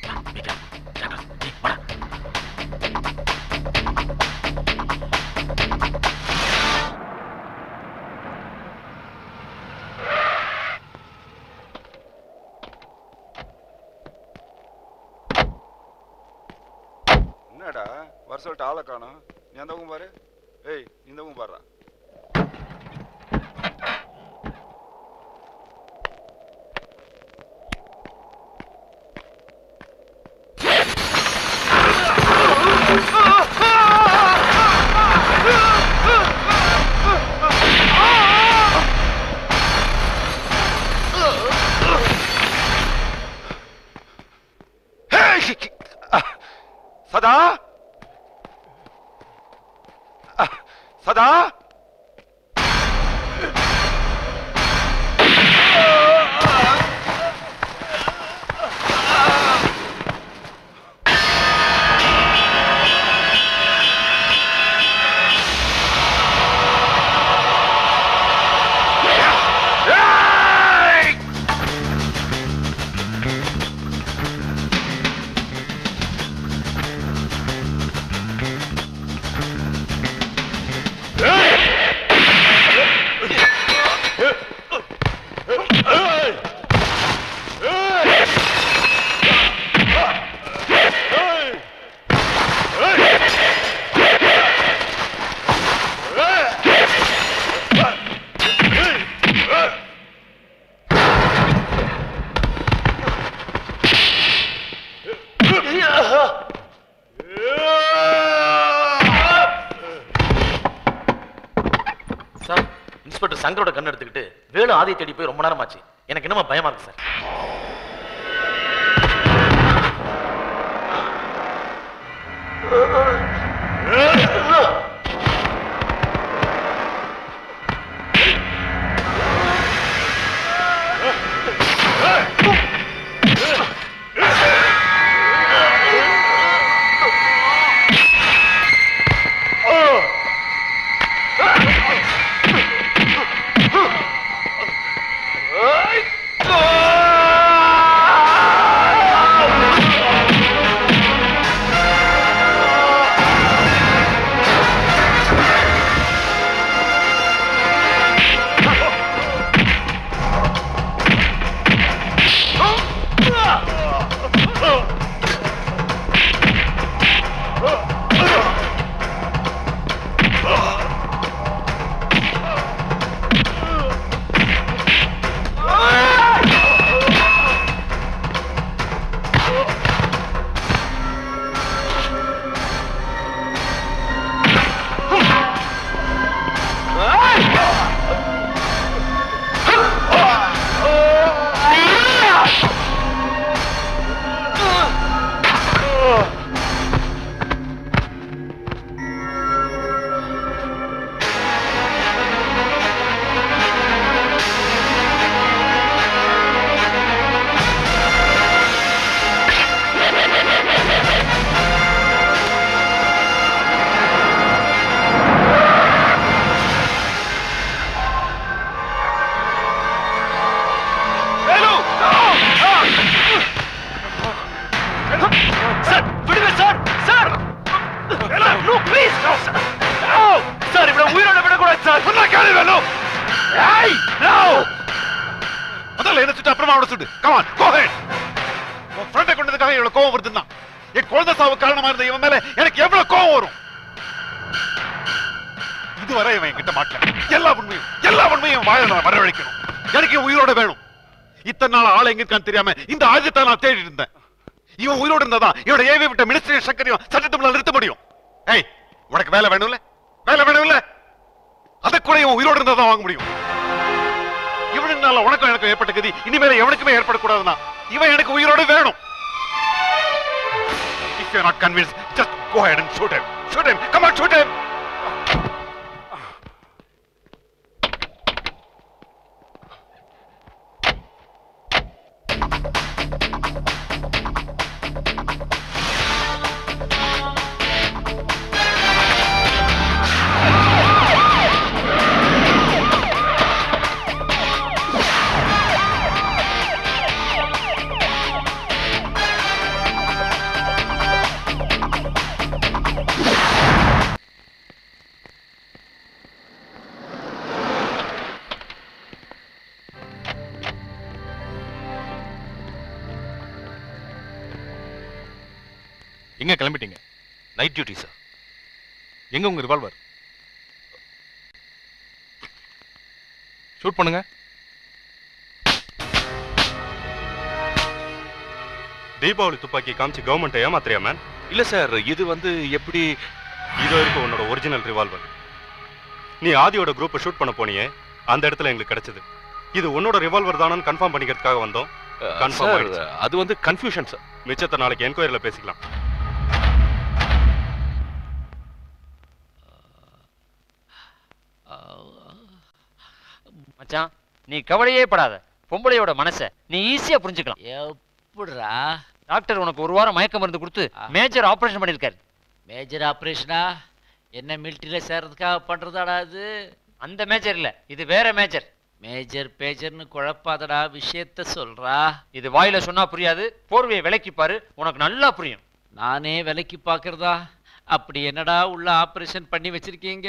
என்னடா வர சொல்லிட்டு ஆளை காணோம். நீ அந்த பக்கம் பாரு. ஏய் இந்த பக்கம் பாருடா. சதா சதா இன்ஸ்பெக்டர் சங்கரோட கண்ணு எடுத்துக்கிட்டு வேலு ஆதியை தேடி போய் ரொம்ப நேரம் ஆச்சு. எனக்கு என்னமா பயமா இருக்கு சார். முதல்ல என்ன சுட்டு அப்புறமா அவனை சுட்டு. Come on, go ahead. உன் ஃப்ரெண்டை கொண்டதுக்காக இவ்வளவு கோவம் வருதுன்னா என் குழந்தை சாவு காரணமா இருந்த இவன் மேல எனக்கு எவ்வளவு கோவம் வரும். இதுவரை இவன் என்கிட்ட மாட்டல. எல்லா உண்மையும் எல்லா உண்மையும் வாழ நான் வரவழைக்கணும். எனக்கு உயிரோட வேணும். இத்தனை நாள் ஆள் எங்க இருக்கான்னு தெரியாம இந்த ஆயுதத்தை நான் தேடி இருந்தேன். இவன் உயிரோடு இருந்தாதான் இவனோட ஏவி விட்ட மினிஸ்டர் சக்கரையும் சட்டத்தை நிறுத்த முடியும். ஏய், உனக்கு வேலை வேணும்ல? வேலை வேணும்ல? அதை கூட இவன் உயிரோடு இருந்தா தான் வாங்க முடியும். இவனால உனக்கும் எனக்கு ஏற்பட்ட கதி இனிமேல எவனுக்குமே ஏற்படக்கூடாதுன்னா இவன் எனக்கு உயிரோடு வேணும். If you are not convinced, just Go ahead and shoot him. Shoot him. Come on, shoot him. எங்க கிளம்பிட்டீங்க? Night duty sir. எங்க உங்க ரிவால்வர்? ஷூட் பண்ணுங்க. தீபாவளி துப்பாக்கி காமிச்சு கவர்மெண்ட் ஏமாத்துறியா மேன்? இல்ல சார், இது வந்து எப்படி இதோ இருக்கு உன்னோட ஒரிஜினல் ரிவால்வர். நீ ஆதியோட குரூப்பை ஷூட் பண்ண போனியே, அந்த இடத்துல எங்களுக்கு கிடைச்சது. இது உன்னோட ரிவால்வர் தானு கன்ஃபார்ம் பண்ணிக்கிறதுக்காக வந்தோம். கன்ஃபார்ம் ஆயிடுச்சு. அது வந்து கன்ஃபியூஷன் சார். மிச்சத்தை நாளைக்கு என்கொயரியில பேசிக்கலாம். மச்சான், நீ கவலையே படாத. பொம்பளையோட மனசை நீ ஈஸியா புரிஞ்சுக்கலாம். எப்படிடா? டாக்டர் உனக்கு ஒரு வாரம் மயக்க மருந்து கொடுத்து மேஜர் ஆபரேஷன் பண்ணிருக்காரு. மேஜர் ஆபரேஷனா? என்ன மிலிட்டரியில சேர்றதுக்காக பண்றதாடா அது? அந்த மேஜர் இல்ல, இது வேற மேஜர். மேஜர் பேஜர்னு குழப்பாதடா, விஷயத்த சொல்றா. இது வாயில சொன்னா புரியாது, போர்வையை விலைக்கு பாரு, உனக்கு நல்லா புரியும். நானே விலைக்கு பாக்குறதா? அப்படி என்னடா உள்ள ஆபரேஷன் பண்ணி வச்சிருக்கீங்க?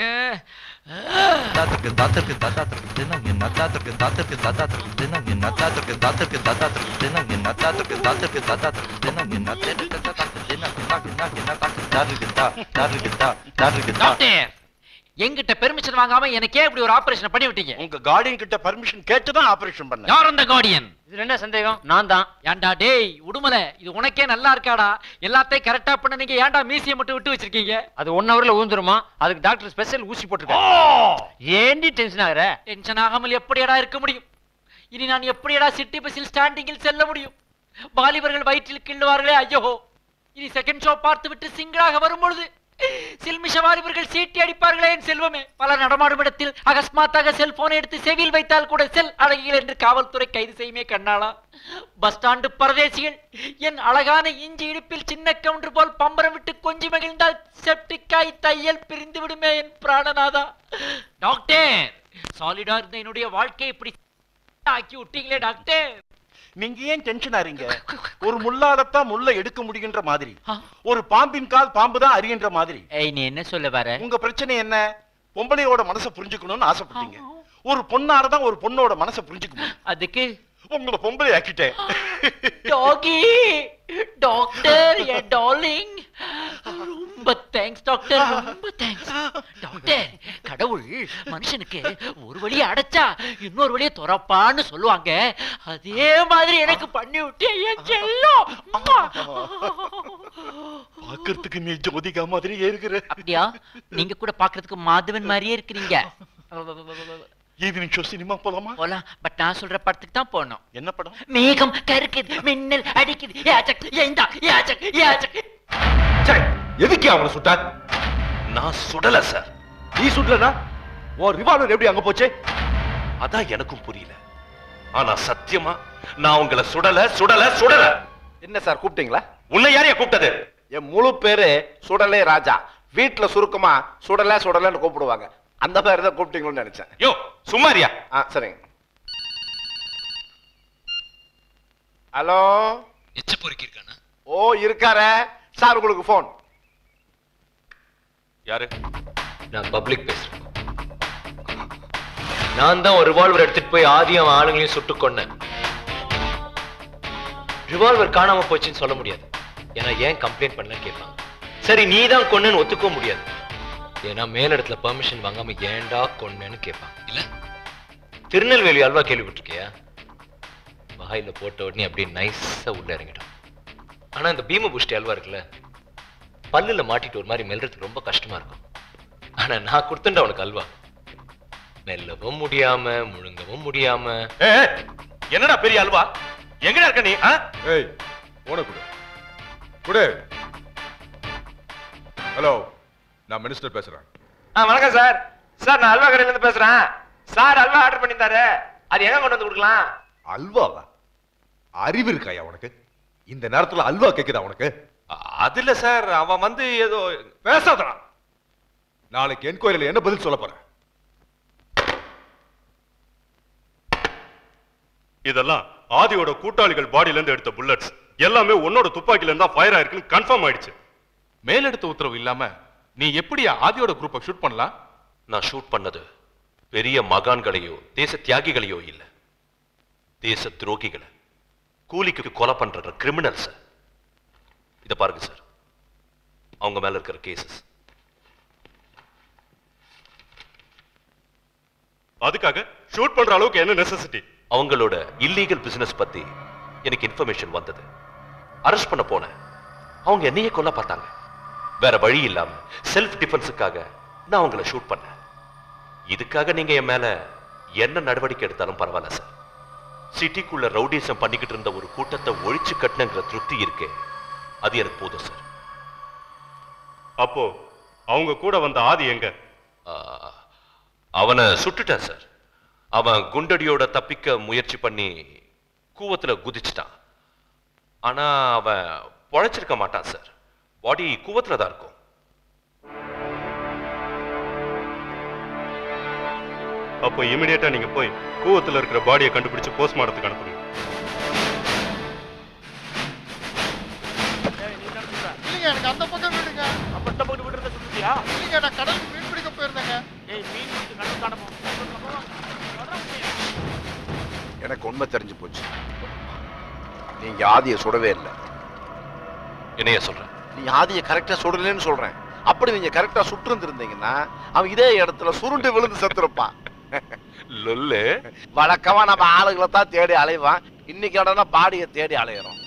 என்கிட்ட பெர்மிஷன் வாங்காம எனக்கே இப்படி ஒரு ஆபரேஷன் பண்ணி விட்டீங்க. உங்க கார்டியன் கிட்ட பெர்மிஷன் கேட்டு தான் ஆபரேஷன் பண்ண. யார் அந்த கார்டியன்? இதுல என்ன சந்தேகம்? நான் தான். ஏன்டா டேய் உடுமலை, இது உனக்கே நல்லா இருக்காடா? எல்லாத்தையும் கரெக்டா பண்ண நீங்க ஏன்டா மீசியை மட்டும் விட்டு வச்சிருக்கீங்க? அது ஒன் ஹவர்ல ஊந்துருமா? அதுக்கு டாக்டர் ஸ்பெஷல் ஊசி போட்டுருக்காரு. ஏண்டி டென்ஷன் ஆகுற? டென்ஷன் ஆகாமல் எப்படியடா இருக்க முடியும்? இனி நான் எப்படியடா சிட்டி பஸ்ஸில் ஸ்டாண்டிங்கில் செல்ல முடியும்? வாலிபர்கள் வயிற்றில் கிள்ளுவார்களே, ஐயோ! இனி செகண்ட் ஷோ பார்த்து விட்டு சிங்களாக வரும்பொழுது சில்மிஷ வாலிபர்கள் சீட்டி அடிப்பார்களே என் செல்வமே. பல நடமாடும் இடத்தில் அகஸ்மாத்தாக செல்போனை எடுத்து செவியில் வைத்தால் கூட செல் அழகிகள் என்று காவல்துறை கைது செய்யுமே கண்ணாளா. பஸ் ஸ்டாண்டு பரதேசிகள் என் அழகான இஞ்சி இடுப்பில் சின்ன கவுண்டர் போல் பம்பரம் விட்டு கொஞ்சி மகிழ்ந்தால் செப்டிக்காய் தையல் பிரிந்து விடுமே என் பிராணநாதா. டாக்டர், சாலிடா இருந்த என்னுடைய வாழ்க்கையை இப்படி ஆக்கி விட்டீங்களே டாக்டர். நீங்க ஏன் டென்ஷன் ஆறீங்க? ஒரு முள்ளாலத்தான் முள்ள எடுக்க முடியுன்ற மாதிரி, ஒரு பாம்பின் கால் பாம்பு தான் அறிகின்ற மாதிரி. ஏய், நீ என்ன சொல்ல வர? உங்க பிரச்சனை என்ன? பொம்பளையோட மனசை புரிஞ்சுக்கணும்னு ஆசைப்பட்டீங்க. ஒரு பொண்ணாலதான் ஒரு பொண்ணோட மனசை புரிஞ்சுக்கணும். அதுக்கு உங்களை பொம்பளை ஆக்கிட்டேன். டாகி, டாக்டர், எ டார்லிங், ரொம்ப தேங்க்ஸ் டாக்டர், ரொம்ப தேங்க்ஸ் டாக்டர். கடவுள் மனுஷனுக்கு ஒரு வழியை அடைச்சா இன்னொரு வழியை துறப்பான்னு சொல்லுவாங்க. அதே மாதிரி எனக்கு பண்ணி விட்டு என் செல்லம். பாக்குறதுக்கு நீ ஜோதிகா மாதிரியே இருக்கிற. அப்படியா? நீங்க கூட பாக்குறதுக்கு மாதவன் மாதிரியே இருக்கிறீங்க. ஈவினிங் ஷோ சினிமா போலாமா? போலாம், பட் நான் சொல்ற படத்துக்கு தான் போகணும். என்ன படம்? மேகம் கருக்குது, மின்னல் அடிக்குது, யாச்சக் ஏண்டா யாச்சக் யாச்சக். சரி, எதுக்கு அவனை சுட்டா? நான் சுடல சார். நீ சுடலனா உன் ரிவால்வர் எப்படி அங்க போச்சு? அதான் எனக்கும் புரியல. ஆனா சத்தியமா நான் உங்களை சுடல சுடல சுடல. என்ன சார் கூப்பிட்டீங்களா? உன்னை யாரையா கூப்பிட்டது? என் முழு பேரு சுடலே ராஜா. வீட்டுல சுருக்கமா சுடல சுடலன்னு கூப்பிடுவாங்க. அந்த பேர் தான் கூப்பிட்டீங்களோன்னு நினைச்சேன். யோ சும்மாரியா? ஆ சரிங்க. ஹலோ, எச்ச பொறுக்கி இருக்கானா? ஓ இருக்காரே சார், உங்களுக்கு போன். யாரு? நான் பப்ளிக் பேசுறேன். நான் தான் ஒரு ரிவால்வர் எடுத்துட்டு போய் ஆதியம் ஆளுங்களையும் சுட்டு கொன்னேன். ரிவால்வர் காணாம போச்சுன்னு சொல்ல முடியாது, ஏன்னா ஏன் கம்ப்ளைண்ட் பண்ணல கேட்பாங்க. சரி, நீ தான் கொன்னேன்னு ஒத்துக்க முடியாது, ஏன்னா மேலிடத்துல பெர்மிஷன் வாங்காம ஏன்டா கொன்னேன்னு கேட்பாங்க. இல்ல திருநெல்வேலி அல்வா கேள்விப்பட்டிருக்கியா? வாயில போட்ட உடனே அப்படியே நைஸா உள்ள இறங்கிடும். ஆனா இந்த பீம புஷ்டி அல்வா இருக்குல்ல, பல்லுல மாட்டிட்டு ஒரு மாதிரி மெல்றதுக்கு ரொம்ப கஷ்டமா இருக்கும். ஆனா நான் கொடுத்துட்டேன் உனக்கு அல்வா, மெல்லவும் முடியாம முழுங்கவும் முடியாம. என்னடா பெரிய அல்வா? எங்கடா இருக்க நீ? ஏய், போன குடு குடு. ஹலோ, நான் மினிஸ்டர் பேசுறேன். ஆ வணக்கம் சார். சார் நான் அல்வா கடையில இருந்து பேசுறேன். சார் அல்வா ஆர்டர் பண்ணியிருந்தாரு. அது எங்க கொண்டு வந்து கொடுக்கலாம்? அல்வாவா? அறிவு இருக்காயா உனக்கு? இந்த நேரத்துல அல்வா கேக்குதா உனக்கு? அது இல்ல சார், அவன் வந்து ஏதோ பேசாதடா. நாளைக்கு என்கொயரியில என்ன பதில் சொல்ல போற? இதெல்லாம் ஆதியோட கூட்டாளிகள் பாடியில இருந்து எடுத்த புல்லட்ஸ் எல்லாமே உன்னோட துப்பாக்கில இருந்தா ஃபயர் ஆயிருக்குன்னு கன்ஃபார்ம் ஆயிடுச்சு. மேலெடுத்த உத்தரவு இல்லாம நீ எப்படி ஆதியோட குரூப்பை ஷூட் பண்ணலாம்? நான் ஷூட் பண்ணது பெரிய மகான்களையோ தேச தியாகிகளையோ இல்ல, தேச துரோகிகளை, கூலிக்கு கொலை பண்ற கிரிமினல்ஸ். இத பாருங்க சார், அவங்க மேல இருக்கிற கேசஸ். அதுக்காக ஷூட் பண்ற அளவுக்கு என்ன நெசசிட்டி? அவங்களோட இல்லீகல் பிசினஸ் பத்தி எனக்கு இன்ஃபர்மேஷன் வந்தது. அரெஸ்ட் பண்ண போன அவங்க என்னையே கொல்ல பார்த்தாங்க. வேற வழி இல்லாம செல்ஃப் டிஃபென்ஸுக்காக நான் அவங்கள ஷூட் பண்ணேன். இதுக்காக நீங்க என் மேல என்ன நடவடிக்கை எடுத்தாலும் பரவாயில்ல சார். சிட்டிக்குள்ள ரவுடிசம் பண்ணிக்கிட்டு இருந்த ஒரு கூட்டத்தை ஒழிச்சு கட்டணுங்கிற திருப்தி இருக்கே, அது எனக்கு போதும் சார். அப்போ அவங்க கூட வந்த ஆதி எங்க? அவனை சுட்டுட்டேன் சார். அவன் குண்டடியோட தப்பிக்க முயற்சி பண்ணி கூவத்துல குதிச்சிட்டான். ஆனா அவன் பொழைச்சிருக்க மாட்டான் சார். பாடி கூவத்துல தான் இருக்கும். அப்போ இமிடியேட்டா நீங்க போய் கூவத்துல இருக்கிற பாடியை கண்டுபிடிச்சு போஸ்ட்மார்ட்டத்துக்கு அனுப்புங்க. இல்லைங்க, எனக்கு அந்த பக்கம் விடுங்க. அப்ப இந்த பக்கம் விடுறத சொல்லிட்டியா? இல்லைங்க, நான் கடலுக்கு மீன் பிடிக்க போயிருந்தேங்க. ஏய், மீன் பிடிக்க கடல் தானே. எனக்கு உண்மை தெரிஞ்சு போச்சு. நீங்க ஆதியை சுடவே இல்லை. என்னைய சொல்றேன்? நீ ஆதியை கரெக்டா சுடலன்னு சொல்றேன். அப்படி நீங்க கரெக்டா சுட்டு இருந்திருந்தீங்கன்னா அவன் இதே இடத்துல சுருண்டு விழுந்து செத்துருப்பான். லொல்லு. வழக்கமா நம்ம ஆளுகளை தான் தேடி அலைவான். இன்னைக்கு இடம்னா பாடியை தேடி அலையிறோம்.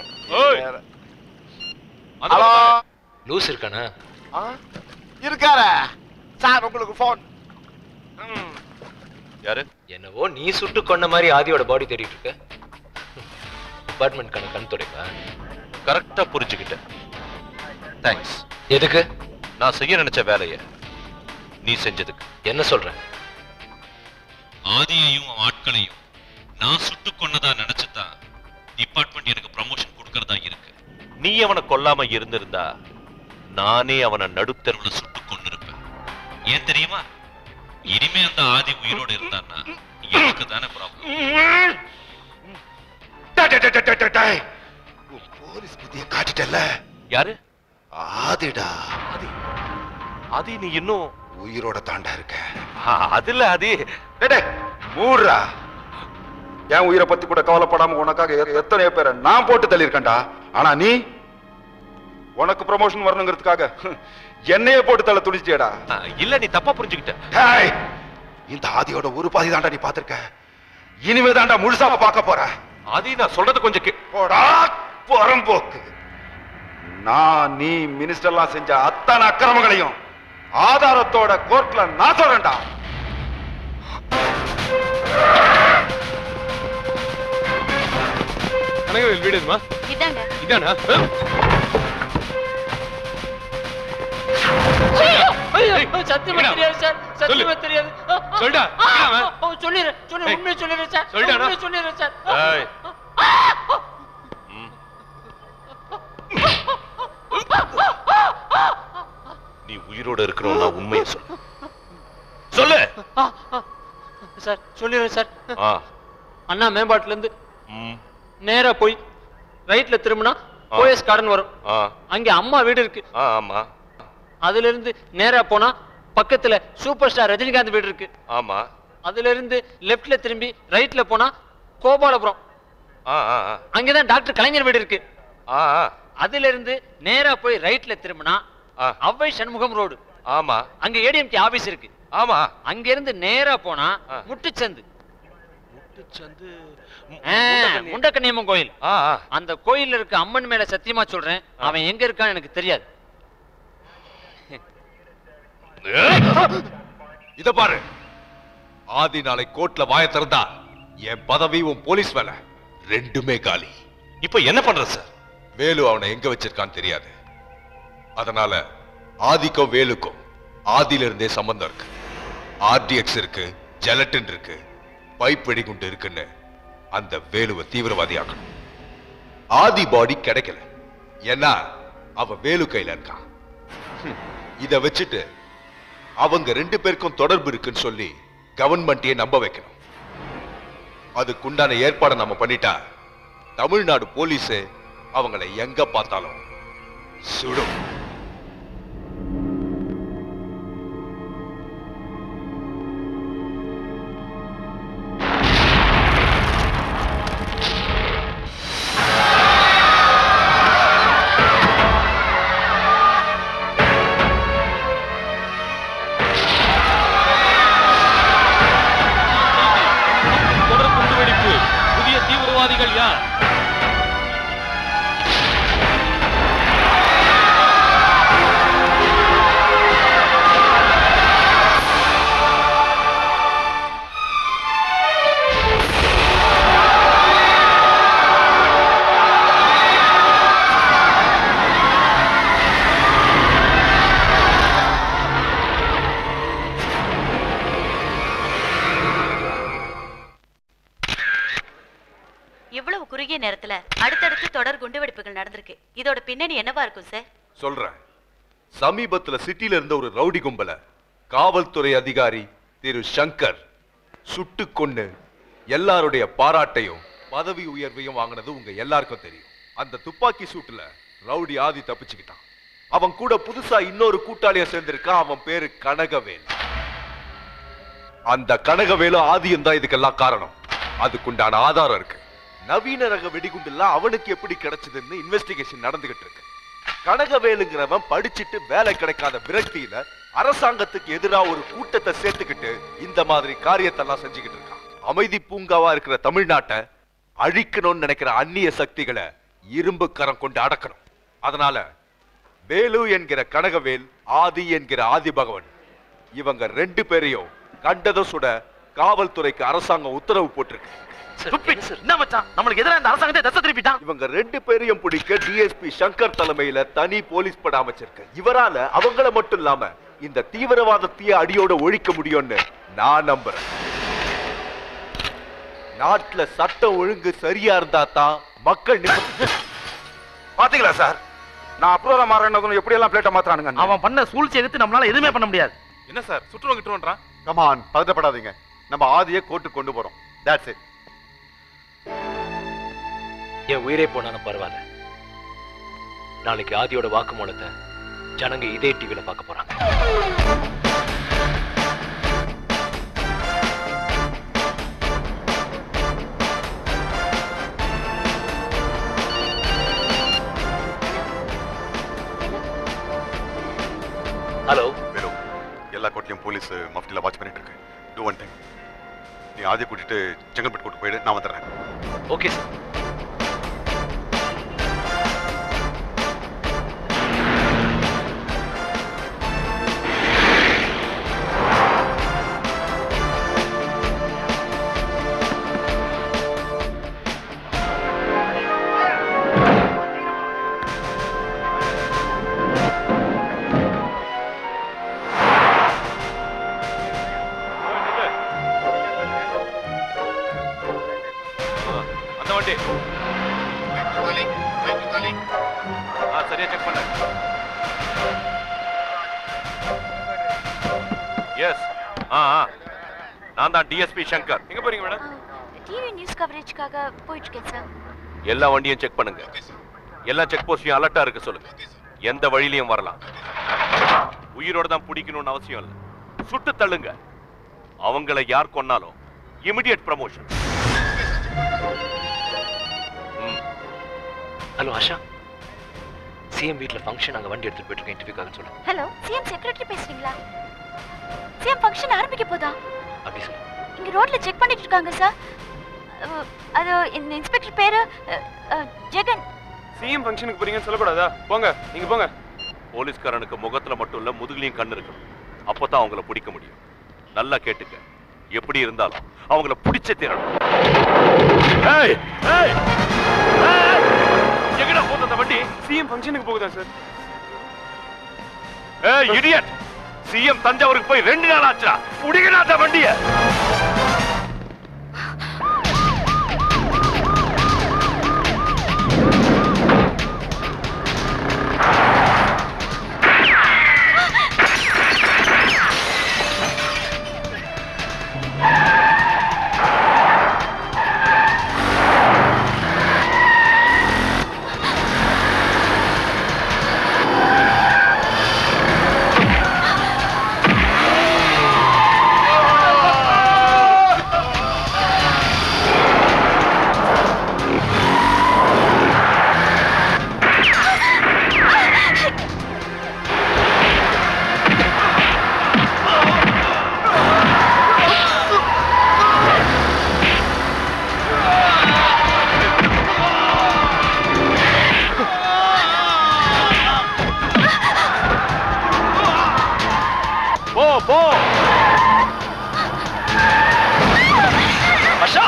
ஹலோ, லூஸ் இருக்கானா? இருக்காரா சார்? உங்களுக்கு போன். யாரு? என்னவோ நீ சுட்டு கொண்ட மாதிரி ஆதியோட பாடி தேடிட்டு இருக்க. டிபார்ட்மெண்ட் கணக்கு கண் துடைப்பா. கரெக்டா புரிஞ்சுக்கிட்டேன். தேங்க்ஸ். எதுக்கு? நான் செய்ய நினைச்ச வேலைய நீ செஞ்சதுக்கு. என்ன சொல்ற? ஆதியையும் ஆட்களையும் நான் சுட்டு கொன்னதா நினைச்சுதான் டிபார்ட்மெண்ட் எனக்கு ப்ரமோஷன் கொடுக்கறதா இருக்கு. நீ அவனை கொல்லாம இருந்திருந்தா நானே அவனை நடுத்தருவுல சுட்டு கொண்டிருப்பேன். ஏன் தெரியுமா? இனிமே அந்த ஆதி உயிரோடு இருந்தான்னா எனக்கு தானே ப்ராப்ளம். போலீஸ் புத்திய காட்டிட்டல. யாரு? ஆதிடா. ஆதி? ஆதி நீ இன்னும் உயிரோட தாண்டா இருக்க. அதுல ஆதி. மூடுறா. என் உயிரை பத்தி கூட கவலைப்படாம உனக்காக எத்தனையோ பேரை நான் போட்டு தள்ளியிருக்கேன்டா. ஆனா நீ உனக்கு ப்ரமோஷன் வரணுங்கிறதுக்காக என்னையே போட்டு தள்ள துடிச்சியடா. இல்ல, நீ தப்பா புரிஞ்சுக்கிட்ட. இந்த ஆதியோட ஒரு பாதி தாண்டா நீ பாத்திருக்க. இனிமே தாண்டா முழுசாம பார்க்க போற. ஆதி, நான் சொல்றது கொஞ்சம் புறம்போக்கு. நான் நீ மினிஸ்டர்லாம் செஞ்ச அத்தனை அக்கிரமங்களையும் ஆதாரத்தோட கோர்ட்ல நான் சொல்றேன்டா. கனகவேல் வீடு எதுமா? இதாங்க. இதானா? சத்தியமா தெரியாது சார். சத்தியமா தெரியாது. சொல்டா. சொல்லிடுறேன் சொல்லிடுறேன் உண்மையை சொல்லிடுறேன் சார். உண்மையை சொல்லிடுறேன் சார். நீ உயிரோட இருக்கிறோம். நான் உண்மையை சொல்ல சொல்லு சார். சொல்லிடுறேன் சார். அண்ணா மேம்பாட்டுல இருந்து நேரா போய் ரைட்ல திரும்பினா போயஸ் கார்டன் வரும். அங்க அம்மா வீடு இருக்கு. ஆமா. அதுல இருந்து நேரா போனா பக்கத்துல சூப்பர் ஸ்டார் ரஜினிகாந்த் வீடு இருக்கு. ஆமா. அதுல இருந்து லெப்ட்ல திரும்பி ரைட்ல போனா கோபாலபுரம். அங்கதான் டாக்டர் கலைஞர் வீடு இருக்கு. அதுல இருந்து நேரா போய் ரைட்ல திரும்பினா அவ்வை சண்முகம் ரோடு. ஆமா. அங்க ஏடிஎம்கே ஆபீஸ் இருக்கு. ஆமா. அங்க இருந்து நேரா போனா முட்டுச்சந்து. முட்டுச்சந்து முண்டக்கண்ணியம்மன் கோயில். அந்த கோயில்ல இருக்க அம்மன் மேல சத்தியமா சொல்றேன், அவன் எங்க இருக்கான்னு எனக்கு தெரியாது. இத பாரு, ஆதி நாளை கோர்ட்ல வாய திறந்தா என் பதவி உன் போலீஸ் வேலை ரெண்டுமே காலி. இப்ப என்ன பண்ற சார்? வேலு அவனை எங்க வச்சிருக்கான்னு தெரியாது. அதனால ஆதிக்கும் வேலுக்கும் ஆதியில இருந்தே சம்பந்தம் இருக்கு. ஆர்டிஎக்ஸ் இருக்கு, ஜெலட்டின் இருக்கு, பைப் வெடிகுண்டு இருக்குன்னு அந்த வேலுவை தீவிரவாதியாக்கணும். ஆதி பாடி கிடைக்கல, ஏன்னா அவ வேலு கையில இருக்கான். இத வச்சுட்டு அவங்க ரெண்டு பேருக்கும் தொடர்பு இருக்குன்னு சொல்லி கவர்மெண்ட்டையே நம்ப வைக்கணும். அதுக்குண்டான ஏற்பாடை நம்ம பண்ணிட்டா தமிழ்நாடு போலீஸ் அவங்களை எங்க பார்த்தாலும் சுடும். நேரத்துல அடுத்தடுத்து தொடர் குண்டுவெடிப்புகள் நடந்திருக்கு. இதோட பின்னணி என்னவா இருக்கும் சார்? சொல்றேன். சமீபத்துல சிட்டில இருந்த ஒரு ரவுடி கும்பல காவல்துறை அதிகாரி திரு சங்கர் சுட்டு கொன்னு எல்லாருடைய பாராட்டையும் பதவி உயர்வையும் வாங்கினது உங்க எல்லாருக்கும் தெரியும். அந்த துப்பாக்கி சூட்டுல ரவுடி ஆதி தப்பிச்சுக்கிட்டான். அவன் கூட புதுசா இன்னொரு கூட்டாளிய சேர்ந்திருக்கான். அவன் பேரு கனகவேல். அந்த கனகவேலும் ஆதியும் தான் இதுக்கெல்லாம் காரணம். அதுக்குண்டான ஆதாரம் இருக்கு. நவீன ரக வெடிகுண்டுலாம் அவனுக்கு எப்படி கிடைச்சதுன்னு இன்வெஸ்டிகேஷன் நடந்துகிட்டு இருக்கு. கனகவேலுங்கிறவன் படிச்சுட்டு வேலை கிடைக்காத விரக்தியில அரசாங்கத்துக்கு எதிராக ஒரு கூட்டத்தை சேர்த்துக்கிட்டு இந்த மாதிரி காரியத்தெல்லாம் செஞ்சுக்கிட்டு இருக்கான். அமைதி பூங்காவா இருக்கிற தமிழ்நாட்டை அழிக்கணும்னு நினைக்கிற அந்நிய சக்திகளை இரும்பு கரம் கொண்டு அடக்கணும். அதனால வேலு என்கிற கனகவேல், ஆதி என்கிற ஆதி பகவன், இவங்க ரெண்டு பேரையும் கண்டதை சுட காவல்துறைக்கு அரசாங்கம் உத்தரவு போட்டிருக்கு. இவங்க ரெண்டு பேரையும் பிடிக்க டிஎஸ்பி சங்கர் தலைமையில தனி போலீஸ் பட அமைச்சிருக்கு. இவரால அவங்கள மட்டும் இல்லாம இந்த தீவிரவாதத்தையே அடியோட ஒழிக்க முடியும்னு நான் நம்புறேன். நாட்டுல சட்டம் ஒழுங்கு சரியா இருந்தா தான் மக்கள் பாத்தீங்களா சார், நான் அப்ரூவலா மாறணும் எப்படி எல்லாம் பிளேட்ட மாத்துறானுங்க. அவன் பண்ண சூழ்ச்சி எடுத்து நம்மளால எதுவுமே பண்ண முடியாது. என்ன சார் சுற்றுவா கிட்டுவான்றான்? கமான், பதட்டப்படாதீங்க. நம்ம ஆதியை கோர்ட்டுக்கு கொண்டு போறோம். That's it. என் உயிரே போனாலும் பரவாயில்ல. நாளைக்கு ஆதியோட வாக்குமூலத்தை ஜனங்க இதே டிவியில பார்க்க போறாங்க. ஹலோ வேலு, எல்லா கோட்டையும் போலீஸ் மஃப்டில வாட்ச் பண்ணிட்டு இருக்கு. டூ ஒன் டைம், நீ ஆதியை கூட்டிட்டு செங்கல்பட்டு கூட்டு போயிடு, நான் வந்துடுறேன். Okay sir. சரியா செக் பண்ண. எஸ், ஆ நான் தான் டிஎஸ்பி சங்கர். எங்க போறீங்க மேடம்? டிவி நியூஸ் கவரேஜ்க்காக போயிட்டு இருக்கேன் சார். எல்லா வண்டியும் செக் பண்ணுங்க. எல்லா செக் போஸ்டையும் அலர்ட்டா இருக்க சொல்லுங்க. எந்த வழியிலையும் வரலாம். உயிரோட தான் பிடிக்கணும்னு அவசியம் இல்லை. சுட்டு தள்ளுங்க. அவங்களை யார் கொன்னாலும் immediate promotion. Hello Asha, CM வீட்ல ஃபங்க்ஷன், அங்க வண்டி எடுத்துட்டு போயிட்டு இருக்கேன், இன்டர்வியூக்காக சொல்லு. ஹலோ, சிஎம் செக்ரட்டரி பேசுறீங்களா? சிஎம் ஃபங்க்ஷன் ஆரம்பிக்க போதா? அப்படி சொல்லு. இங்க ரோட்ல செக் பண்ணிட்டு இருக்காங்க சார். அது இந்த இன்ஸ்பெக்டர் பேரு ஜெகன். சிஎம் ஃபங்க்ஷனுக்கு போறீங்கன்னு சொல்லக்கூடாதா? போங்க, நீங்க போங்க. போலீஸ்காரனுக்கு முகத்துல மட்டும் இல்ல முதுகுலையும் கண்ணு இருக்கணும். அப்பதான் அவங்கள பிடிக்க முடியும். நல்லா கேட்டுக்க, எப்படி இருந்தாலும் அவங்கள பிடிச்ச தீரணும். ஏய் ஏய் எங்கடா போகுது அந்த வண்டி? சிஎம் ஃபங்க்ஷனுக்கு போகுதா சார்? ஏய் இடியட், சிஎம் தஞ்சாவூருக்கு போய் ரெண்டு நாள் ஆச்சுடா. புடிங்கடா வண்டிய. போ. அஷா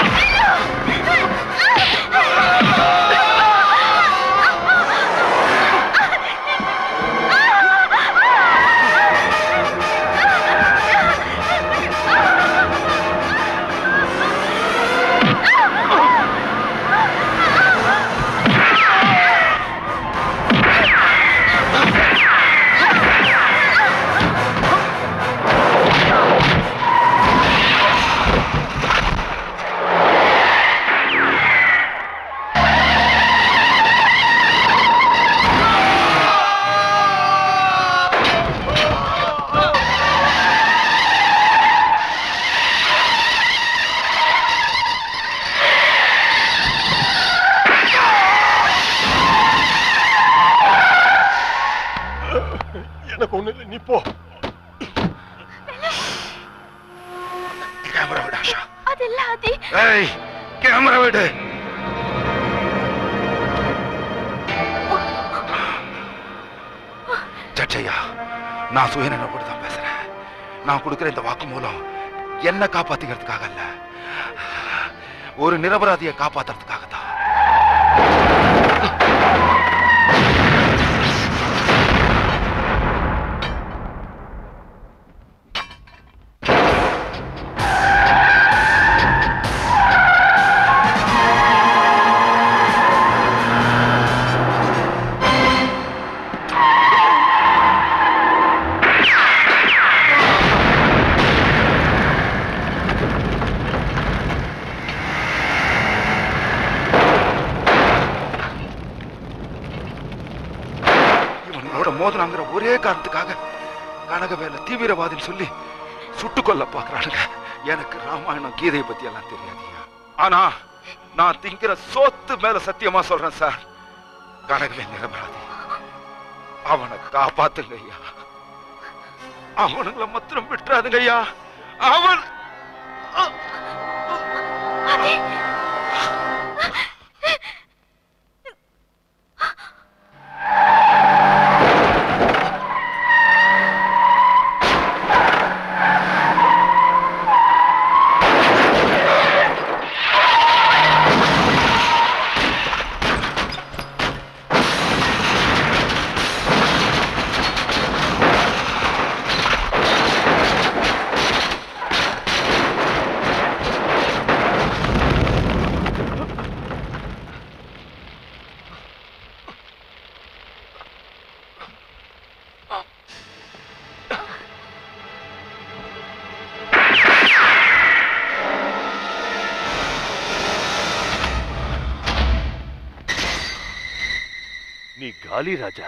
எனக்கு ஒண்ணு இல்லை, நீ போ. கேமரா விடு ஆஷா. அதெல்லாம் அது. ஏய் கேமரா விடு. ஜட்ஜையா, நான் சுயநலப்படி தான் பேசுறேன். நான் கொடுக்கிற இந்த வாக்கு மூலம் என்ன காப்பாத்திக்கிறதுக்காக அல்ல, ஒரு நிரபராதியை காப்பாத்துறதுக்காக தான். மோதனாங்கிற ஒரே காரணத்துக்காக கனகவேல தீவிரவாதின்னு சொல்லி சுட்டுக்கொள்ள பாக்குறானுங்க. எனக்கு ராமாயணம் கீதையை பத்தி எல்லாம் தெரியாதியா. ஆனா நான் திங்கிற சோத்து மேல சத்தியமா சொல்றேன் சார், கனகவே நிரபராதி. அவனை காப்பாத்துங்க ஐயா. அவனுங்களை மாத்திரம் விட்டுறாதுங்க ஐயா. அவன் நீ காலி ராஜா.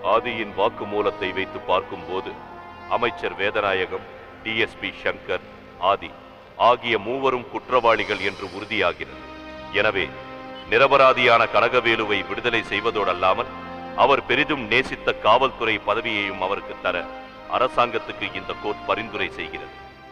ஆதியின் வாக்குமூலத்தை வைத்து பார்க்கும்போது அமைச்சர் வேதநாயகம், டிஎஸ்பி சங்கர், ஆதி ஆகிய மூவரும் குற்றவாளிகள் என்று உறுதியாகிறது. எனவே நிரபராதியான கனகவேலுவை விடுதலை செய்வதோடல்லாமல் அவர் பெரிதும் நேசித்த காவல்துறை பதவியையும் அவருக்கு தர அரசாங்கத்துக்கு இந்த கோர்ட் பரிந்துரை செய்கிறது.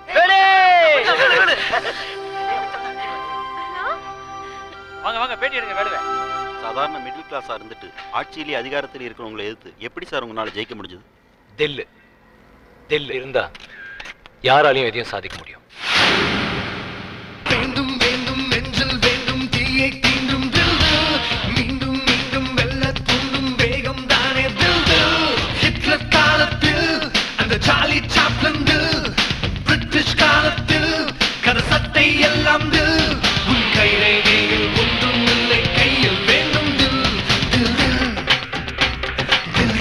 வாங்க வாங்க பேட்டி எடுங்க வேலுவே. சாதாரண மிடில் கிளாஸா இருந்துட்டு ஆட்சியிலே அதிகாரத்தில் இருக்கிறவங்களை எதிர்த்து எப்படி சார் உங்களால ஜெயிக்க முடிஞ்சது? தில்லு தில்லு இருந்தா யாராலையும் எதையும் சாதிக்க முடியும். வேண்டும் வேண்டும் நெஞ்சில் வேண்டும் தீயை தீண்டும் தில்லு, மீண்டும் மீண்டும் வெல்ல தூண்டும் வேகம் தானே தில்லு. ஹிட்லர் காலத்தில் அந்த சார்லி சாப்ளின் தில், பிரிட்டிஷ் காலத்தில் கதை சட்டை எல்லாம் தில். உன் கை ரேகையில் ஒன்றும் இல்லை, கையில் வேண்டும் தில் தில் தில் தில்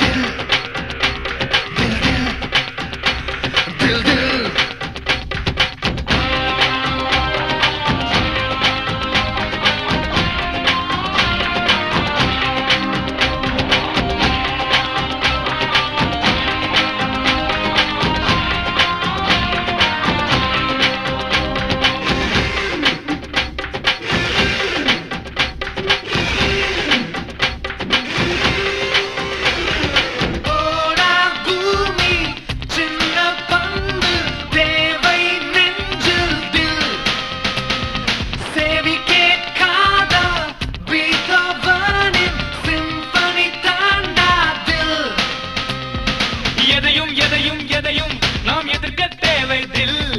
தில் தில் தில். எதையும் எதையும் எதையும் நாம் எதிர்க்க தேவை தில்.